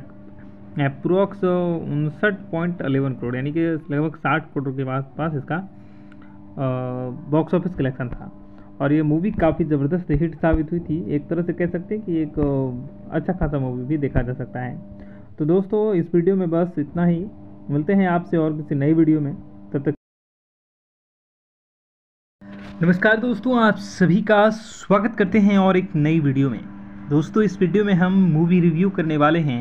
अप्रोक्स उनसठ पॉइंट अलेवन करोड़, यानी कि लगभग साठ करोड़ के पास पास इसका बॉक्स ऑफिस कलेक्शन था और ये मूवी काफ़ी ज़बरदस्त हिट साबित हुई थी। एक तरह से कह सकते हैं कि एक अच्छा खासा मूवी भी देखा जा सकता है। तो दोस्तों इस वीडियो में बस इतना ही, मिलते हैं आपसे और किसी नई वीडियो में, तब तक नमस्कार दोस्तों, आप सभी का स्वागत करते हैं और एक नई वीडियो में। दोस्तों इस वीडियो में हम मूवी रिव्यू करने वाले हैं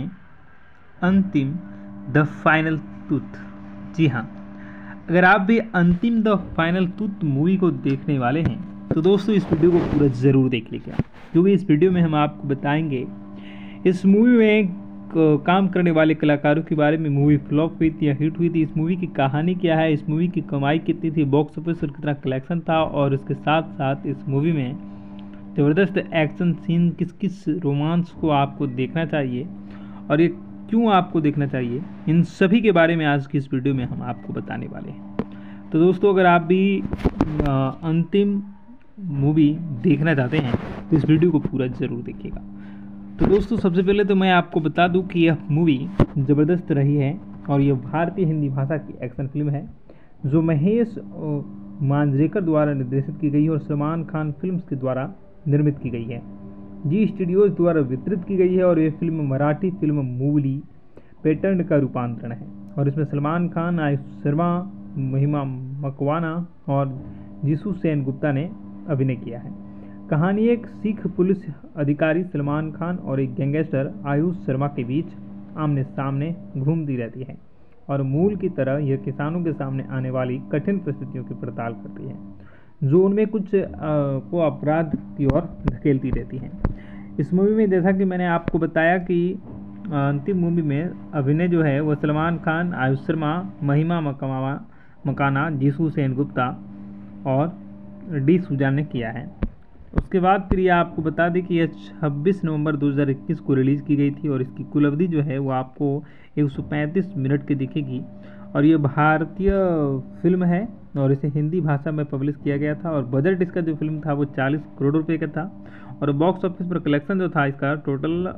अंतिम द फाइनल टूथ। जी हाँ, अगर आप भी अंतिम द फाइनल टूथ मूवी को देखने वाले हैं तो दोस्तों इस वीडियो को पूरा ज़रूर देख लीजिएगा, क्योंकि इस वीडियो में हम आपको बताएंगे इस मूवी में क- काम करने वाले कलाकारों के बारे में, मूवी फ्लॉप हुई थी या हिट हुई थी, इस मूवी की कहानी क्या है, इस मूवी की कमाई कितनी थी, बॉक्स ऑफिस पर कितना कलेक्शन था, और इसके साथ साथ इस मूवी में ज़बरदस्त एक्शन सीन, किस किस रोमांस को आपको देखना चाहिए और ये क्यों आपको देखना चाहिए, इन सभी के बारे में आज की इस वीडियो में हम आपको बताने वाले हैं। तो दोस्तों अगर आप भी अ, अंतिम मूवी देखना चाहते हैं तो इस वीडियो को पूरा ज़रूर देखिएगा। तो दोस्तों सबसे पहले तो मैं आपको बता दूं कि यह मूवी ज़बरदस्त रही है और यह भारतीय हिंदी भाषा की एक्शन फिल्म है जो महेश अ, मांजरेकर द्वारा निर्देशित की गई है और सलमान खान फिल्म्स के द्वारा निर्मित की गई है। जी स्टूडियोज द्वारा वितरित की गई है और यह फिल्म मराठी फिल्म मूवली पैटर्न का रूपांतरण है और इसमें सलमान खान, आयुष शर्मा, महिमा मकवाना और जीसू सेन गुप्ता ने अभिनय किया है। कहानी एक सिख पुलिस अधिकारी सलमान खान और एक गैंगस्टर आयुष शर्मा के बीच आमने सामने घूमती रहती है और मूल की तरह यह किसानों के सामने आने वाली कठिन परिस्थितियों की पड़ताल करती है जो उनमें कुछ अ, को अपराध की ओर धकेलती रहती हैं। इस मूवी में जैसा कि मैंने आपको बताया कि अ, अंतिम मूवी में अभिनय जो है वह सलमान खान, आयुष शर्मा, महिमा मकवाना मकाना, जीसू सेन गुप्ता और डी सुजान ने किया है। उसके बाद फिर ये आपको बता दें कि यह छब्बीस नवंबर दो हज़ार इक्कीस को रिलीज़ की गई थी और इसकी कुल अवधि जो है वो आपको एक सौ पैंतीस मिनट की दिखेगी और ये भारतीय फिल्म है और इसे हिंदी भाषा में पब्लिश किया गया था और बजट इसका जो फिल्म था वो चालीस करोड़ रुपए का था और बॉक्स ऑफिस पर कलेक्शन जो था इसका टोटल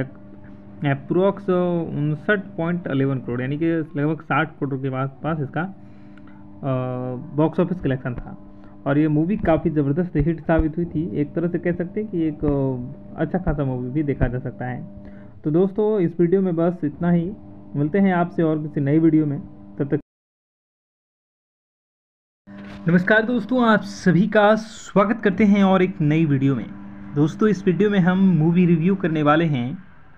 अप्रोक्स उनसठ पॉइंट अलेवन करोड़, यानी कि लगभग साठ करोड़ के पास पास इसका बॉक्स ऑफिस कलेक्शन था और ये मूवी काफ़ी ज़बरदस्त हिट साबित हुई थी। एक तरह से कह सकते हैं कि एक अ, अच्छा खासा मूवी भी देखा जा सकता है। तो दोस्तों इस वीडियो में बस इतना ही, मिलते हैं आपसे और किसी नई वीडियो में, तब तक। नमस्कार दोस्तों, आप सभी का स्वागत करते हैं और एक नई वीडियो में। दोस्तों इस वीडियो में हम मूवी रिव्यू करने वाले हैं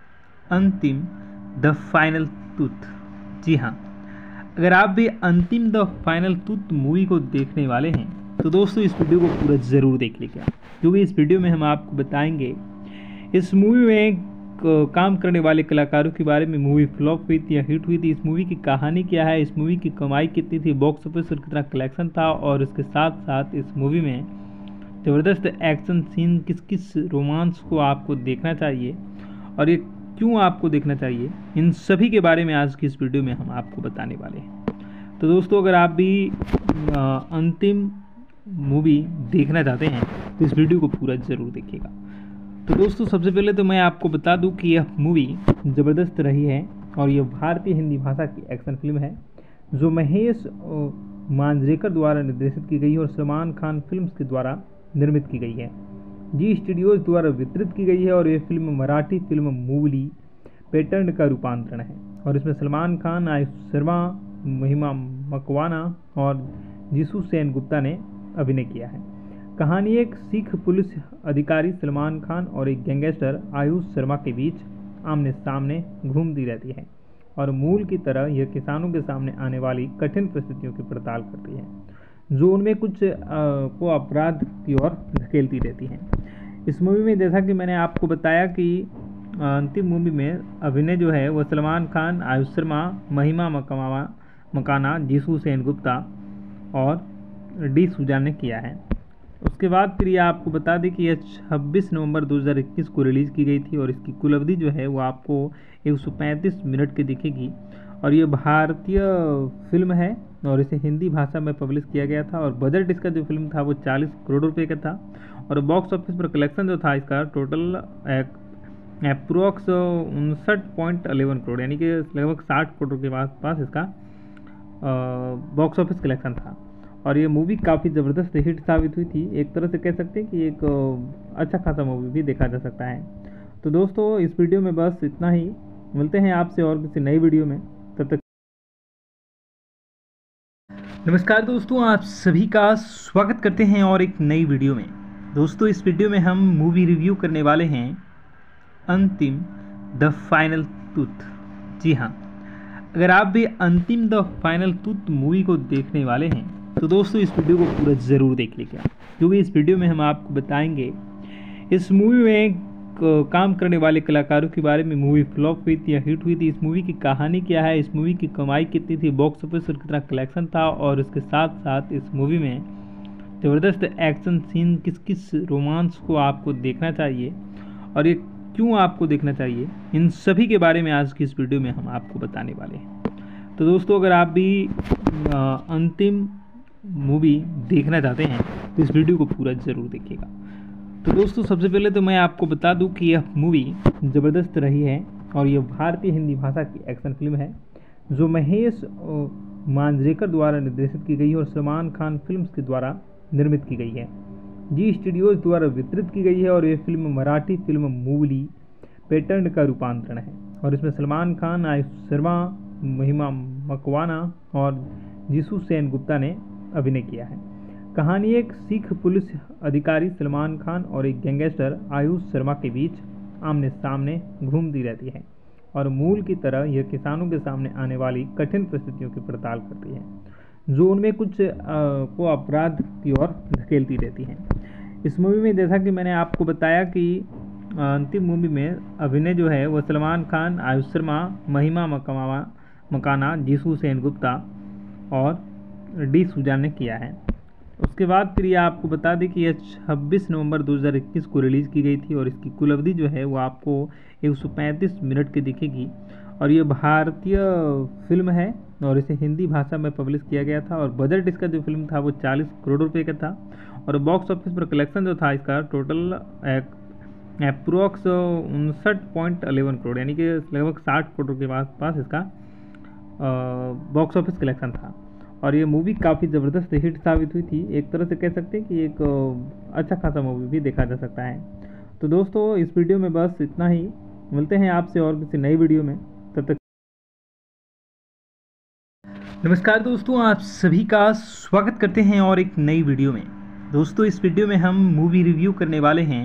अंतिम द फाइनल टूथ। जी हाँ, अगर आप भी अंतिम द फाइनल टूथ मूवी को देखने वाले हैं तो दोस्तों इस वीडियो को पूरा ज़रूर देख लीजिएगा, क्योंकि इस वीडियो में हम आपको बताएंगे इस मूवी में क- काम करने वाले कलाकारों के बारे में, मूवी फ्लॉप हुई थी या हिट हुई थी, इस मूवी की कहानी क्या है, इस मूवी की कमाई कितनी थी, बॉक्स ऑफिस पर कितना कलेक्शन था, और इसके साथ साथ इस मूवी में ज़बरदस्त एक्शन सीन, किस किस रोमांस को आपको देखना चाहिए और ये क्यों आपको देखना चाहिए, इन सभी के बारे में आज की इस वीडियो में हम आपको बताने वाले हैं। तो दोस्तों अगर आप भी अ, अंतिम मूवी देखना चाहते हैं तो इस वीडियो को पूरा ज़रूर देखिएगा। तो दोस्तों सबसे पहले तो मैं आपको बता दूं कि यह मूवी ज़बरदस्त रही है और यह भारतीय हिंदी भाषा की एक्शन फिल्म है जो महेश अ, मांजरेकर द्वारा निर्देशित की गई है और सलमान खान फिल्म्स के द्वारा निर्मित की गई है। जी स्टूडियोज द्वारा वितरित की गई है और यह फिल्म मराठी फिल्म मूवली पैटर्न का रूपांतरण है और इसमें सलमान खान, आयुष शर्मा, महिमा मकवाना और जीसू सेन गुप्ता ने अभिनय किया है। कहानी एक सिख पुलिस अधिकारी सलमान खान और एक गैंगस्टर आयुष शर्मा के बीच आमने सामने घूमती रहती है और मूल की तरह यह किसानों के सामने आने वाली कठिन परिस्थितियों की पड़ताल करती है जो उनमें कुछ अ, को अपराध की ओर धकेलती रहती हैं। इस मूवी में जैसा कि मैंने आपको बताया कि अ, अंतिम मूवी में अभिनय जो है वह सलमान खान, आयुष शर्मा, महिमा मकवाना मकाना, जीसू सेन गुप्ता और डी सुजान ने किया है। उसके बाद फिर ये आपको बता दें कि यह छब्बीस नवंबर दो हज़ार इक्कीस को रिलीज़ की गई थी और इसकी कुल अवधि जो है वो आपको एक सौ पैंतीस मिनट की दिखेगी और ये भारतीय फिल्म है और इसे हिंदी भाषा में पब्लिश किया गया था और बजट इसका जो फिल्म था वो चालीस करोड़ रुपए का था और बॉक्स ऑफिस पर कलेक्शन जो था इसका टोटल अप्रोक्स उनसठ पॉइंट अलेवन करोड़, यानी कि लगभग साठ करोड़ के पास पास इसका बॉक्स ऑफिस कलेक्शन था और ये मूवी काफ़ी ज़बरदस्त हिट साबित हुई थी। एक तरह से कह सकते हैं कि एक अ, अच्छा खासा मूवी भी देखा जा सकता है। तो दोस्तों इस वीडियो में बस इतना ही, मिलते हैं आपसे और किसी नई वीडियो में, तब तक। नमस्कार दोस्तों, आप सभी का स्वागत करते हैं और एक नई वीडियो में। दोस्तों इस वीडियो में हम मूवी रिव्यू करने वाले हैं अंतिम द फाइनल टूथ। जी हाँ, अगर आप भी अंतिम द फाइनल टूथ मूवी को देखने वाले हैं तो दोस्तों इस वीडियो को पूरा ज़रूर देख लीजिएगा, क्योंकि इस वीडियो में हम आपको बताएंगे इस मूवी में काम करने वाले कलाकारों के बारे में, मूवी फ्लॉप हुई थी या हिट हुई थी, इस मूवी की कहानी क्या है, इस मूवी की कमाई कितनी थी, बॉक्स ऑफिस और कितना कलेक्शन था, और इसके साथ साथ इस मूवी में ज़बरदस्त एक्शन सीन, किस किस रोमांस को आपको देखना चाहिए और ये क्यों आपको देखना चाहिए, इन सभी के बारे में आज की इस वीडियो में हम आपको बताने वाले हैं। तो दोस्तों अगर आप भी आ, अंतिम मूवी देखना चाहते हैं तो इस वीडियो को पूरा ज़रूर देखिएगा। तो दोस्तों सबसे पहले तो मैं आपको बता दूं कि यह मूवी ज़बरदस्त रही है और यह भारतीय हिंदी भाषा की एक्शन फिल्म है जो महेश मांजरेकर द्वारा निर्देशित की गई है और सलमान खान फिल्म्स के द्वारा निर्मित की गई है। जी स्टूडियोज द्वारा वितरित की गई है और यह फिल्म मराठी फिल्म मूवली पैटर्न का रूपांतरण है और इसमें सलमान खान, आयुष शर्मा, महिमा मकवाना और जीसू सेन गुप्ता ने अभिनय किया है। कहानी एक सिख पुलिस अधिकारी सलमान खान और एक गैंगस्टर आयुष शर्मा के बीच आमने सामने घूमती रहती है और मूल की तरह यह किसानों के सामने आने वाली कठिन परिस्थितियों की पड़ताल करती है जो उनमें कुछ आ, को अपराध की ओर धकेलती रहती है। इस मूवी में जैसा कि मैंने आपको बताया कि अंतिम मूवी में अभिनय जो है वह सलमान खान, आयुष शर्मा, महिमा मकवाना मकाना, जीसू सेन गुप्ता और डी सुजान ने किया है। उसके बाद फिर ये आपको बता दें कि यह छब्बीस नवंबर दो हज़ार इक्कीस को रिलीज़ की गई थी और इसकी कुल अवधि जो है वो आपको एक सौ पैंतीस मिनट की दिखेगी और ये भारतीय फिल्म है और इसे हिंदी भाषा में पब्लिश किया गया था और बजट इसका जो फिल्म था वो चालीस करोड़ रुपए का था और बॉक्स ऑफिस पर कलेक्शन जो था इसका टोटल अप्रोक्स उनसठ पॉइंट अलेवन करोड़, यानी कि लगभग साठ करोड़ के पास पास इसका बॉक्स ऑफिस कलेक्शन था और ये मूवी काफ़ी ज़बरदस्त हिट साबित हुई थी। एक तरह से कह सकते हैं कि एक अच्छा खासा मूवी भी देखा जा सकता है। तो दोस्तों इस वीडियो में बस इतना ही, मिलते हैं आपसे और किसी नई वीडियो में, तब तक नमस्कार दोस्तों, आप सभी का स्वागत करते हैं और एक नई वीडियो में। दोस्तों इस वीडियो में हम मूवी रिव्यू करने वाले हैं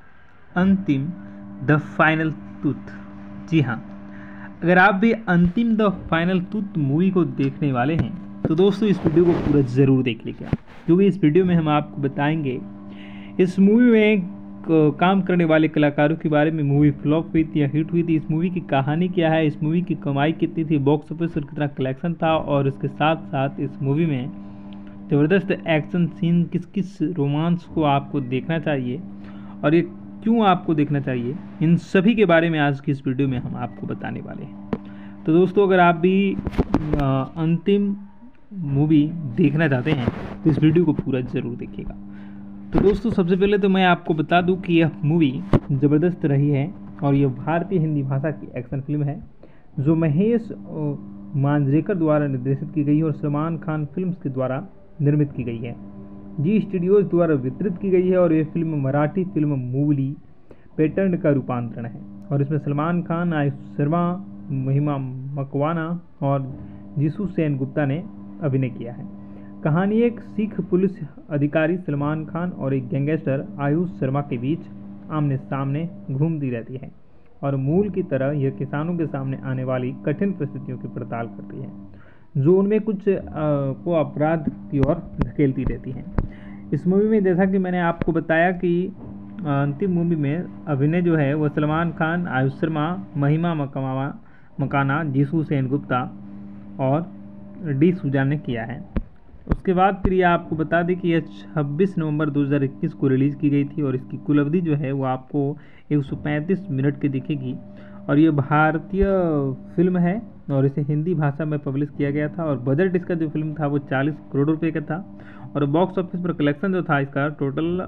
अंतिम द फाइनल टूथ। जी हाँ, अगर आप भी अंतिम द फाइनल टूथ मूवी को देखने वाले हैं तो दोस्तों इस वीडियो को पूरा ज़रूर देख लीजिएगा, क्योंकि इस वीडियो में हम आपको बताएंगे इस मूवी में काम करने वाले कलाकारों के बारे में, मूवी फ्लॉप हुई थी या हिट हुई थी, इस मूवी की कहानी क्या है, इस मूवी की कमाई कितनी थी, बॉक्स ऑफिस और कितना कलेक्शन था, और इसके साथ साथ इस मूवी में ज़बरदस्त एक्शन सीन, किस किस रोमांस को आपको देखना चाहिए और ये क्यों आपको देखना चाहिए, इन सभी के बारे में आज की इस वीडियो में हम आपको बताने वाले हैं। तो दोस्तों अगर आप भी आ, अंतिम मूवी देखना चाहते हैं तो इस वीडियो को पूरा ज़रूर देखिएगा। तो दोस्तों सबसे पहले तो मैं आपको बता दूं कि यह मूवी ज़बरदस्त रही है और यह भारतीय हिंदी भाषा की एक्शन फिल्म है जो महेश मांजरेकर द्वारा निर्देशित की गई है और सलमान खान फिल्म्स के द्वारा निर्मित की गई है। जी स्टूडियोज द्वारा वितरित की गई है और यह फिल्म मराठी फिल्म मूवली पैटर्न का रूपांतरण है और इसमें सलमान खान, आयुष शर्मा, महिमा मकवाना और जीसू सेन गुप्ता ने अभिनय किया है। कहानी एक सिख पुलिस अधिकारी सलमान खान और एक गैंगस्टर आयुष शर्मा के बीच आमने सामने घूमती रहती है और मूल की तरह यह किसानों के सामने आने वाली कठिन परिस्थितियों की पड़ताल करती है जो उनमें कुछ आ, को अपराध की ओर धकेलती रहती है। इस मूवी में जैसा कि मैंने आपको बताया कि अंतिम मूवी में अभिनय जो है वह सलमान खान, आयुष शर्मा, महिमा मकवाना मकाना, जीसू सेन गुप्ता और डी सुजान ने किया है। उसके बाद फिर ये आपको बता दें कि यह छब्बीस नवंबर दो हज़ार इक्कीस को रिलीज़ की गई थी और इसकी कुल अवधि जो है वो आपको एक सौ पैंतीस मिनट की दिखेगी और ये भारतीय फिल्म है और इसे हिंदी भाषा में पब्लिश किया गया था और बजट इसका जो फिल्म था वो चालीस करोड़ रुपए का था और बॉक्स ऑफिस पर कलेक्शन जो था इसका टोटल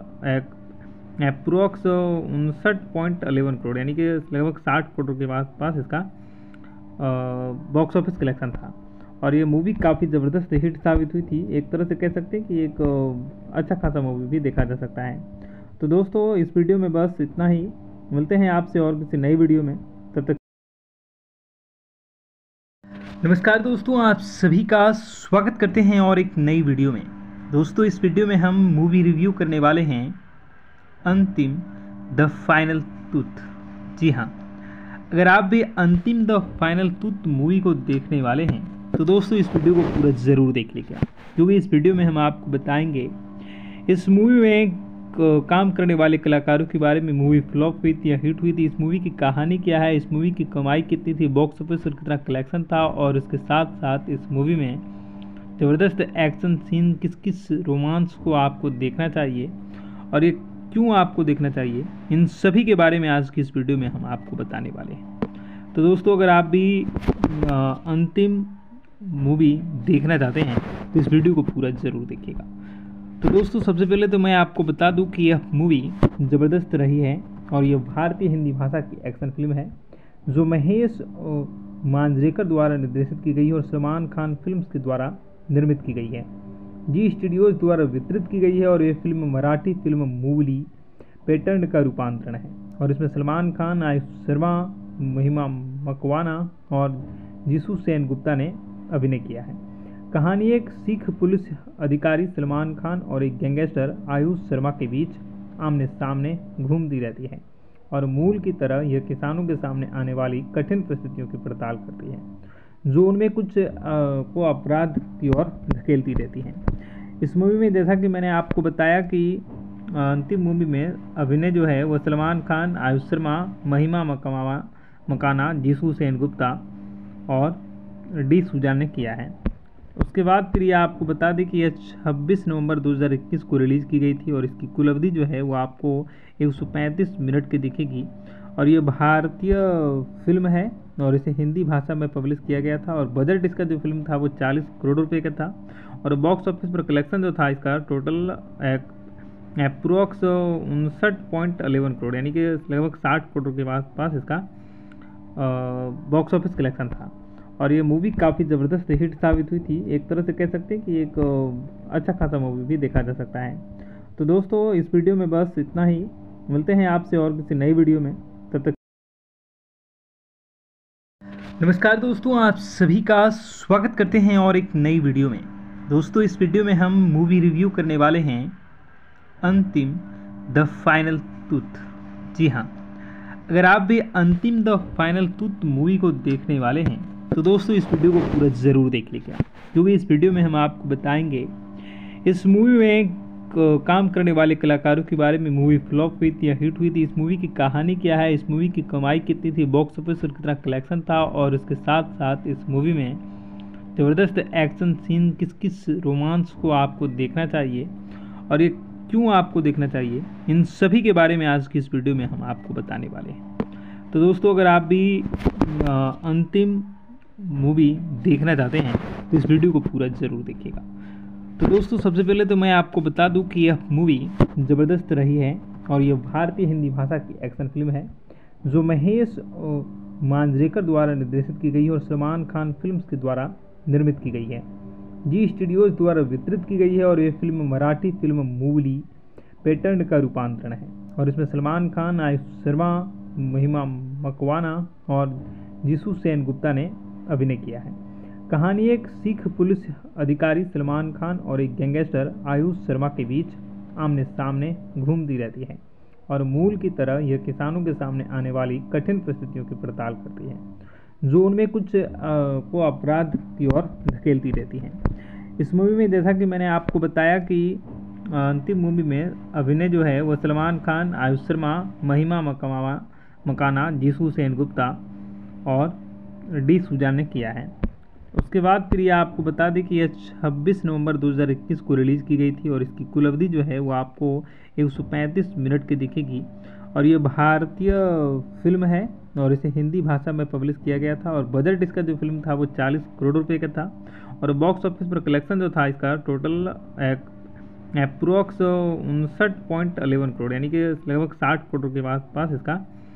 अप्रोक्स उनसठ पॉइंट अलेवन करोड़, यानी कि लगभग साठ करोड़ के पास पास इसका बॉक्स ऑफिस कलेक्शन था और ये मूवी काफ़ी ज़बरदस्त हिट साबित हुई थी। एक तरह से कह सकते हैं कि एक अच्छा खासा मूवी भी देखा जा सकता है। तो दोस्तों इस वीडियो में बस इतना ही, मिलते हैं आपसे और किसी नई वीडियो में, तब तक नमस्कार दोस्तों, आप सभी का स्वागत करते हैं और एक नई वीडियो में। दोस्तों इस वीडियो में हम मूवी रिव्यू करने वाले हैं अंतिम द फाइनल टूथ। जी हाँ, अगर आप भी अंतिम द फाइनल टूथ मूवी को देखने वाले हैं तो दोस्तों इस वीडियो को पूरा ज़रूर देख लीजिएगा, क्योंकि इस वीडियो में हम आपको बताएंगे इस मूवी में क- काम करने वाले कलाकारों के बारे में, मूवी फ्लॉप हुई थी या हिट हुई थी, इस मूवी की कहानी क्या है, इस मूवी की कमाई कितनी थी, बॉक्स ऑफिस पर कितना कलेक्शन था, और इसके साथ साथ इस मूवी में ज़बरदस्त एक्शन सीन, किस किस रोमांस को आपको देखना चाहिए और ये क्यों आपको देखना चाहिए, इन सभी के बारे में आज की इस वीडियो में हम आपको बताने वाले हैं। तो दोस्तों अगर आप भी अ, अंतिम मूवी देखना चाहते हैं तो इस वीडियो को पूरा ज़रूर देखिएगा। तो दोस्तों सबसे पहले तो मैं आपको बता दूं कि यह मूवी ज़बरदस्त रही है और यह भारतीय हिंदी भाषा की एक्शन फिल्म है जो महेश अ, मांजरेकर द्वारा निर्देशित की गई है और सलमान खान फिल्म्स के द्वारा निर्मित की गई है। जी स्टूडियोज द्वारा वितरित की गई है और यह फिल्म मराठी फिल्म मूवली पैटर्न का रूपांतरण है और इसमें सलमान खान, आयुष शर्मा, महिमा मकवाना और जीसू सेन गुप्ता ने अभिनय किया है। कहानी एक सिख पुलिस अधिकारी सलमान खान और एक गैंगस्टर आयुष शर्मा के बीच आमने सामने घूमती रहती है और मूल की तरह यह किसानों के सामने आने वाली कठिन परिस्थितियों की पड़ताल करती है जो उनमें कुछ अ, को अपराध की ओर धकेलती रहती हैं। इस मूवी में जैसा कि मैंने आपको बताया कि अ, अंतिम मूवी में अभिनय जो है वह सलमान खान, आयुष शर्मा, महिमा मकवाना मकाना, जीसू सेन गुप्ता और डी सुजान ने किया है। उसके बाद फिर ये आपको बता दें कि यह छब्बीस नवंबर दो हज़ार इक्कीस को रिलीज़ की गई थी और इसकी कुल अवधि जो है वो आपको एक सौ पैंतीस मिनट की दिखेगी और ये भारतीय फिल्म है और इसे हिंदी भाषा में पब्लिश किया गया था और बजट इसका जो फिल्म था वो चालीस करोड़ रुपए का था और बॉक्स ऑफिस पर कलेक्शन जो था इसका टोटल अप्रोक्स उनसठ पॉइंट अलेवन करोड़, यानी कि लगभग साठ करोड़ के पास पास इसका बॉक्स ऑफिस कलेक्शन था और ये मूवी काफ़ी ज़बरदस्त हिट साबित हुई थी। एक तरह से कह सकते हैं कि एक अ, अच्छा खासा मूवी भी देखा जा सकता है। तो दोस्तों इस वीडियो में बस इतना ही, मिलते हैं आपसे और किसी नई वीडियो में, तब तक। नमस्कार दोस्तों, आप सभी का स्वागत करते हैं और एक नई वीडियो में। दोस्तों इस वीडियो में हम मूवी रिव्यू करने वाले हैं अंतिम द फाइनल टूथ। जी हाँ, अगर आप भी अंतिम द फाइनल टूथ मूवी को देखने वाले हैं तो दोस्तों इस वीडियो को पूरा ज़रूर देख लीजिएगा, क्योंकि इस वीडियो में हम आपको बताएंगे इस मूवी में क- काम करने वाले कलाकारों के बारे में, मूवी फ्लॉप हुई थी या हिट हुई थी, इस मूवी की कहानी क्या है, इस मूवी की कमाई कितनी थी, बॉक्स ऑफिस पर कितना कलेक्शन था, और इसके साथ साथ इस मूवी में ज़बरदस्त एक्शन सीन, किस किस रोमांस को आपको देखना चाहिए और ये क्यों आपको देखना चाहिए, इन सभी के बारे में आज की इस वीडियो में हम आपको बताने वाले हैं। तो दोस्तों अगर आप भी अ, अंतिम मूवी देखना चाहते हैं तो इस वीडियो को पूरा ज़रूर देखिएगा। तो दोस्तों सबसे पहले तो मैं आपको बता दूं कि यह मूवी ज़बरदस्त रही है और यह भारतीय हिंदी भाषा की एक्शन फिल्म है जो महेश अ, मांजरेकर द्वारा निर्देशित की गई है और सलमान खान फिल्म्स के द्वारा निर्मित की गई है। जी स्टूडियोज द्वारा वितरित की गई है और यह फिल्म मराठी फिल्म मूवली पैटर्न का रूपांतरण है और इसमें सलमान खान, आयुष शर्मा, महिमा मकवाना और जीसू सेन गुप्ता ने अभिनय किया है। कहानी एक सिख पुलिस अधिकारी सलमान खान और एक गैंगस्टर आयुष शर्मा के बीच आमने सामने घूमती रहती है और मूल की तरह यह किसानों के सामने आने वाली कठिन परिस्थितियों की पड़ताल करती है जो उनमें कुछ अ, को अपराध की ओर धकेलती रहती हैं। इस मूवी में जैसा कि मैंने आपको बताया कि अ, अंतिम मूवी में अभिनय जो है वह सलमान खान, आयुष शर्मा, महिमा मकवाना मकाना, जीसू सेन गुप्ता और डी सुजान ने किया है। उसके बाद फिर ये आपको बता दें कि यह छब्बीस नवंबर दो हज़ार इक्कीस को रिलीज़ की गई थी और इसकी कुल अवधि जो है वो आपको एक सौ पैंतीस मिनट की दिखेगी और ये भारतीय फिल्म है और इसे हिंदी भाषा में पब्लिश किया गया था और बजट इसका जो फिल्म था वो चालीस करोड़ रुपए का था और बॉक्स ऑफिस पर कलेक्शन जो था इसका टोटल अप्रोक्स उनसठ पॉइंट अलेवन करोड़, यानी कि लगभग साठ करोड़ के पास पास इसका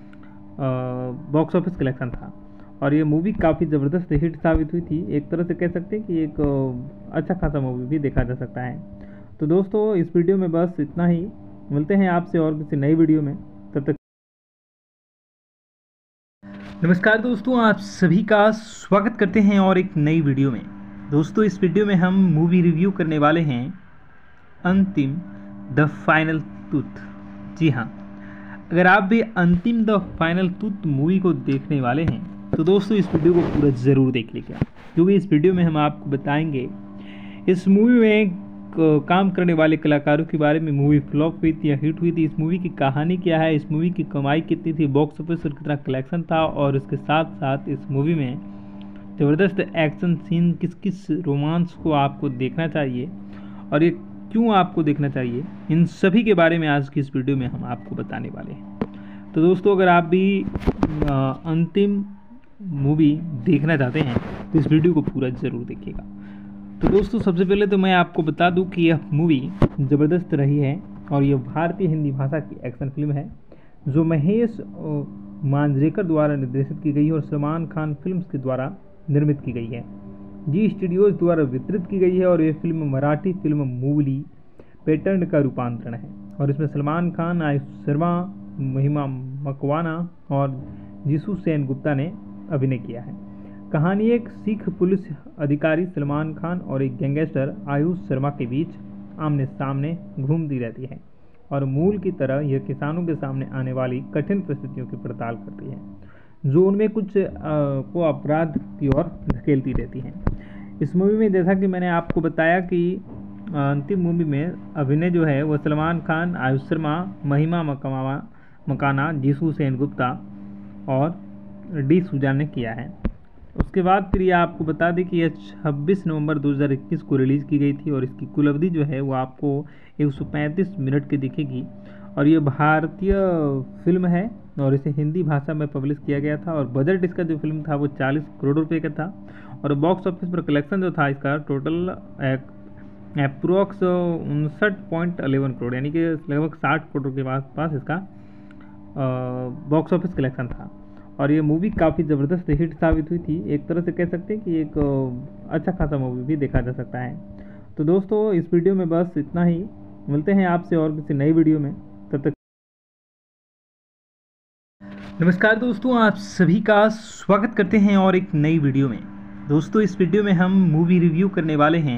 बॉक्स ऑफिस कलेक्शन था और ये मूवी काफ़ी ज़बरदस्त हिट साबित हुई थी। एक तरह से कह सकते हैं कि एक अ, अच्छा खासा मूवी भी देखा जा सकता है। तो दोस्तों इस वीडियो में बस इतना ही, मिलते हैं आपसे और किसी नई वीडियो में, तब तक। नमस्कार दोस्तों, आप सभी का स्वागत करते हैं और एक नई वीडियो में। दोस्तों इस वीडियो में हम मूवी रिव्यू करने वाले हैं अंतिम द फाइनल टूथ। जी हाँ, अगर आप भी अंतिम द फाइनल टूथ मूवी को देखने वाले हैं तो दोस्तों इस वीडियो को पूरा ज़रूर देख लीजिएगा, क्योंकि इस वीडियो में हम आपको बताएंगे इस मूवी में काम करने वाले कलाकारों के बारे में, मूवी फ्लॉप हुई थी या हिट हुई थी, इस मूवी की कहानी क्या है, इस मूवी की कमाई कितनी थी, बॉक्स ऑफिस और कितना कलेक्शन था, और इसके साथ साथ इस मूवी में ज़बरदस्त एक्शन सीन, किस किस रोमांस को आपको देखना चाहिए और ये क्यों आपको देखना चाहिए, इन सभी के बारे में आज की इस वीडियो में हम आपको बताने वाले हैं। तो दोस्तों अगर आप भी आ, अंतिम मूवी देखना चाहते हैं तो इस वीडियो को पूरा ज़रूर देखिएगा। तो दोस्तों सबसे पहले तो मैं आपको बता दूं कि यह मूवी ज़बरदस्त रही है और यह भारतीय हिंदी भाषा की एक्शन फिल्म है जो महेश मांजरेकर द्वारा निर्देशित की गई है और सलमान खान फिल्म्स के द्वारा निर्मित की गई है। जी स्टूडियोज द्वारा वितरित की गई है और यह फिल्म मराठी फिल्म मूवली पैटर्न का रूपांतरण है और इसमें सलमान खान, आयुष शर्मा, महिमा मकवाना और जीसू सेन गुप्ता ने अभिनय किया है। कहानी एक सिख पुलिस अधिकारी सलमान खान और एक गैंगस्टर आयुष शर्मा के बीच आमने सामने घूमती रहती है और मूल की तरह यह किसानों के सामने आने वाली कठिन परिस्थितियों की पड़ताल करती है जो उनमें कुछ आ, को अपराध की ओर धकेलती रहती है। इस मूवी में जैसा कि मैंने आपको बताया कि अंतिम मूवी में अभिनय जो है वह सलमान खान, आयुष शर्मा, महिमा मकवाना मकाना, जीसू सेन गुप्ता और डी सुजान ने किया है। उसके बाद फिर ये आपको बता दें कि यह छब्बीस नवंबर दो हज़ार इक्कीस को रिलीज़ की गई थी और इसकी कुल अवधि जो है वो आपको एक सौ पैंतीस मिनट की दिखेगी और ये भारतीय फिल्म है और इसे हिंदी भाषा में पब्लिश किया गया था और बजट इसका जो फिल्म था वो चालीस करोड़ रुपए का था और बॉक्स ऑफिस पर कलेक्शन जो था इसका टोटल अप्रोक्स उनसठ पॉइंट अलेवन करोड़, यानी कि लगभग साठ करोड़ के पास पास इसका बॉक्स ऑफिस कलेक्शन था और ये मूवी काफ़ी ज़बरदस्त हिट साबित हुई थी। एक तरह से कह सकते हैं कि एक अच्छा खासा मूवी भी देखा जा सकता है। तो दोस्तों इस वीडियो में बस इतना ही, मिलते हैं आपसे और किसी नई वीडियो में, तब तक। नमस्कार दोस्तों, आप सभी का स्वागत करते हैं और एक नई वीडियो में। दोस्तों इस वीडियो में हम मूवी रिव्यू करने वाले हैं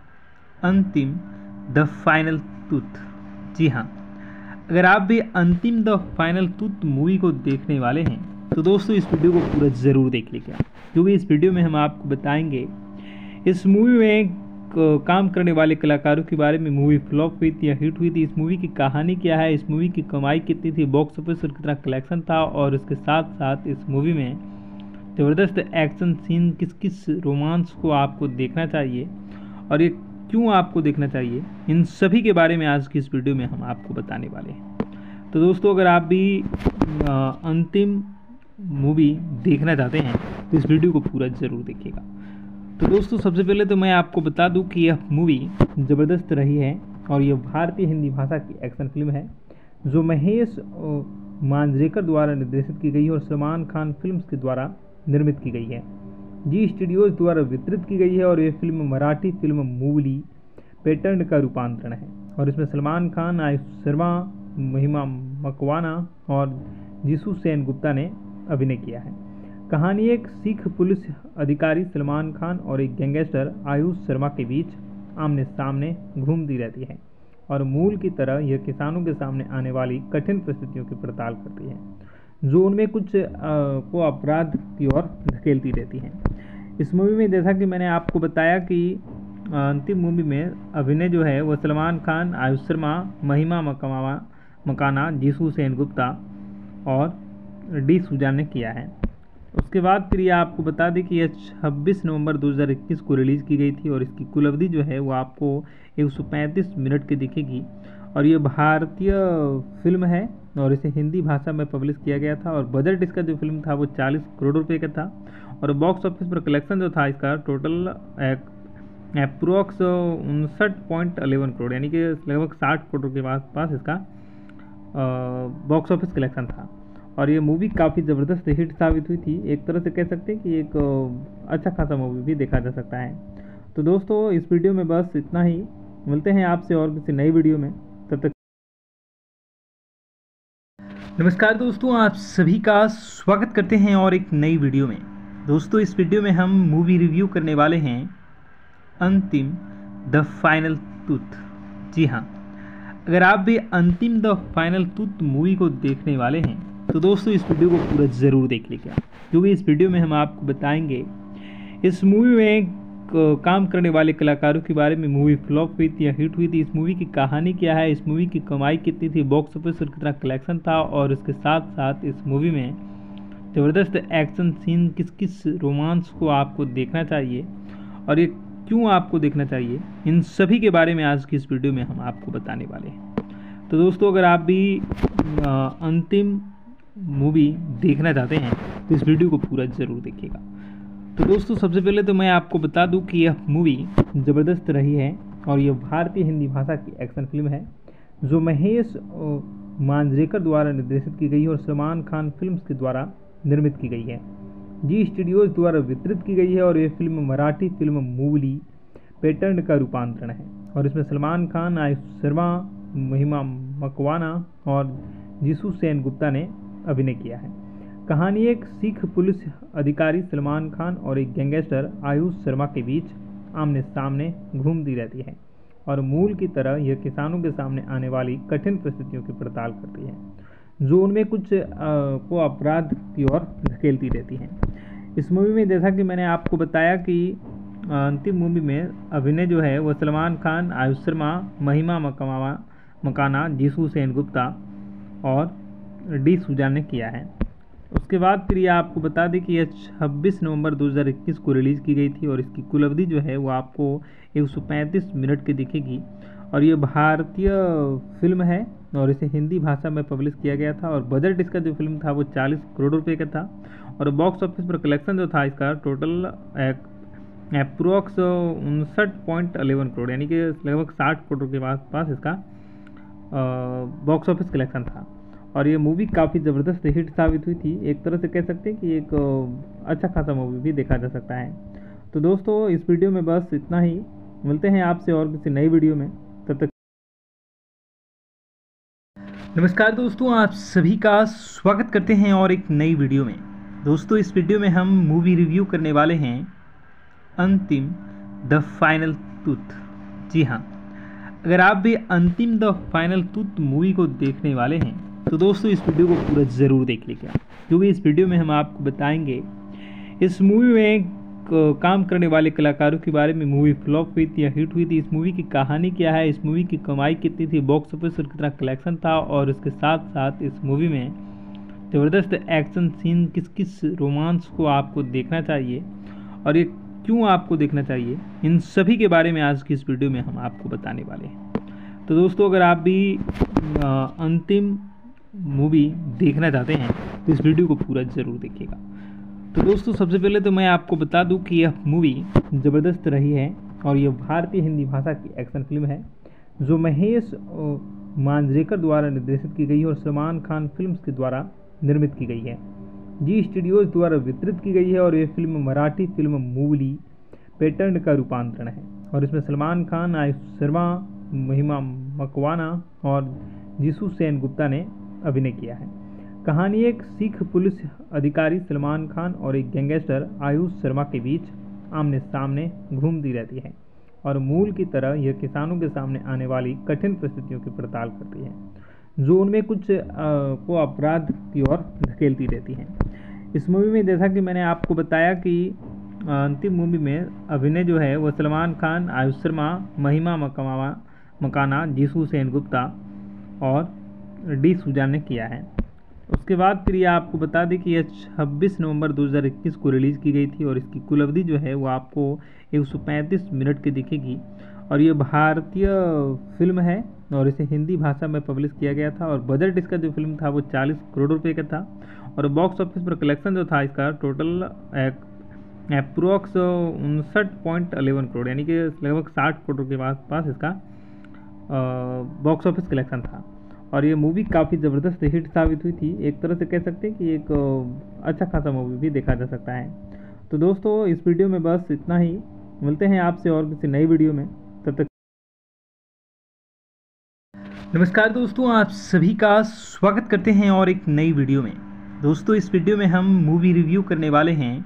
अंतिम द फाइनल टूथ। जी हाँ, अगर आप भी अंतिम द फाइनल टूथ मूवी को देखने वाले हैं तो दोस्तों इस वीडियो को पूरा ज़रूर देख लीजिएगा, क्योंकि इस वीडियो में हम आपको बताएंगे इस मूवी में काम करने वाले कलाकारों के बारे में, मूवी फ्लॉप हुई थी या हिट हुई थी, इस मूवी की कहानी क्या है, इस मूवी की कमाई कितनी थी, बॉक्स ऑफिस और कितना कलेक्शन था, और इसके साथ साथ इस मूवी में ज़बरदस्त एक्शन सीन, किस किस रोमांस को आपको देखना चाहिए और ये क्यों आपको देखना चाहिए, इन सभी के बारे में आज की इस वीडियो में हम आपको बताने वाले हैं। तो दोस्तों अगर आप भी आ, अंतिम मूवी देखना चाहते हैं तो इस वीडियो को पूरा ज़रूर देखिएगा। तो दोस्तों सबसे पहले तो मैं आपको बता दूं कि यह मूवी ज़बरदस्त रही है और यह भारतीय हिंदी भाषा की एक्शन फिल्म है जो महेश मांजरेकर द्वारा निर्देशित की गई है और सलमान खान फिल्म्स के द्वारा निर्मित की गई है। जी स्टूडियोज द्वारा वितरित की गई है और यह फिल्म मराठी फिल्म मूवली पैटर्न का रूपांतरण है और इसमें सलमान खान, आयुष शर्मा, महिमा मकवाना और जीसू सेन गुप्ता ने अभिनय किया है। कहानी एक सिख पुलिस अधिकारी सलमान खान और एक गैंगस्टर आयुष शर्मा के बीच आमने सामने घूमती रहती है और मूल की तरह यह किसानों के सामने आने वाली कठिन परिस्थितियों की पड़ताल करती है जो उनमें कुछ आ, को अपराध की ओर धकेलती रहती है। इस मूवी में जैसा कि मैंने आपको बताया कि अंतिम मूवी में अभिनय जो है वह सलमान खान, आयुष शर्मा, महिमा मकवाना मकाना, जीसू सेन गुप्ता और डी सुजान ने किया है। उसके बाद फिर ये आपको बता दें कि यह छब्बीस नवंबर दो हज़ार इक्कीस को रिलीज़ की गई थी और इसकी कुल अवधि जो है वो आपको एक सौ पैंतीस मिनट की दिखेगी और ये भारतीय फिल्म है और इसे हिंदी भाषा में पब्लिश किया गया था और बजट इसका जो फिल्म था वो चालीस करोड़ रुपए का था और बॉक्स ऑफिस पर कलेक्शन जो था इसका टोटल अप्रोक्स उनसठ पॉइंट अलेवन करोड़, यानी कि लगभग साठ करोड़ के पास पास इसका बॉक्स ऑफिस कलेक्शन था और ये मूवी काफ़ी ज़बरदस्त हिट साबित हुई थी। एक तरह से कह सकते हैं कि एक अच्छा खासा मूवी भी देखा जा सकता है। तो दोस्तों इस वीडियो में बस इतना ही, मिलते हैं आपसे और किसी नई वीडियो में, तब तक। नमस्कार दोस्तों, आप सभी का स्वागत करते हैं और एक नई वीडियो में। दोस्तों इस वीडियो में हम मूवी रिव्यू करने वाले हैं अंतिम द फाइनल टूथ। जी हाँ, अगर आप भी अंतिम द फाइनल टूथ मूवी को देखने वाले हैं तो दोस्तों इस वीडियो को पूरा ज़रूर देख लीजिएगा, क्योंकि इस वीडियो में हम आपको बताएंगे इस मूवी में काम करने वाले कलाकारों के बारे में। मूवी फ्लॉप हुई थी या हिट हुई थी, इस मूवी की कहानी क्या है, इस मूवी की कमाई कितनी थी, बॉक्स ऑफिस पर कितना कलेक्शन था, और इसके साथ साथ इस मूवी में ज़बरदस्त एक्शन सीन, किस किस रोमांस को आपको देखना चाहिए और ये क्यों आपको देखना चाहिए, इन सभी के बारे में आज की इस वीडियो में हम आपको बताने वाले हैं। तो दोस्तों अगर आप भी आ, अंतिम मूवी देखना चाहते हैं तो इस वीडियो को पूरा ज़रूर देखिएगा। तो दोस्तों सबसे पहले तो मैं आपको बता दूं कि यह मूवी ज़बरदस्त रही है और यह भारतीय हिंदी भाषा की एक्शन फिल्म है जो महेश मांजरेकर द्वारा निर्देशित की गई है और सलमान खान फिल्म्स के द्वारा निर्मित की गई है। जी स्टूडियोज द्वारा वितरित की गई है और यह फिल्म मराठी फिल्म मूवली पैटर्न का रूपांतरण है और इसमें सलमान खान, आयुष शर्मा, महिमा मकवाना और जीसू सेन गुप्ता ने अभिनय किया है। कहानी एक सिख पुलिस अधिकारी सलमान खान और एक गैंगस्टर आयुष शर्मा के बीच आमने सामने घूमती रहती है और मूल की तरह यह किसानों के सामने आने वाली कठिन परिस्थितियों की पड़ताल करती है जो उनमें कुछ आ, को अपराध की ओर धकेलती रहती हैं। इस मूवी में जैसा कि मैंने आपको बताया कि अंतिम मूवी में अभिनय जो है वह सलमान खान, आयुष शर्मा, महिमा मकवाना मकाना, जीसू सेन गुप्ता और डी सुजान ने किया है। उसके बाद फिर ये आपको बता दें कि यह छब्बीस नवंबर दो हज़ार इक्कीस को रिलीज़ की गई थी और इसकी कुल अवधि जो है वो आपको एक सौ पैंतीस मिनट की दिखेगी और ये भारतीय फिल्म है और इसे हिंदी भाषा में पब्लिश किया गया था और बजट इसका जो फिल्म था वो चालीस करोड़ रुपए का था और बॉक्स ऑफिस पर कलेक्शन जो था इसका टोटल अप्रोक्स उनसठ पॉइंट अलेवन करोड़ यानी कि लगभग साठ करोड़ के पास पास इसका बॉक्स ऑफिस कलेक्शन था और ये मूवी काफ़ी ज़बरदस्त हिट साबित हुई थी। एक तरह से कह सकते हैं कि एक अच्छा खासा मूवी भी देखा जा सकता है। तो दोस्तों इस वीडियो में बस इतना ही, मिलते हैं आपसे और किसी नई वीडियो में, तब तक नमस्कार दोस्तों, आप सभी का स्वागत करते हैं और एक नई वीडियो में। दोस्तों इस वीडियो में हम मूवी रिव्यू करने वाले हैं अंतिम द फाइनल टूथ। जी हाँ, अगर आप भी अंतिम द फाइनल टूथ मूवी को देखने वाले हैं तो दोस्तों इस वीडियो को पूरा ज़रूर देख लीजिएगा, क्योंकि इस वीडियो में हम आपको बताएंगे इस मूवी में काम करने वाले कलाकारों के बारे में। मूवी फ्लॉप हुई थी या हिट हुई थी, इस मूवी की कहानी क्या है, इस मूवी की कमाई कितनी थी, बॉक्स ऑफिस पर कितना कलेक्शन था, और इसके साथ साथ इस मूवी में ज़बरदस्त एक्शन सीन, किस किस रोमांस को आपको देखना चाहिए और ये क्यों आपको देखना चाहिए, इन सभी के बारे में आज की इस वीडियो में हम आपको बताने वाले हैं। तो दोस्तों अगर आप भी आ, अंतिम मूवी देखना चाहते हैं तो इस वीडियो को पूरा ज़रूर देखिएगा। तो दोस्तों सबसे पहले तो मैं आपको बता दूं कि यह मूवी ज़बरदस्त रही है और यह भारतीय हिंदी भाषा की एक्शन फिल्म है जो महेश मांजरेकर द्वारा निर्देशित की गई है और सलमान खान फिल्म्स के द्वारा निर्मित की गई है। जी स्टूडियोज द्वारा वितरित की गई है और यह फिल्म मराठी फिल्म मूवली पैटर्न का रूपांतरण है और इसमें सलमान खान, आयुष शर्मा, महिमा मकवाना और जीसू सेन गुप्ता ने अभिनय किया है। कहानी एक सिख पुलिस अधिकारी सलमान खान और एक गैंगस्टर आयुष शर्मा के बीच आमने सामने घूमती रहती है और मूल की तरह यह किसानों के सामने आने वाली कठिन परिस्थितियों की पड़ताल करती है जो उनमें कुछ आ, को अपराध की ओर धकेलती रहती हैं। इस मूवी में जैसा कि मैंने आपको बताया कि अंतिम मूवी में अभिनय जो है वह सलमान खान, आयुष शर्मा, महिमा मकवाना मकाना, जीसू सेन गुप्ता और डी सुजान ने किया है। उसके बाद फिर ये आपको बता दें कि यह छब्बीस नवंबर दो हज़ार इक्कीस को रिलीज़ की गई थी और इसकी कुल अवधि जो है वो आपको एक सौ पैंतीस मिनट की दिखेगी और ये भारतीय फिल्म है और इसे हिंदी भाषा में पब्लिश किया गया था और बजट इसका जो फिल्म था वो चालीस करोड़ रुपए का था और बॉक्स ऑफिस पर कलेक्शन जो था इसका टोटल अप्रोक्स उनसठ पॉइंट अलेवन करोड़ यानी कि लगभग साठ करोड़ के पास पास इसका बॉक्स ऑफिस कलेक्शन था और ये मूवी काफ़ी ज़बरदस्त हिट साबित हुई थी। एक तरह से कह सकते हैं कि एक अच्छा खासा मूवी भी देखा जा सकता है। तो दोस्तों इस वीडियो में बस इतना ही, मिलते हैं आपसे और किसी नई वीडियो में, तब तक नमस्कार दोस्तों, आप सभी का स्वागत करते हैं और एक नई वीडियो में। दोस्तों इस वीडियो में हम मूवी रिव्यू करने वाले हैं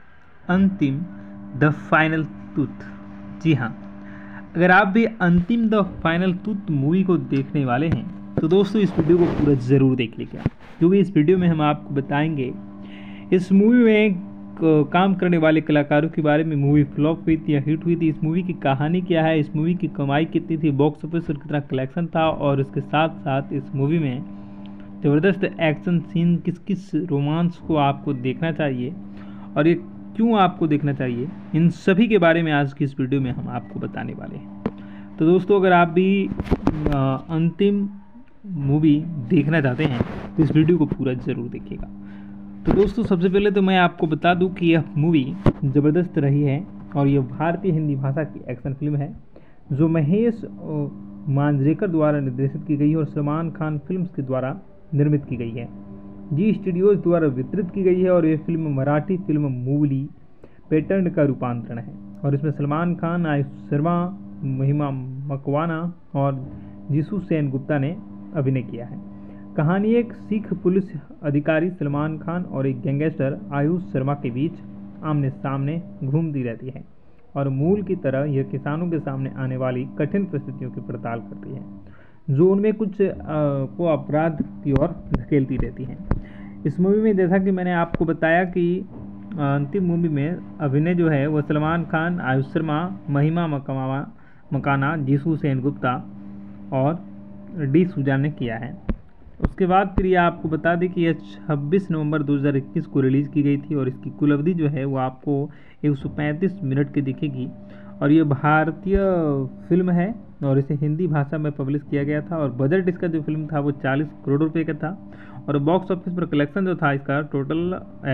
अंतिम द फाइनल टूथ। जी हाँ, अगर आप भी अंतिम द फाइनल टूथ मूवी को देखने वाले हैं तो दोस्तों इस वीडियो को पूरा ज़रूर देख लीजिएगा, क्योंकि इस वीडियो में हम आपको बताएंगे इस मूवी में काम करने वाले कलाकारों के बारे में। मूवी फ्लॉप हुई थी या हिट हुई थी, इस मूवी की कहानी क्या है, इस मूवी की कमाई कितनी थी, बॉक्स ऑफिस और कितना कलेक्शन था, और इसके साथ साथ इस मूवी में ज़बरदस्त एक्शन सीन, किस किस रोमांस को आपको देखना चाहिए और ये क्यों आपको देखना चाहिए, इन सभी के बारे में आज की इस वीडियो में हम आपको बताने वाले हैं। तो दोस्तों अगर आप भी आ, अंतिम मूवी देखना चाहते हैं तो इस वीडियो को पूरा ज़रूर देखिएगा। तो दोस्तों सबसे पहले तो मैं आपको बता दूं कि यह मूवी ज़बरदस्त रही है और यह भारतीय हिंदी भाषा की एक्शन फिल्म है जो महेश मांजरेकर द्वारा निर्देशित की गई है और सलमान खान फिल्म्स के द्वारा निर्मित की गई है। जी स्टूडियोज द्वारा वितरित की गई है और यह फिल्म मराठी फिल्म मूवली पैटर्न का रूपांतरण है और इसमें सलमान खान, आयुष शर्मा, महिमा मकवाना और जीसू सेन गुप्ता ने अभिनय किया है। कहानी एक सिख पुलिस अधिकारी सलमान खान और एक गैंगस्टर आयुष शर्मा के बीच आमने सामने घूमती रहती है और मूल की तरह यह किसानों के सामने आने वाली कठिन परिस्थितियों की पड़ताल करती है जो उनमें कुछ आ, को अपराध की ओर धकेलती रहती है। इस मूवी में जैसा कि मैंने आपको बताया कि अंतिम मूवी में अभिनय जो है वह सलमान खान, आयुष शर्मा, महिमा मकवाना मकाना, जीसू सेन गुप्ता और डी सुजान ने किया है। उसके बाद फिर ये आपको बता दें कि यह छब्बीस नवंबर दो हज़ार इक्कीस को रिलीज़ की गई थी और इसकी कुल अवधि जो है वो आपको एक सौ पैंतीस मिनट की दिखेगी और ये भारतीय फिल्म है और इसे हिंदी भाषा में पब्लिश किया गया था और बजट इसका जो फिल्म था वो चालीस करोड़ रुपए का था और बॉक्स ऑफिस पर कलेक्शन जो था इसका टोटल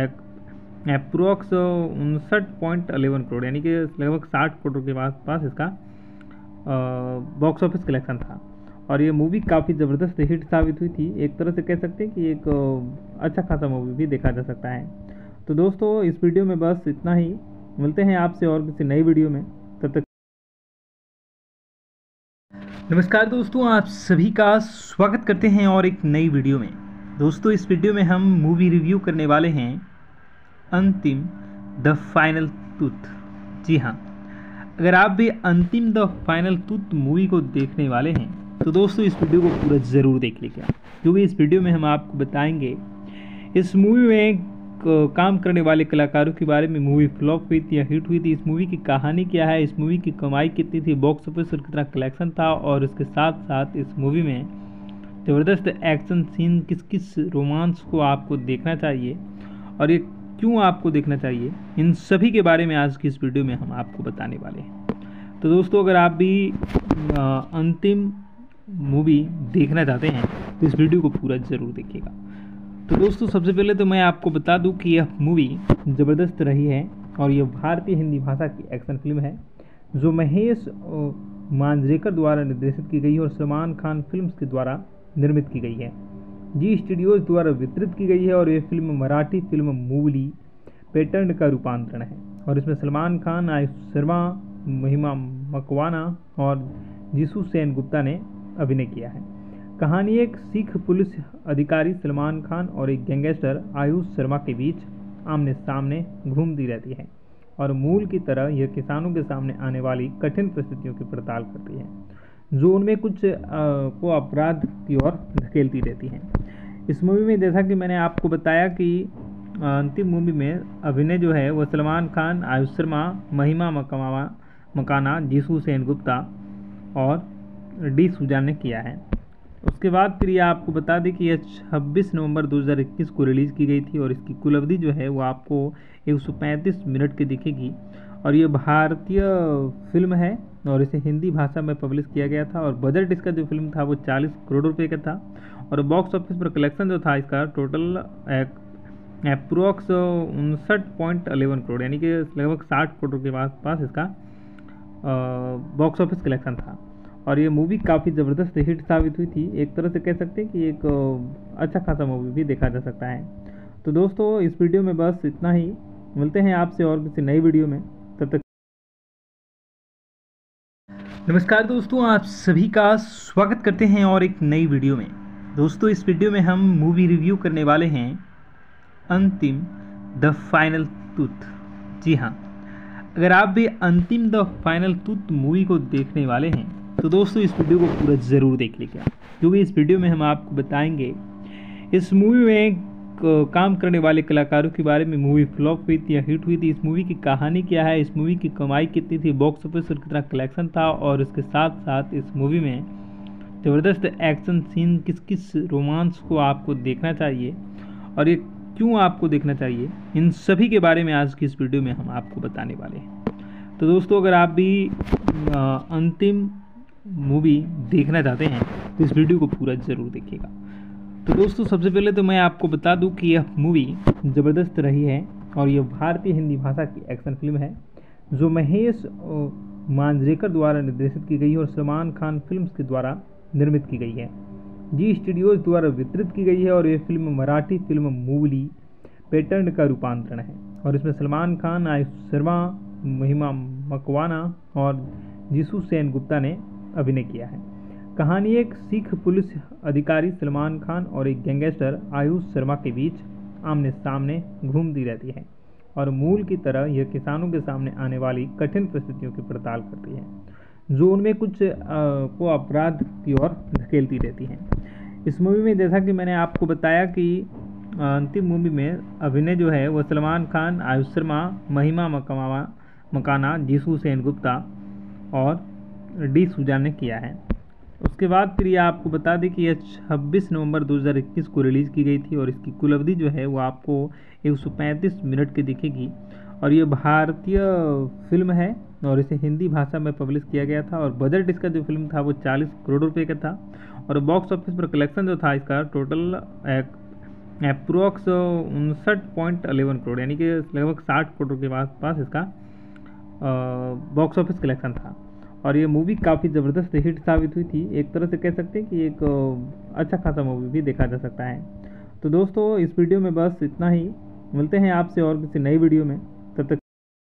अप्रोक्स उनसठ पॉइंट अलेवन करोड़, यानी कि लगभग साठ करोड़ के पास पास इसका बॉक्स ऑफिस कलेक्शन था और ये मूवी काफ़ी ज़बरदस्त हिट साबित हुई थी। एक तरह से कह सकते हैं कि एक अच्छा खासा मूवी भी देखा जा सकता है। तो दोस्तों इस वीडियो में बस इतना ही, मिलते हैं आपसे और किसी नई वीडियो में, तब तक। नमस्कार दोस्तों, आप सभी का स्वागत करते हैं और एक नई वीडियो में। दोस्तों इस वीडियो में हम मूवी रिव्यू करने वाले हैं अंतिम द फाइनल टूथ। जी हाँ, अगर आप भी अंतिम द फाइनल टूथ मूवी को देखने वाले हैं तो दोस्तों इस वीडियो को पूरा ज़रूर देख लीजिएगा, क्योंकि इस वीडियो में हम आपको बताएंगे इस मूवी में काम करने वाले कलाकारों के बारे में। मूवी फ्लॉप हुई थी या हिट हुई थी, इस मूवी की कहानी क्या है, इस मूवी की कमाई कितनी थी, बॉक्स ऑफिस और कितना कलेक्शन था, और इसके साथ साथ इस मूवी में ज़बरदस्त एक्शन सीन, किस किस रोमांस को आपको देखना चाहिए और ये क्यों आपको देखना चाहिए, इन सभी के बारे में आज की इस वीडियो में हम आपको बताने वाले हैं। तो दोस्तों अगर आप भी आ, अंतिम मूवी देखना चाहते हैं तो इस वीडियो को पूरा ज़रूर देखिएगा। तो दोस्तों सबसे पहले तो मैं आपको बता दूं कि यह मूवी ज़बरदस्त रही है और यह भारतीय हिंदी भाषा की एक्शन फिल्म है जो महेश मांजरेकर द्वारा निर्देशित की गई है और सलमान खान फिल्म्स के द्वारा निर्मित की गई है। जी स्टूडियोज द्वारा वितरित की गई है और यह फिल्म मराठी फिल्म मूवली पैटर्न का रूपांतरण है और इसमें सलमान खान, आयुष शर्मा, महिमा मकवाना और जीसू सेन गुप्ता ने अभिनय किया है। कहानी एक सिख पुलिस अधिकारी सलमान खान और एक गैंगस्टर आयुष शर्मा के बीच आमने सामने घूमती रहती है और मूल की तरह यह किसानों के सामने आने वाली कठिन परिस्थितियों की पड़ताल करती है जो उनमें कुछ आ, को अपराध की ओर धकेलती रहती है। इस मूवी में जैसा कि मैंने आपको बताया कि अंतिम मूवी में अभिनय जो है वह सलमान खान, आयुष शर्मा, महिमा मकवाना मकाना, जीसू सेन गुप्ता और डी सुजान ने किया है। उसके बाद फिर ये आपको बता दें कि यह छब्बीस नवंबर दो हज़ार इक्कीस को रिलीज़ की गई थी और इसकी कुल अवधि जो है वो आपको एक सौ पैंतीस मिनट की दिखेगी और ये भारतीय फिल्म है और इसे हिंदी भाषा में पब्लिश किया गया था और बजट इसका जो फिल्म था वो चालीस करोड़ रुपए का था और बॉक्स ऑफिस पर कलेक्शन जो था इसका टोटल अप्रोक्स उनसठ पॉइंट अलेवन करोड़, यानी कि लगभग साठ करोड़ के पास पास इसका बॉक्स ऑफिस कलेक्शन था और ये मूवी काफ़ी ज़बरदस्त हिट साबित हुई थी। एक तरह से कह सकते हैं कि एक अच्छा खासा मूवी भी देखा जा सकता है। तो दोस्तों इस वीडियो में बस इतना ही, मिलते हैं आपसे और किसी नई वीडियो में, तब तक। नमस्कार दोस्तों, आप सभी का स्वागत करते हैं और एक नई वीडियो में। दोस्तों इस वीडियो में हम मूवी रिव्यू करने वाले हैं अंतिम द फाइनल टूथ। जी हाँ, अगर आप भी अंतिम द फाइनल टूथ मूवी को देखने वाले हैं तो दोस्तों इस वीडियो को पूरा ज़रूर देख लीजिएगा, क्योंकि इस वीडियो में हम आपको बताएंगे इस मूवी में काम करने वाले कलाकारों के बारे में, मूवी फ्लॉप हुई थी या हिट हुई थी, इस मूवी की कहानी क्या है, इस मूवी की कमाई कितनी थी, बॉक्स ऑफिस पर कितना कलेक्शन था, और इसके साथ साथ इस मूवी में ज़बरदस्त एक्शन सीन, किस किस रोमांस को आपको देखना चाहिए और ये क्यों आपको देखना चाहिए, इन सभी के बारे में आज की इस वीडियो में हम आपको बताने वाले हैं। तो दोस्तों अगर आप भी आ, अंतिम मूवी देखना चाहते हैं तो इस वीडियो को पूरा ज़रूर देखिएगा। तो दोस्तों सबसे पहले तो मैं आपको बता दूं कि यह मूवी ज़बरदस्त रही है और यह भारतीय हिंदी भाषा की एक्शन फिल्म है जो महेश मांजरेकर द्वारा निर्देशित की गई है और सलमान खान फिल्म्स के द्वारा निर्मित की गई है। जी स्टूडियोज द्वारा वितरित की गई है और यह फिल्म मराठी फिल्म मूवली पैटर्न का रूपांतरण है और इसमें सलमान खान, आयुष शर्मा, महिमा मकवाना और जीसू सेन गुप्ता ने अभिनय किया है। कहानी एक सिख पुलिस अधिकारी सलमान खान और एक गैंगस्टर आयुष शर्मा के बीच आमने सामने घूमती रहती है और मूल की तरह यह किसानों के सामने आने वाली कठिन परिस्थितियों की पड़ताल करती है जो उनमें कुछ आ, को अपराध की ओर धकेलती रहती हैं। इस मूवी में जैसा कि मैंने आपको बताया कि अंतिम मूवी में अभिनय जो है वह सलमान खान, आयुष शर्मा, महिमा मकवाना मकाना, जीसू सेन गुप्ता और डी सुजान ने किया है। उसके बाद फिर ये आपको बता दें कि यह छब्बीस नवंबर दो हज़ार इक्कीस को रिलीज़ की गई थी और इसकी कुल अवधि जो है वो आपको एक सौ पैंतीस मिनट की दिखेगी और ये भारतीय फिल्म है और इसे हिंदी भाषा में पब्लिश किया गया था और बजट इसका जो फिल्म था वो चालीस करोड़ रुपए का था और बॉक्स ऑफिस पर कलेक्शन जो था इसका टोटल अप्रोक्स उनसठ पॉइंट अलेवन करोड़ यानी कि लगभग साठ करोड़ के पास पास इसका बॉक्स ऑफिस कलेक्शन था और ये मूवी काफ़ी ज़बरदस्त हिट साबित हुई थी। एक तरह से कह सकते हैं कि एक अच्छा खासा मूवी भी देखा जा सकता है। तो दोस्तों इस वीडियो में बस इतना ही, मिलते हैं आपसे और किसी नई वीडियो में, तब तक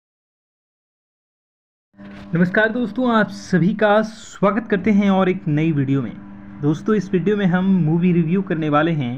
नमस्कार दोस्तों, आप सभी का स्वागत करते हैं और एक नई वीडियो में। दोस्तों इस वीडियो में हम मूवी रिव्यू करने वाले हैं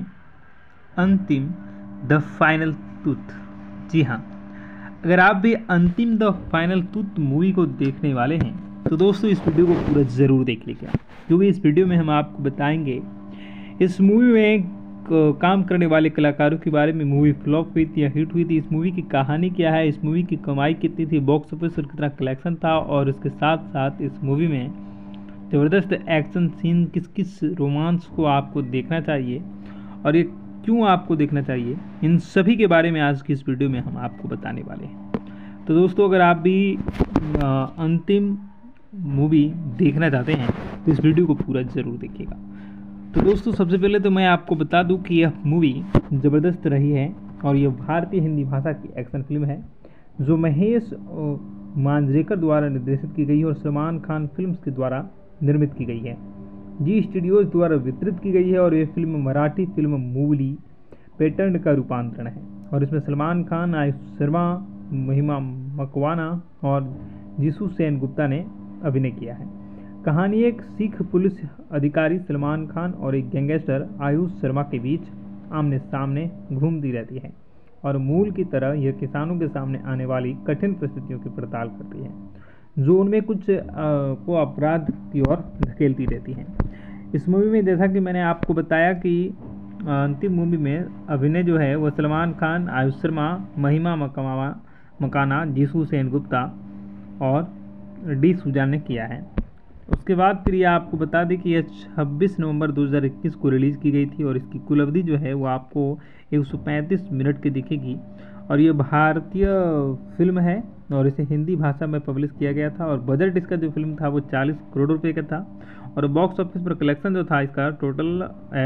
अंतिम द फाइनल टूथ। जी हाँ, अगर आप भी अंतिम द फाइनल टूथ मूवी को देखने वाले हैं तो दोस्तों इस वीडियो को पूरा ज़रूर देख लीजिएगा, क्योंकि इस वीडियो में हम आपको बताएंगे इस मूवी में काम करने वाले कलाकारों के बारे में, मूवी फ्लॉप हुई थी या हिट हुई थी, इस मूवी की कहानी क्या है, इस मूवी की कमाई कितनी थी, बॉक्स ऑफिस पर कितना कलेक्शन था, और इसके साथ साथ इस मूवी में ज़बरदस्त एक्शन सीन, किस किस रोमांस को आपको देखना चाहिए और ये क्यों आपको देखना चाहिए, इन सभी के बारे में आज की इस वीडियो में हम आपको बताने वाले हैं। तो दोस्तों अगर आप भी आ, अंतिम मूवी देखना चाहते हैं तो इस वीडियो को पूरा ज़रूर देखिएगा। तो दोस्तों सबसे पहले तो मैं आपको बता दूं कि यह मूवी ज़बरदस्त रही है और यह भारतीय हिंदी भाषा की एक्शन फिल्म है जो महेश मांजरेकर द्वारा निर्देशित की गई है और सलमान खान फिल्म्स के द्वारा निर्मित की गई है। जी स्टूडियोज द्वारा वितरित की गई है और यह फिल्म मराठी फिल्म मूवली पैटर्न का रूपांतरण है और इसमें सलमान खान, आयुष शर्मा, महिमा मकवाना और जीसू सेन गुप्ता ने अभिनय किया है। कहानी एक सिख पुलिस अधिकारी सलमान खान और एक गैंगस्टर आयुष शर्मा के बीच आमने सामने घूमती रहती है और मूल की तरह यह किसानों के सामने आने वाली कठिन परिस्थितियों की पड़ताल करती है जो उनमें कुछ आ, को अपराध की ओर धकेलती रहती हैं। इस मूवी में जैसा कि मैंने आपको बताया कि अंतिम मूवी में अभिनय जो है वह सलमान खान, आयुष शर्मा, महिमा मकवाना मकाना, जीसू सेन गुप्ता और डी सुजान ने किया है। उसके बाद फिर ये आपको बता दें कि यह छब्बीस नवंबर दो हज़ार इक्कीस को रिलीज़ की गई थी और इसकी कुल अवधि जो है वो आपको एक सौ पैंतीस मिनट की दिखेगी और ये भारतीय फिल्म है और इसे हिंदी भाषा में पब्लिश किया गया था और बजट इसका जो फिल्म था वो चालीस करोड़ रुपए का था और बॉक्स ऑफिस पर कलेक्शन जो था इसका टोटल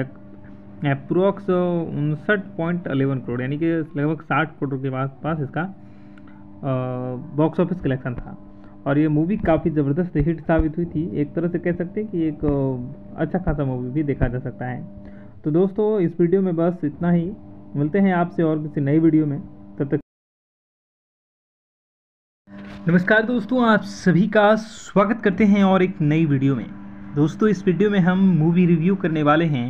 अप्रोक्स उनसठ पॉइंट अलेवन करोड़ यानी कि लगभग साठ करोड़ के पास पास इसका बॉक्स ऑफिस कलेक्शन था और ये मूवी काफ़ी ज़बरदस्त हिट साबित हुई थी। एक तरह से कह सकते हैं कि एक अच्छा खासा मूवी भी देखा जा सकता है। तो दोस्तों इस वीडियो में बस इतना ही, मिलते हैं आपसे और किसी नई वीडियो में, तब तक नमस्कार दोस्तों, आप सभी का स्वागत करते हैं और एक नई वीडियो में। दोस्तों इस वीडियो में हम मूवी रिव्यू करने वाले हैं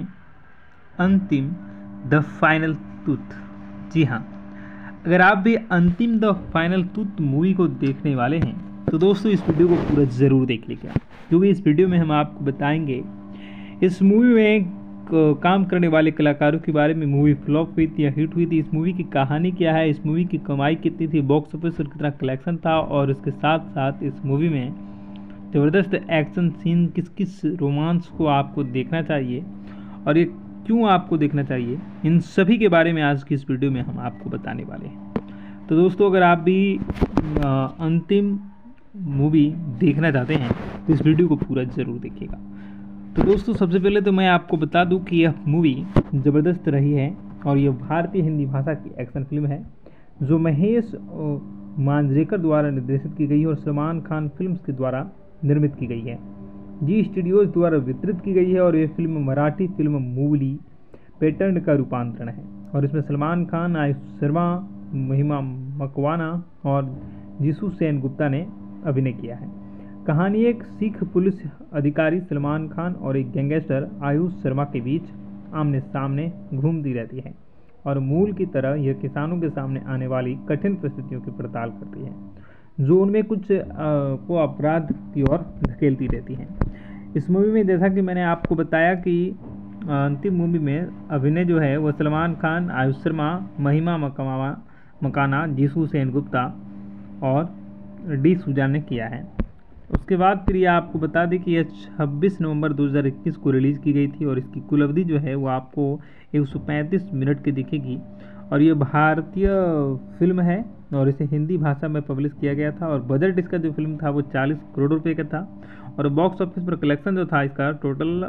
अंतिम द फाइनल टूथ। जी हाँ, अगर आप भी अंतिम द फाइनल टूथ मूवी को देखने वाले हैं तो दोस्तों इस वीडियो को पूरा ज़रूर देख लीजिएगा, क्योंकि इस वीडियो में हम आपको बताएंगे इस मूवी में काम करने वाले कलाकारों के बारे में। मूवी फ्लॉप हुई थी या हिट हुई थी, इस मूवी की कहानी क्या है, इस मूवी की कमाई कितनी थी, बॉक्स ऑफिस पर कितना कलेक्शन था, और इसके साथ साथ इस मूवी में ज़बरदस्त एक्शन सीन, किस किस रोमांस को आपको देखना चाहिए और ये क्यों आपको देखना चाहिए, इन सभी के बारे में आज की इस वीडियो में हम आपको बताने वाले हैं। तो दोस्तों अगर आप भी आ, अंतिम मूवी देखना चाहते हैं तो इस वीडियो को पूरा ज़रूर देखिएगा। तो दोस्तों सबसे पहले तो मैं आपको बता दूं कि यह मूवी ज़बरदस्त रही है और यह भारतीय हिंदी भाषा की एक्शन फिल्म है जो महेश मांजरेकर द्वारा निर्देशित की गई है और सलमान खान फिल्म्स के द्वारा निर्मित की गई है। जी स्टूडियोज द्वारा वितरित की गई है और यह फिल्म मराठी फिल्म मूवली पैटर्न का रूपांतरण है और इसमें सलमान खान, आयुष शर्मा, महिमा मकवाना और जीसू सेन गुप्ता ने अभिनय किया है। कहानी एक सिख पुलिस अधिकारी सलमान खान और एक गैंगस्टर आयुष शर्मा के बीच आमने सामने घूमती रहती है और मूल की तरह यह किसानों के सामने आने वाली कठिन परिस्थितियों की पड़ताल करती है जो उनमें कुछ आ, को अपराध की ओर धकेलती रहती है। इस मूवी में जैसा कि मैंने आपको बताया कि अंतिम मूवी में अभिनय जो है वह सलमान खान, आयुष शर्मा, महिमा मकवाना मकाना, जीसू सेन गुप्ता और डी सुजान ने किया है। उसके बाद फिर ये आपको बता दें कि यह छब्बीस नवंबर दो हज़ार इक्कीस को रिलीज़ की गई थी और इसकी कुल अवधि जो है वो आपको एक सौ पैंतीस मिनट की दिखेगी और ये भारतीय फिल्म है और इसे हिंदी भाषा में पब्लिश किया गया था और बजट इसका जो फिल्म था वो चालीस करोड़ रुपए का था और बॉक्स ऑफिस पर कलेक्शन जो था इसका टोटल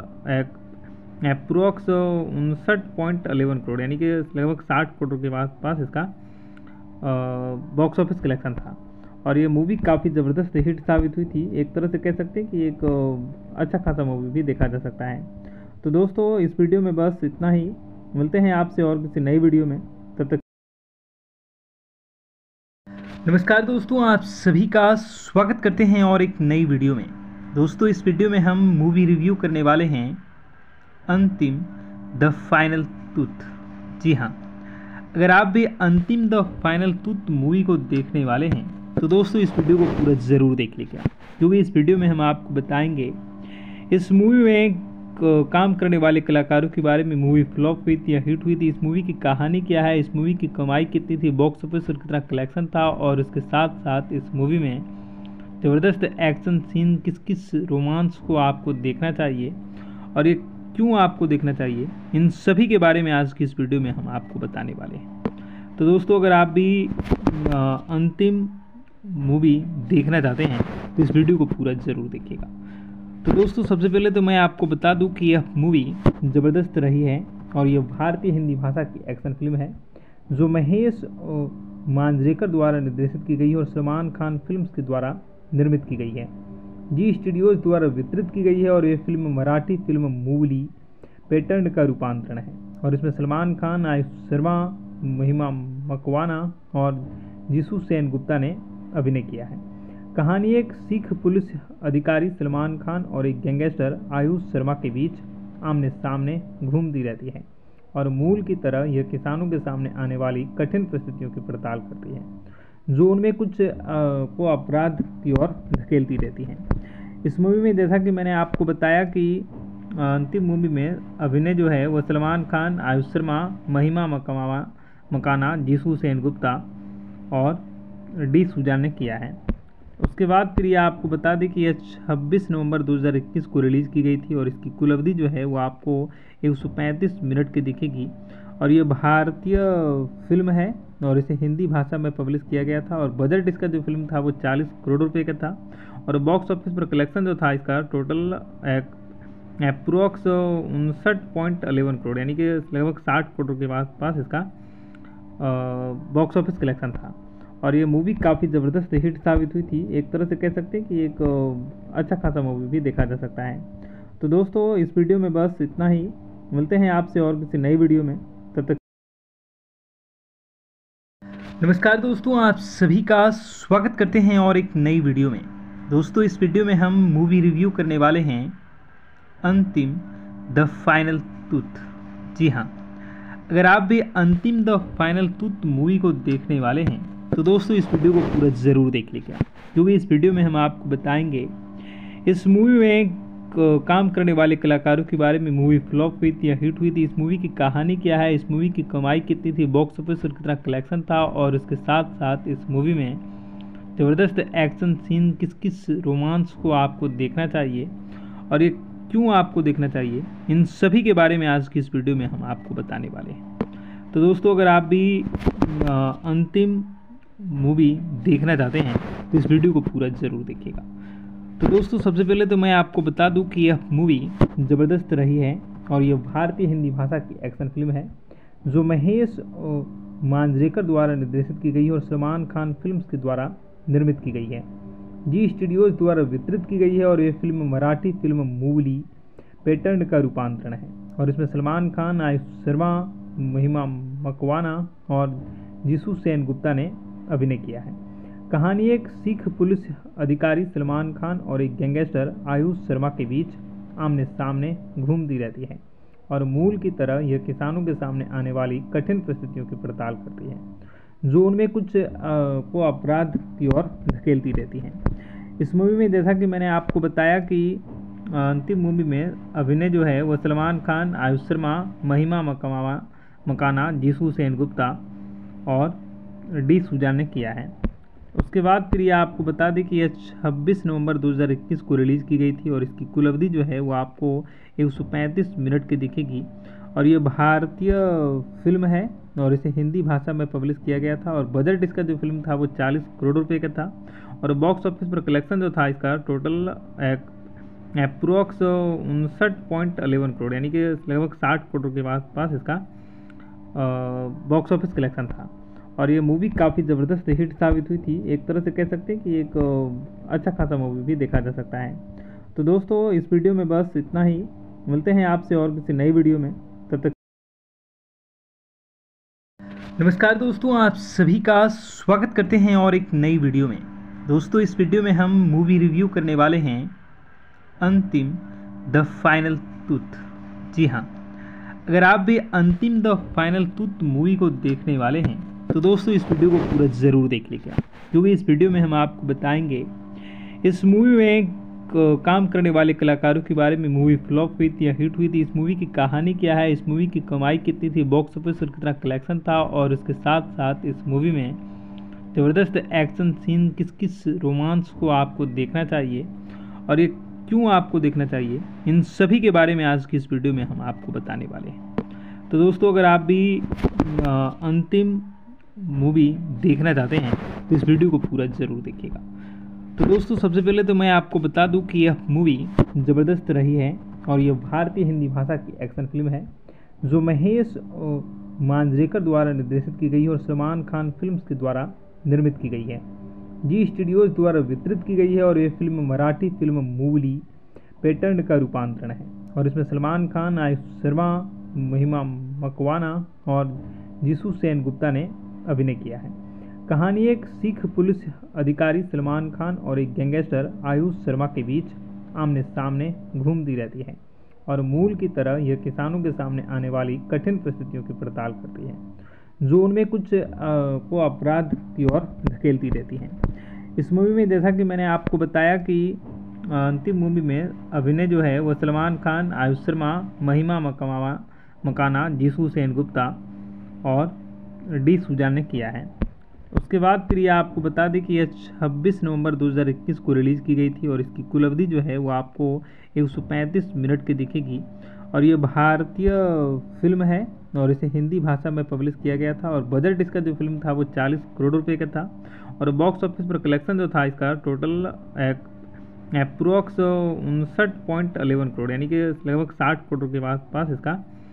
अप्रोक्स उनसठ पॉइंट अलेवन करोड़ यानी कि लगभग साठ करोड़ के पास पास इसका बॉक्स ऑफिस कलेक्शन था और ये मूवी काफ़ी ज़बरदस्त हिट साबित हुई थी। एक तरह से कह सकते हैं कि एक अच्छा खासा मूवी भी देखा जा सकता है। तो दोस्तों इस वीडियो में बस इतना ही, मिलते हैं आपसे और किसी नई वीडियो में, तब तक नमस्कार दोस्तों, आप सभी का स्वागत करते हैं और एक नई वीडियो में। दोस्तों इस वीडियो में हम मूवी रिव्यू करने वाले हैं अंतिम द फाइनल टूथ। जी हाँ, अगर आप भी अंतिम द फाइनल टूथ मूवी को देखने वाले हैं तो दोस्तों इस वीडियो को पूरा ज़रूर देख लीजिएगा, क्योंकि इस वीडियो में हम आपको बताएंगे इस मूवी में काम करने वाले कलाकारों के बारे में। मूवी फ्लॉप हुई थी या हिट हुई थी, इस मूवी की कहानी क्या है, इस मूवी की कमाई कितनी थी, बॉक्स ऑफिस पर कितना कलेक्शन था और इसके साथ साथ इस मूवी में ज़बरदस्त एक्शन सीन, किस किस रोमांस को आपको देखना चाहिए और ये क्यों आपको देखना चाहिए, इन सभी के बारे में आज की इस वीडियो में हम आपको बताने वाले हैं। तो दोस्तों अगर आप भी आ, अंतिम मूवी देखना चाहते हैं तो इस वीडियो को पूरा ज़रूर देखिएगा। तो दोस्तों सबसे पहले तो मैं आपको बता दूं कि यह मूवी ज़बरदस्त रही है और यह भारतीय हिंदी भाषा की एक्शन फिल्म है जो महेश मांजरेकर द्वारा निर्देशित की गई है और सलमान खान फिल्म्स के द्वारा निर्मित की गई है। जी स्टूडियोज द्वारा वितरित की गई है और यह फिल्म मराठी फिल्म मूवली पैटर्न का रूपांतरण है और इसमें सलमान खान, आयुष शर्मा, महिमा मकवाना और जीसू सेन गुप्ता ने अभिनय किया है। कहानी एक सिख पुलिस अधिकारी सलमान खान और एक गैंगस्टर आयुष शर्मा के बीच आमने सामने घूमती रहती है और मूल की तरह यह किसानों के सामने आने वाली कठिन परिस्थितियों की पड़ताल करती है जो उनमें कुछ आ, को अपराध की ओर धकेलती रहती है। इस मूवी में जैसा कि मैंने आपको बताया कि अंतिम मूवी में अभिनय जो है वह सलमान खान, आयुष शर्मा, महिमा मकवाना मकाना, जीसू सेन गुप्ता और डी सुजान ने किया है। उसके बाद फिर ये आपको बता दें कि यह छब्बीस नवंबर दो हज़ार इक्कीस को रिलीज़ की गई थी और इसकी कुल अवधि जो है वो आपको एक सौ पैंतीस मिनट की दिखेगी और ये भारतीय फिल्म है और इसे हिंदी भाषा में पब्लिश किया गया था और बजट इसका जो फिल्म था वो चालीस करोड़ रुपए का था और बॉक्स ऑफिस पर कलेक्शन जो था इसका टोटल अप्रोक्स उनसठ पॉइंट अलेवन करोड़ यानी कि लगभग साठ करोड़ के पास पास इसका बॉक्स ऑफिस कलेक्शन था और ये मूवी काफ़ी ज़बरदस्त हिट साबित हुई थी। एक तरह से कह सकते हैं कि एक अच्छा खासा मूवी भी देखा जा सकता है। तो दोस्तों इस वीडियो में बस इतना ही, मिलते हैं आपसे और किसी नई वीडियो में, तब तक नमस्कार दोस्तों, आप सभी का स्वागत करते हैं और एक नई वीडियो में। दोस्तों इस वीडियो में हम मूवी रिव्यू करने वाले हैं अंतिम द फाइनल टूथ। जी हाँ, अगर आप भी अंतिम द फाइनल टूथ मूवी को देखने वाले हैं तो दोस्तों इस वीडियो को पूरा ज़रूर देख लीजिएगा, क्योंकि इस वीडियो में हम आपको बताएंगे इस मूवी में क- काम करने वाले कलाकारों के बारे में। मूवी फ्लॉप हुई थी या हिट हुई थी, इस मूवी की कहानी क्या है, इस मूवी की कमाई कितनी थी, बॉक्स ऑफिस और कितना कलेक्शन था, और इसके साथ साथ इस मूवी में ज़बरदस्त एक्शन सीन, किस किस रोमांस को आपको देखना चाहिए और ये क्यों आपको देखना चाहिए, इन सभी के बारे में आज की इस वीडियो में हम आपको बताने वाले हैं। तो दोस्तों अगर आप भी अ, अंतिम मूवी देखना चाहते हैं तो इस वीडियो को पूरा ज़रूर देखिएगा। तो दोस्तों सबसे पहले तो मैं आपको बता दूं कि यह मूवी ज़बरदस्त रही है और यह भारतीय हिंदी भाषा की एक्शन फिल्म है जो महेश अ, मांजरेकर द्वारा निर्देशित की गई है और सलमान खान फिल्म्स के द्वारा निर्मित की गई है। जी स्टूडियोज द्वारा वितरित की गई है और यह फिल्म मराठी फिल्म मूवली पैटर्न का रूपांतरण है और इसमें सलमान खान, आयुष शर्मा, महिमा मकवाना और जीसू सेन गुप्ता ने अभिनय किया है। कहानी एक सिख पुलिस अधिकारी सलमान खान और एक गैंगस्टर आयुष शर्मा के बीच आमने सामने घूमती रहती है और मूल की तरह यह किसानों के सामने आने वाली कठिन परिस्थितियों की पड़ताल करती है जो उनमें कुछ अ, को अपराध की ओर धकेलती रहती हैं। इस मूवी में जैसा कि मैंने आपको बताया कि अ, अंतिम मूवी में अभिनय जो है वह सलमान खान, आयुष शर्मा, महिमा मकवाना मकाना, जीसू सेन गुप्ता और डी सुजान ने किया है। उसके बाद फिर ये आपको बता दें कि यह छब्बीस नवंबर दो हज़ार इक्कीस को रिलीज़ की गई थी और इसकी कुल अवधि जो है वो आपको एक सौ पैंतीस मिनट की दिखेगी और ये भारतीय फिल्म है और इसे हिंदी भाषा में पब्लिश किया गया था और बजट इसका जो फिल्म था वो चालीस करोड़ रुपए का था और बॉक्स ऑफिस पर कलेक्शन जो था इसका टोटल अप्रोक्स उनसठ पॉइंट अलेवन करोड़ यानी कि लगभग साठ करोड़ के पास पास इसका बॉक्स ऑफिस कलेक्शन था और ये मूवी काफ़ी ज़बरदस्त हिट साबित हुई थी। एक तरह से कह सकते हैं कि एक अ, अच्छा खासा मूवी भी देखा जा सकता है। तो दोस्तों इस वीडियो में बस इतना ही, मिलते हैं आपसे और किसी नई वीडियो में, तब तक। नमस्कार दोस्तों, आप सभी का स्वागत करते हैं और एक नई वीडियो में। दोस्तों इस वीडियो में हम मूवी रिव्यू करने वाले हैं अंतिम द फाइनल टूथ। जी हाँ, अगर आप भी अंतिम द फाइनल टूथ मूवी को देखने वाले हैं तो दोस्तों इस वीडियो को पूरा ज़रूर देख लीजिएगा, क्योंकि इस वीडियो में हम आपको बताएंगे इस मूवी में क- काम करने वाले कलाकारों के बारे में। मूवी फ्लॉप हुई थी या हिट हुई थी, इस मूवी की कहानी क्या है, इस मूवी की कमाई कितनी थी, बॉक्स ऑफिस और कितना कलेक्शन था, और इसके साथ साथ इस मूवी में ज़बरदस्त एक्शन सीन, किस किस रोमांस को आपको देखना चाहिए और ये क्यों आपको देखना चाहिए, इन सभी के बारे में आज की इस वीडियो में हम आपको बताने वाले हैं। तो दोस्तों अगर आप भी अ, अंतिम मूवी देखना चाहते हैं तो इस वीडियो को पूरा ज़रूर देखिएगा। तो दोस्तों सबसे पहले तो मैं आपको बता दूं कि यह मूवी ज़बरदस्त रही है और यह भारतीय हिंदी भाषा की एक्शन फिल्म है जो महेश अ, मांजरेकर द्वारा निर्देशित की गई है और सलमान खान फिल्म्स के द्वारा निर्मित की गई है। जी स्टूडियोज द्वारा वितरित की गई है और यह फिल्म मराठी फिल्म मूवली पैटर्न का रूपांतरण है और इसमें सलमान खान, आयुष शर्मा, महिमा मकवाना और जीसू सेन गुप्ता ने अभिनय किया है। कहानी एक सिख पुलिस अधिकारी सलमान खान और एक गैंगस्टर आयुष शर्मा के बीच आमने सामने घूमती रहती है और मूल की तरह यह किसानों के सामने आने वाली कठिन परिस्थितियों की पड़ताल करती है जो उनमें कुछ अ, को अपराध की ओर धकेलती रहती हैं। इस मूवी में जैसा कि मैंने आपको बताया कि अ, अंतिम मूवी में अभिनय जो है वह सलमान खान, आयुष शर्मा, महिमा मकवाना मकाना, जीसू सेन गुप्ता और डी सुजान ने किया है। उसके बाद फिर ये आपको बता दें कि यह छब्बीस नवंबर दो हज़ार इक्कीस को रिलीज़ की गई थी और इसकी कुल अवधि जो है वो आपको एक सौ पैंतीस मिनट की दिखेगी और ये भारतीय फिल्म है और इसे हिंदी भाषा में पब्लिश किया गया था और बजट इसका जो फिल्म था वो चालीस करोड़ रुपए का था और बॉक्स ऑफिस पर कलेक्शन जो था इसका टोटल अप्रोक्स उनसठ पॉइंट अलेवन करोड़ यानी कि लगभग साठ करोड़ के पास पास इसका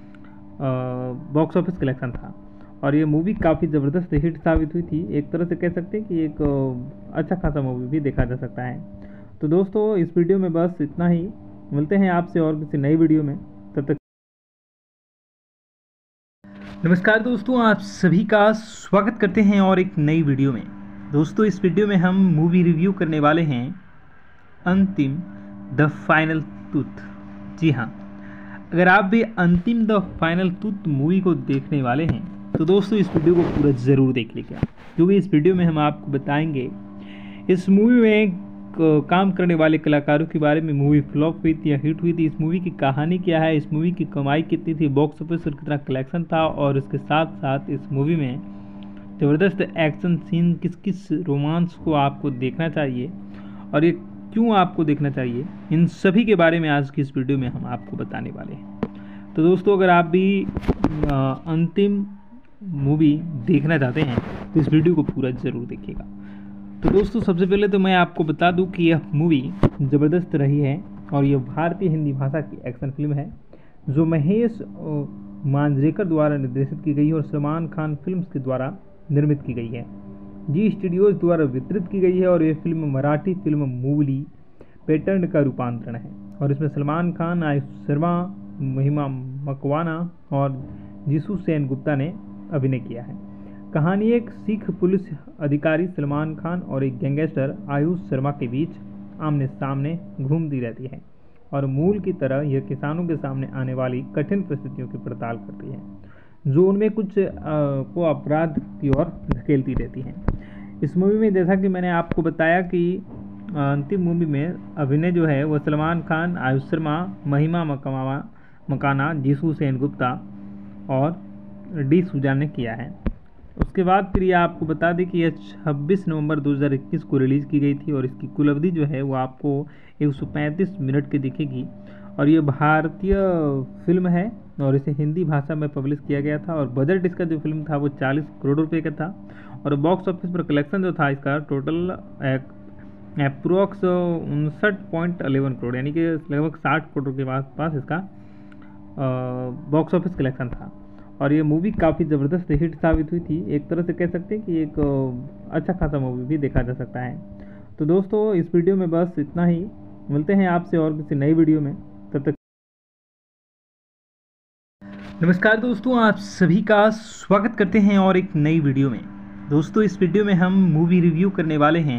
बॉक्स ऑफिस कलेक्शन था और ये मूवी काफ़ी ज़बरदस्त हिट साबित हुई थी। एक तरह से कह सकते हैं कि एक अ, अच्छा खासा मूवी भी देखा जा सकता है। तो दोस्तों इस वीडियो में बस इतना ही, मिलते हैं आपसे और किसी नई वीडियो में, तब तक। नमस्कार दोस्तों, आप सभी का स्वागत करते हैं और एक नई वीडियो में। दोस्तों इस वीडियो में हम मूवी रिव्यू करने वाले हैं अंतिम द फाइनल टूथ। जी हाँ, अगर आप भी अंतिम द फाइनल टूथ मूवी को देखने वाले हैं तो दोस्तों इस वीडियो को पूरा ज़रूर देख लीजिए, क्योंकि इस वीडियो में हम आपको बताएंगे इस मूवी में काम करने वाले कलाकारों के बारे में। मूवी फ्लॉप हुई थी या हिट हुई थी, इस मूवी की कहानी क्या है, इस मूवी की कमाई कितनी थी, बॉक्स ऑफिस पर कितना कलेक्शन था, और इसके साथ साथ इस मूवी में ज़बरदस्त एक्शन सीन, किस किस रोमांस को आपको देखना चाहिए और ये क्यों आपको देखना चाहिए, इन सभी के बारे में आज की इस वीडियो में हम आपको बताने वाले हैं। तो दोस्तों अगर आप भी आ, अंतिम मूवी देखना चाहते हैं तो इस वीडियो को पूरा ज़रूर देखिएगा। तो दोस्तों सबसे पहले तो मैं आपको बता दूं कि यह मूवी ज़बरदस्त रही है और यह भारतीय हिंदी भाषा की एक्शन फिल्म है जो महेश मांजरेकर द्वारा निर्देशित की गई है और सलमान खान फिल्म्स के द्वारा निर्मित की गई है। जी स्टूडियोज द्वारा वितरित की गई है और यह फिल्म मराठी फिल्म मूवली पैटर्न का रूपांतरण है और इसमें सलमान खान, आयुष शर्मा, महिमा मकवाना और जीसू सेन गुप्ता ने अभिनय किया है। कहानी एक सिख पुलिस अधिकारी सलमान खान और एक गैंगस्टर आयुष शर्मा के बीच आमने सामने घूमती रहती है और मूल की तरह यह किसानों के सामने आने वाली कठिन परिस्थितियों की पड़ताल करती है जो उनमें कुछ आ, को अपराध की ओर धकेलती रहती है। इस मूवी में जैसा कि मैंने आपको बताया कि अंतिम मूवी में अभिनय जो है वह सलमान खान, आयुष शर्मा, महिमा मकवाना मकाना, जीसू सेन गुप्ता और डी सुजान ने किया है। उसके बाद फिर ये आपको बता दें कि यह छब्बीस नवंबर दो हज़ार इक्कीस को रिलीज़ की गई थी और इसकी कुल अवधि जो है वो आपको एक सौ पैंतीस मिनट की दिखेगी और ये भारतीय फिल्म है और इसे हिंदी भाषा में पब्लिश किया गया था और बजट इसका जो फिल्म था वो चालीस करोड़ रुपए का था और बॉक्स ऑफिस पर कलेक्शन जो था इसका टोटल अप्रोक्स उनसठ पॉइंट अलेवन करोड़, यानी कि लगभग साठ करोड़ के पास पास इसका बॉक्स ऑफिस कलेक्शन था और ये मूवी काफ़ी ज़बरदस्त हिट साबित हुई थी। एक तरह से कह सकते हैं कि एक अच्छा खासा मूवी भी देखा जा सकता है। तो दोस्तों इस वीडियो में बस इतना ही, मिलते हैं आपसे और किसी नई वीडियो में, तब तक नमस्कार दोस्तों, आप सभी का स्वागत करते हैं और एक नई वीडियो में। दोस्तों इस वीडियो में हम मूवी रिव्यू करने वाले हैं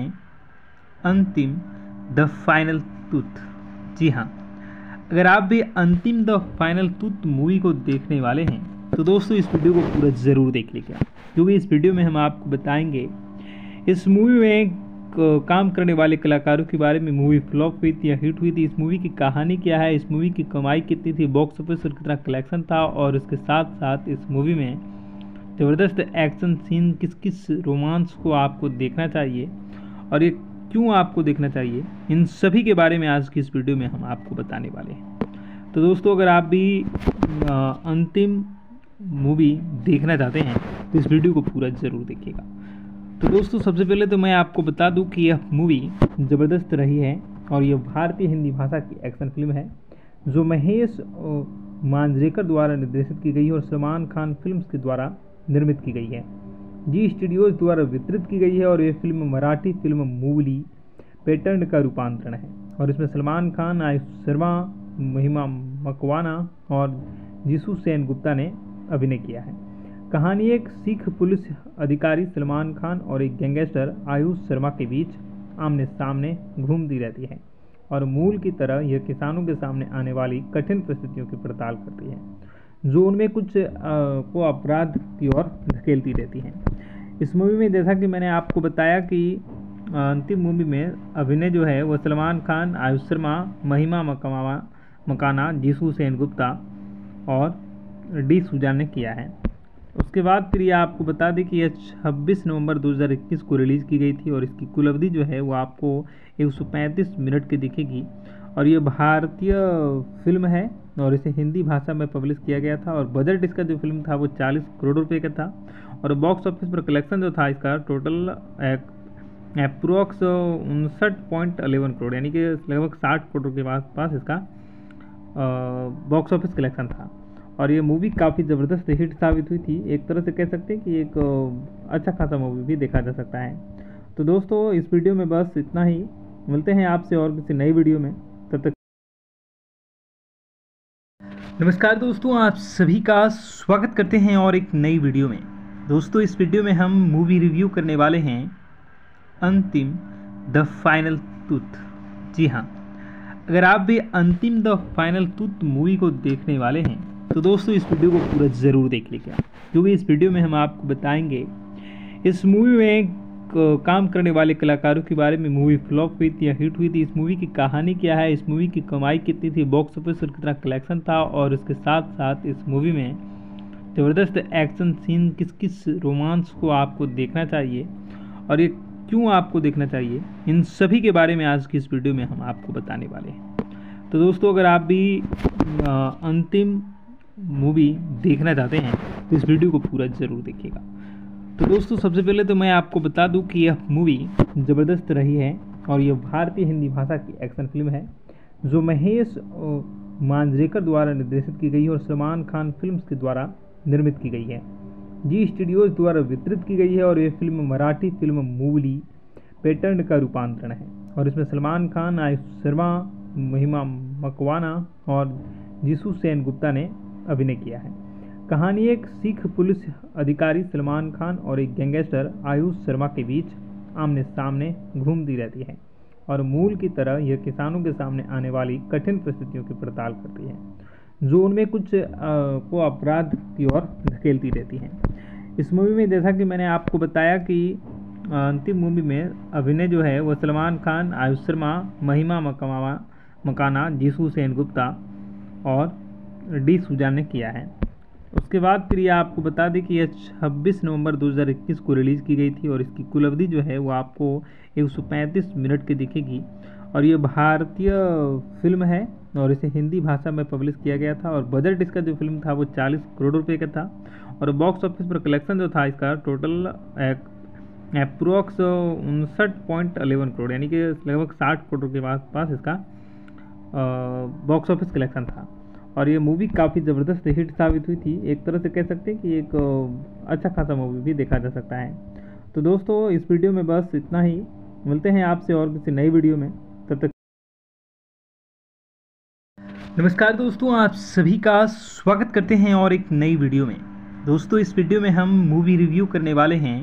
अंतिम द फाइनल टूथ। जी हाँ, अगर आप भी अंतिम द फाइनल टूथ मूवी को देखने वाले हैं तो दोस्तों इस वीडियो को पूरा ज़रूर देख लीजिए, क्योंकि इस वीडियो में हम आपको बताएंगे इस मूवी में काम करने वाले कलाकारों के बारे में। मूवी फ्लॉप हुई थी या हिट हुई थी, इस मूवी की कहानी क्या है, इस मूवी की कमाई कितनी थी, बॉक्स ऑफिस पर कितना कलेक्शन था और इसके साथ साथ इस मूवी में ज़बरदस्त एक्शन सीन, किस किस रोमांस को आपको देखना चाहिए और ये क्यों आपको देखना चाहिए, इन सभी के बारे में आज की इस वीडियो में हम आपको बताने वाले हैं। तो दोस्तों अगर आप भी आ, अंतिम मूवी देखना चाहते हैं तो इस वीडियो को पूरा ज़रूर देखिएगा। तो दोस्तों सबसे पहले तो मैं आपको बता दूं कि यह मूवी ज़बरदस्त रही है और यह भारतीय हिंदी भाषा की एक्शन फिल्म है जो महेश मांजरेकर द्वारा निर्देशित की गई है और सलमान खान फिल्म्स के द्वारा निर्मित की गई है। जी स्टूडियोज द्वारा वितरित की गई है और यह फिल्म मराठी फिल्म मूवली पैटर्न का रूपांतरण है और इसमें सलमान खान, आयुष शर्मा, महिमा मकवाना और जीसू सेन गुप्ता ने अभिनय किया है। कहानी एक सिख पुलिस अधिकारी सलमान खान और एक गैंगस्टर आयुष शर्मा के बीच आमने सामने घूमती रहती है और मूल की तरह यह किसानों के सामने आने वाली कठिन परिस्थितियों की पड़ताल करती है जो उनमें कुछ आ, को अपराध की ओर धकेलती रहती है। इस मूवी में जैसा कि मैंने आपको बताया कि अंतिम मूवी में अभिनय जो है वह सलमान खान, आयुष शर्मा, महिमा मकवाना मकाना, जीसू सेन गुप्ता और डी सुजान ने किया है। उसके बाद फिर ये आपको बता दें कि यह छब्बीस नवंबर दो हज़ार इक्कीस को रिलीज़ की गई थी और इसकी कुल अवधि जो है वो आपको एक सौ पैंतीस मिनट की दिखेगी और ये भारतीय फिल्म है और इसे हिंदी भाषा में पब्लिश किया गया था और बजट इसका जो फिल्म था वो चालीस करोड़ रुपए का था और बॉक्स ऑफिस पर कलेक्शन जो था इसका टोटल अप्रोक्स उनसठ पॉइंट अलेवन करोड़, यानी कि लगभग साठ करोड़ के पास पास इसका बॉक्स ऑफिस कलेक्शन था और ये मूवी काफ़ी ज़बरदस्त हिट साबित हुई थी। एक तरह से कह सकते हैं कि एक अच्छा खासा मूवी भी देखा जा सकता है। तो दोस्तों इस वीडियो में बस इतना ही, मिलते हैं आपसे और किसी नई वीडियो में, तब तक नमस्कार दोस्तों, आप सभी का स्वागत करते हैं और एक नई वीडियो में। दोस्तों, इस वीडियो में हम मूवी रिव्यू करने वाले हैं अंतिम द फाइनल टूथ। जी हाँ, अगर आप भी अंतिम द फाइनल टूथ मूवी को देखने वाले हैं तो दोस्तों इस वीडियो को पूरा ज़रूर देख लीजिएगा, क्योंकि इस वीडियो में हम आपको बताएंगे इस मूवी में क- काम करने वाले कलाकारों के बारे में। मूवी फ्लॉप हुई थी या हिट हुई थी, इस मूवी की कहानी क्या है, इस मूवी की कमाई कितनी थी, बॉक्स ऑफिस पर कितना कलेक्शन था, और इसके साथ साथ इस मूवी में ज़बरदस्त एक्शन सीन, किस किस रोमांस को आपको देखना चाहिए और ये क्यों आपको देखना चाहिए, इन सभी के बारे में आज की इस वीडियो में हम आपको बताने वाले हैं। तो दोस्तों, अगर आप भी अ, अंतिम मूवी देखना चाहते हैं तो इस वीडियो को पूरा ज़रूर देखिएगा। तो दोस्तों, सबसे पहले तो मैं आपको बता दूं कि यह मूवी ज़बरदस्त रही है और यह भारतीय हिंदी भाषा की एक्शन फिल्म है जो महेश अ, मांजरेकर द्वारा निर्देशित की गई है और सलमान खान फिल्म्स के द्वारा निर्मित की गई है। जी स्टूडियोज द्वारा वितरित की गई है और यह फिल्म मराठी फिल्म मूवली पैटर्न का रूपांतरण है और इसमें सलमान खान, आयुष शर्मा, महिमा मकवाना और जीसू सेन गुप्ता ने अभिनय किया है। कहानी एक सिख पुलिस अधिकारी सलमान खान और एक गैंगस्टर आयुष शर्मा के बीच आमने सामने घूमती रहती है और मूल की तरह यह किसानों के सामने आने वाली कठिन परिस्थितियों की पड़ताल करती है जो उनमें कुछ अ, को अपराध की ओर धकेलती रहती हैं। इस मूवी में जैसा कि मैंने आपको बताया कि अ, अंतिम मूवी में अभिनय जो है वह सलमान खान, आयुष शर्मा, महिमा मकवाना मकाना, जीसू सेन गुप्ता और डी सुजान ने किया है। उसके बाद फिर ये आपको बता दें कि यह छब्बीस नवंबर दो हज़ार इक्कीस को रिलीज़ की गई थी और इसकी कुल अवधि जो है वो आपको एक सौ पैंतीस मिनट की दिखेगी और ये भारतीय फिल्म है और इसे हिंदी भाषा में पब्लिश किया गया था और बजट इसका जो फिल्म था वो चालीस करोड़ रुपए का था और बॉक्स ऑफिस पर कलेक्शन जो था इसका टोटल अप्रोक्स उनसठ पॉइंट अलेवन करोड़, यानी कि लगभग साठ करोड़ के पास पास इसका बॉक्स ऑफिस कलेक्शन था और ये मूवी काफ़ी ज़बरदस्त हिट साबित हुई थी। एक तरह से कह सकते हैं कि एक अ, अच्छा खासा मूवी भी देखा जा सकता है। तो दोस्तों, इस वीडियो में बस इतना ही। मिलते हैं आपसे और किसी नई वीडियो में, तब तक। नमस्कार दोस्तों, आप सभी का स्वागत करते हैं और एक नई वीडियो में। दोस्तों, इस वीडियो में हम मूवी रिव्यू करने वाले हैं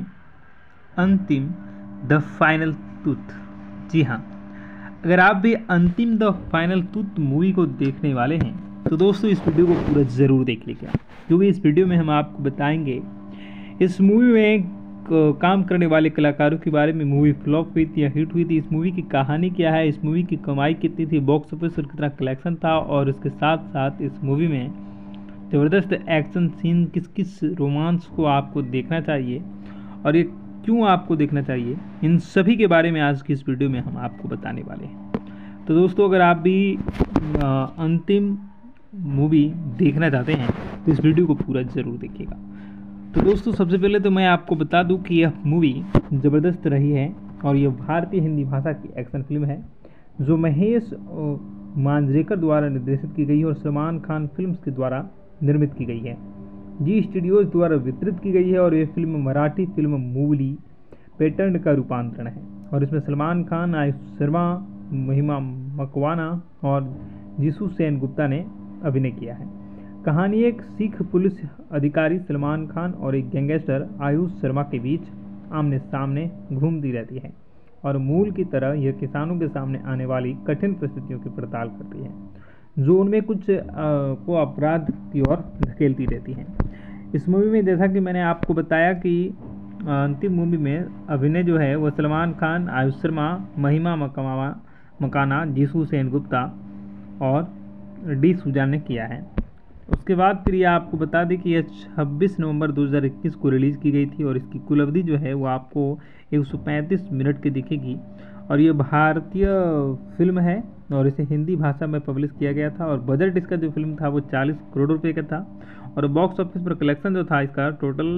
अंतिम द फाइनल टूथ। जी हाँ, अगर आप भी अंतिम द फाइनल टूथ मूवी को देखने वाले हैं तो दोस्तों इस वीडियो को पूरा ज़रूर देख लीजिएगा, क्योंकि इस वीडियो में हम आपको बताएंगे इस मूवी में क- काम करने वाले कलाकारों के बारे में। मूवी फ्लॉप हुई थी या हिट हुई थी, इस मूवी की कहानी क्या है, इस मूवी की कमाई कितनी थी, बॉक्स ऑफिस पर कितना कलेक्शन था, और इसके साथ साथ इस मूवी में ज़बरदस्त एक्शन सीन, किस किस रोमांस को आपको देखना चाहिए और ये क्यों आपको देखना चाहिए, इन सभी के बारे में आज की इस वीडियो में हम आपको बताने वाले हैं। तो दोस्तों, अगर आप भी अ, अंतिम मूवी देखना चाहते हैं तो इस वीडियो को पूरा ज़रूर देखिएगा। तो दोस्तों, सबसे पहले तो मैं आपको बता दूं कि यह मूवी ज़बरदस्त रही है और यह भारतीय हिंदी भाषा की एक्शन फिल्म है जो महेश अ, मांजरेकर द्वारा निर्देशित की गई है और सलमान खान फिल्म्स के द्वारा निर्मित की गई है। जी स्टूडियोज द्वारा वितरित की गई है और यह फिल्म मराठी फिल्म मूवली पैटर्न का रूपांतरण है और इसमें सलमान खान, आयुष शर्मा, महिमा मकवाना और जीसू सेन गुप्ता ने अभिनय किया है। कहानी एक सिख पुलिस अधिकारी सलमान खान और एक गैंगस्टर आयुष शर्मा के बीच आमने सामने घूमती रहती है और मूल की तरह यह किसानों के सामने आने वाली कठिन परिस्थितियों की पड़ताल करती है जो उनमें कुछ अ, को अपराध की ओर धकेलती रहती हैं। इस मूवी में जैसा कि मैंने आपको बताया कि अ, अंतिम मूवी में अभिनय जो है वह सलमान खान, आयुष शर्मा, महिमा मकवाना मकाना, जीसू सेन गुप्ता और डी सुजान ने किया है। उसके बाद फिर ये आपको बता दें कि यह छब्बीस नवंबर दो हज़ार इक्कीस को रिलीज़ की गई थी और इसकी कुल अवधि जो है वो आपको एक सौ पैंतीस मिनट की दिखेगी और ये भारतीय फिल्म है और इसे हिंदी भाषा में पब्लिश किया गया था और बजट इसका जो फिल्म था वो चालीस करोड़ रुपए का था और बॉक्स ऑफिस पर कलेक्शन जो था इसका टोटल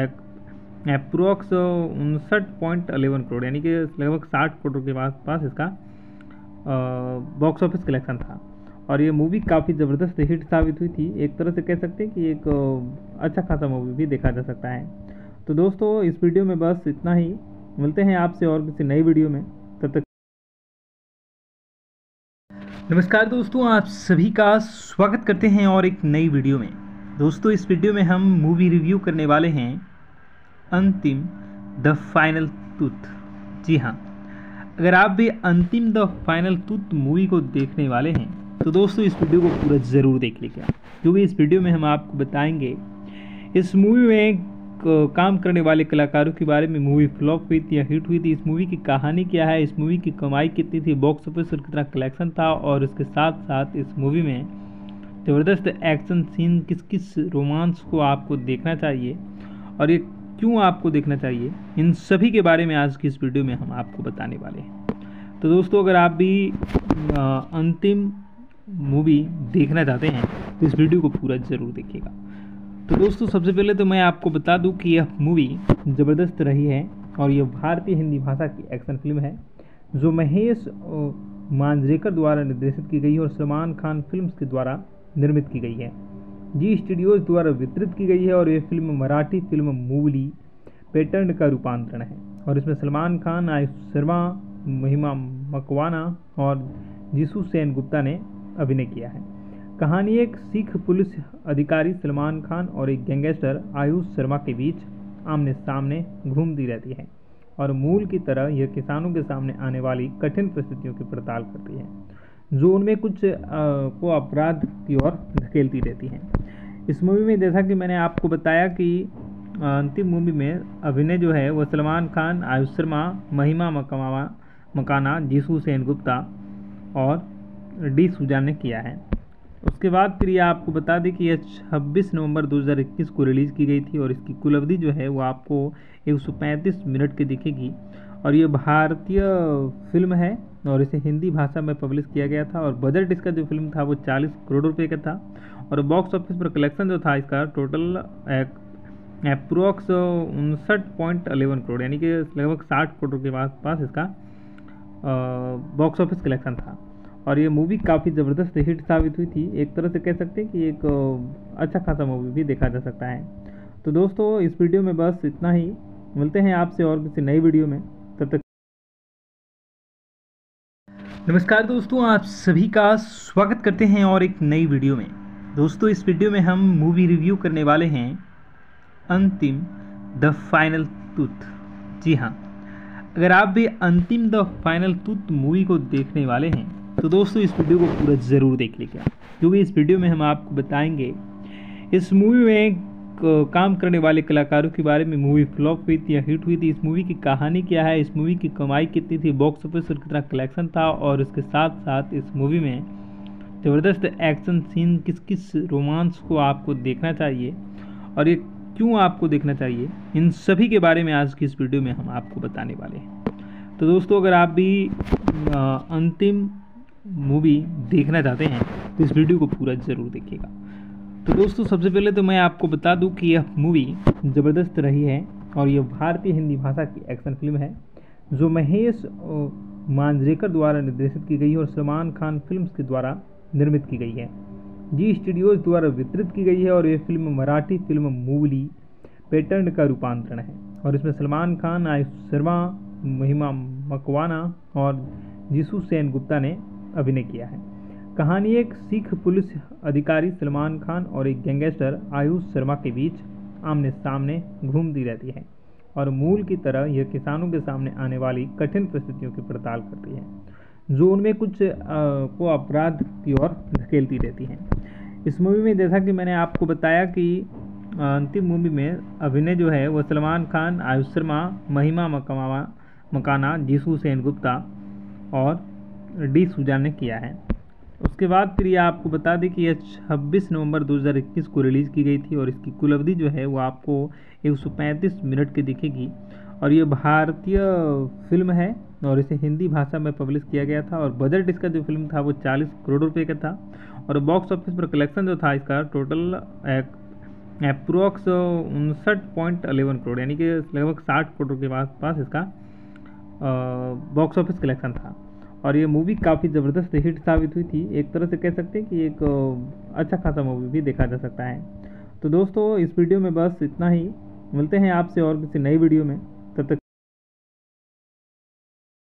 अप्रोक्स उनसठ पॉइंट अलेवन करोड़, यानी कि लगभग साठ करोड़ के पास पास इसका बॉक्स ऑफिस कलेक्शन था और ये मूवी काफ़ी ज़बरदस्त हिट साबित हुई थी। एक तरह से कह सकते हैं कि एक अ, अच्छा खासा मूवी भी देखा जा सकता है। तो दोस्तों, इस वीडियो में बस इतना ही। मिलते हैं आपसे और किसी नई वीडियो में, तब तक। नमस्कार दोस्तों, आप सभी का स्वागत करते हैं और एक नई वीडियो में। दोस्तों इस वीडियो में हम मूवी रिव्यू करने वाले हैं अंतिम द फाइनल टूथ। जी हाँ, अगर आप भी अंतिम द फाइनल टूथ मूवी को देखने वाले हैं तो दोस्तों इस वीडियो को पूरा ज़रूर देख लीजिएगा, क्योंकि इस वीडियो में हम आपको बताएंगे इस मूवी में काम करने वाले कलाकारों के बारे में। मूवी फ्लॉप हुई थी या हिट हुई थी, इस मूवी की कहानी क्या है, इस मूवी की कमाई कितनी थी, बॉक्स ऑफिस पर कितना कलेक्शन था, और इसके साथ साथ इस मूवी में ज़बरदस्त एक्शन सीन, किस किस रोमांस को आपको देखना चाहिए और ये क्यों आपको देखना चाहिए, इन सभी के बारे में आज की इस वीडियो में हम आपको बताने वाले हैं। तो दोस्तों अगर आप भी आ, अंतिम मूवी देखना चाहते हैं तो इस वीडियो को पूरा ज़रूर देखिएगा। तो दोस्तों सबसे पहले तो मैं आपको बता दूं कि यह मूवी ज़बरदस्त रही है और यह भारतीय हिंदी भाषा की एक्शन फिल्म है जो महेश मांजरेकर द्वारा निर्देशित की गई है और सलमान खान फिल्म्स के द्वारा निर्मित की गई है। जी स्टूडियोज़ द्वारा वितरित की गई है और यह फिल्म मराठी फिल्म मूवली पैटर्न का रूपांतरण है और इसमें सलमान खान, आयुष शर्मा, महिमा मकवाना और जीसू सेन गुप्ता ने अभिनय किया है। कहानी एक सिख पुलिस अधिकारी सलमान खान और एक गैंगस्टर आयुष शर्मा के बीच आमने सामने घूमती रहती है और मूल की तरह यह किसानों के सामने आने वाली कठिन परिस्थितियों की पड़ताल करती है जो उनमें कुछ आ, को अपराध की ओर धकेलती रहती है। इस मूवी में जैसा कि मैंने आपको बताया कि अंतिम मूवी में अभिनय जो है वह सलमान खान, आयुष शर्मा, महिमा मकवाना मकाना, जीसू सेन गुप्ता और डी सुजान ने किया है। उसके बाद फिर ये आपको बता दें कि यह छब्बीस नवंबर दो हज़ार इक्कीस को रिलीज़ की गई थी और इसकी कुल अवधि जो है वो आपको एक सौ पैंतीस मिनट की दिखेगी और ये भारतीय फिल्म है और इसे हिंदी भाषा में पब्लिश किया गया था और बजट इसका जो फिल्म था वो चालीस करोड़ रुपए का था और बॉक्स ऑफिस पर कलेक्शन जो था इसका टोटल अप्रोक्स उनसठ पॉइंट अलेवन करोड़ यानी कि लगभग साठ करोड़ के आस पास इसका बॉक्स ऑफिस कलेक्शन था और ये मूवी काफ़ी ज़बरदस्त हिट साबित हुई थी। एक तरह से कह सकते हैं कि एक अच्छा खासा मूवी भी देखा जा सकता है। तो दोस्तों इस वीडियो में बस इतना ही, मिलते हैं आपसे और किसी नई वीडियो में, तब तक नमस्कार दोस्तों, आप सभी का स्वागत करते हैं और एक नई वीडियो में। दोस्तों इस वीडियो में हम मूवी रिव्यू करने वाले हैं अंतिम द फाइनल टूथ। जी हाँ, अगर आप भी अंतिम द फाइनल टूथ मूवी को देखने वाले हैं तो दोस्तों इस वीडियो को पूरा ज़रूर देख लीजिएगा, क्योंकि इस वीडियो में हम आपको बताएंगे इस मूवी में काम करने वाले कलाकारों के बारे में। मूवी फ्लॉप हुई थी या हिट हुई थी, इस मूवी की कहानी क्या है, इस मूवी की कमाई कितनी थी, बॉक्स ऑफिस पर कितना कलेक्शन था और इसके साथ साथ इस मूवी में ज़बरदस्त एक्शन सीन, किस किस रोमांस को आपको देखना चाहिए और ये क्यों आपको देखना चाहिए, इन सभी के बारे में आज की इस वीडियो में हम आपको बताने वाले हैं। तो दोस्तों अगर आप भी आ, अंतिम मूवी देखना चाहते हैं तो इस वीडियो को पूरा ज़रूर देखिएगा। तो दोस्तों सबसे पहले तो मैं आपको बता दूं कि यह मूवी ज़बरदस्त रही है और यह भारतीय हिंदी भाषा की एक्शन फिल्म है जो महेश मांजरेकर द्वारा निर्देशित की गई है और सलमान खान फिल्म्स के द्वारा निर्मित की गई है। जी स्टूडियोज़ द्वारा वितरित की गई है और यह फिल्म मराठी फिल्म मूवली पैटर्न का रूपांतरण है और इसमें सलमान खान, आयुष शर्मा, महिमा मकवाना और जीसू सेन गुप्ता ने अभिनय किया है। कहानी एक सिख पुलिस अधिकारी सलमान खान और एक गैंगस्टर आयुष शर्मा के बीच आमने सामने घूमती रहती है और मूल की तरह यह किसानों के सामने आने वाली कठिन परिस्थितियों की पड़ताल करती है जो उनमें कुछ आ, को अपराध की ओर धकेलती रहती है। इस मूवी में जैसा कि मैंने आपको बताया कि अंतिम मूवी में अभिनय जो है वह सलमान खान, आयुष शर्मा, महिमा मकवाना मकाना, जीसू सेन गुप्ता और डी सुजान ने किया है। उसके बाद फिर ये आपको बता दें कि यह छब्बीस नवंबर दो हज़ार इक्कीस को रिलीज़ की गई थी और इसकी कुल अवधि जो है वो आपको एक सौ पैंतीस मिनट की दिखेगी और ये भारतीय फिल्म है और इसे हिंदी भाषा में पब्लिश किया गया था और बजट इसका जो फिल्म था वो चालीस करोड़ रुपए का था और बॉक्स ऑफिस पर कलेक्शन जो था इसका टोटल अप्रोक्स उनसठ पॉइंट अलेवन करोड़ यानी कि लगभग साठ करोड़ के आस पास इसका बॉक्स ऑफिस कलेक्शन था और ये मूवी काफ़ी ज़बरदस्त हिट साबित हुई थी। एक तरह से कह सकते हैं कि एक अच्छा खासा मूवी भी देखा जा सकता है। तो दोस्तों इस वीडियो में बस इतना ही, मिलते हैं आपसे और किसी नई वीडियो में।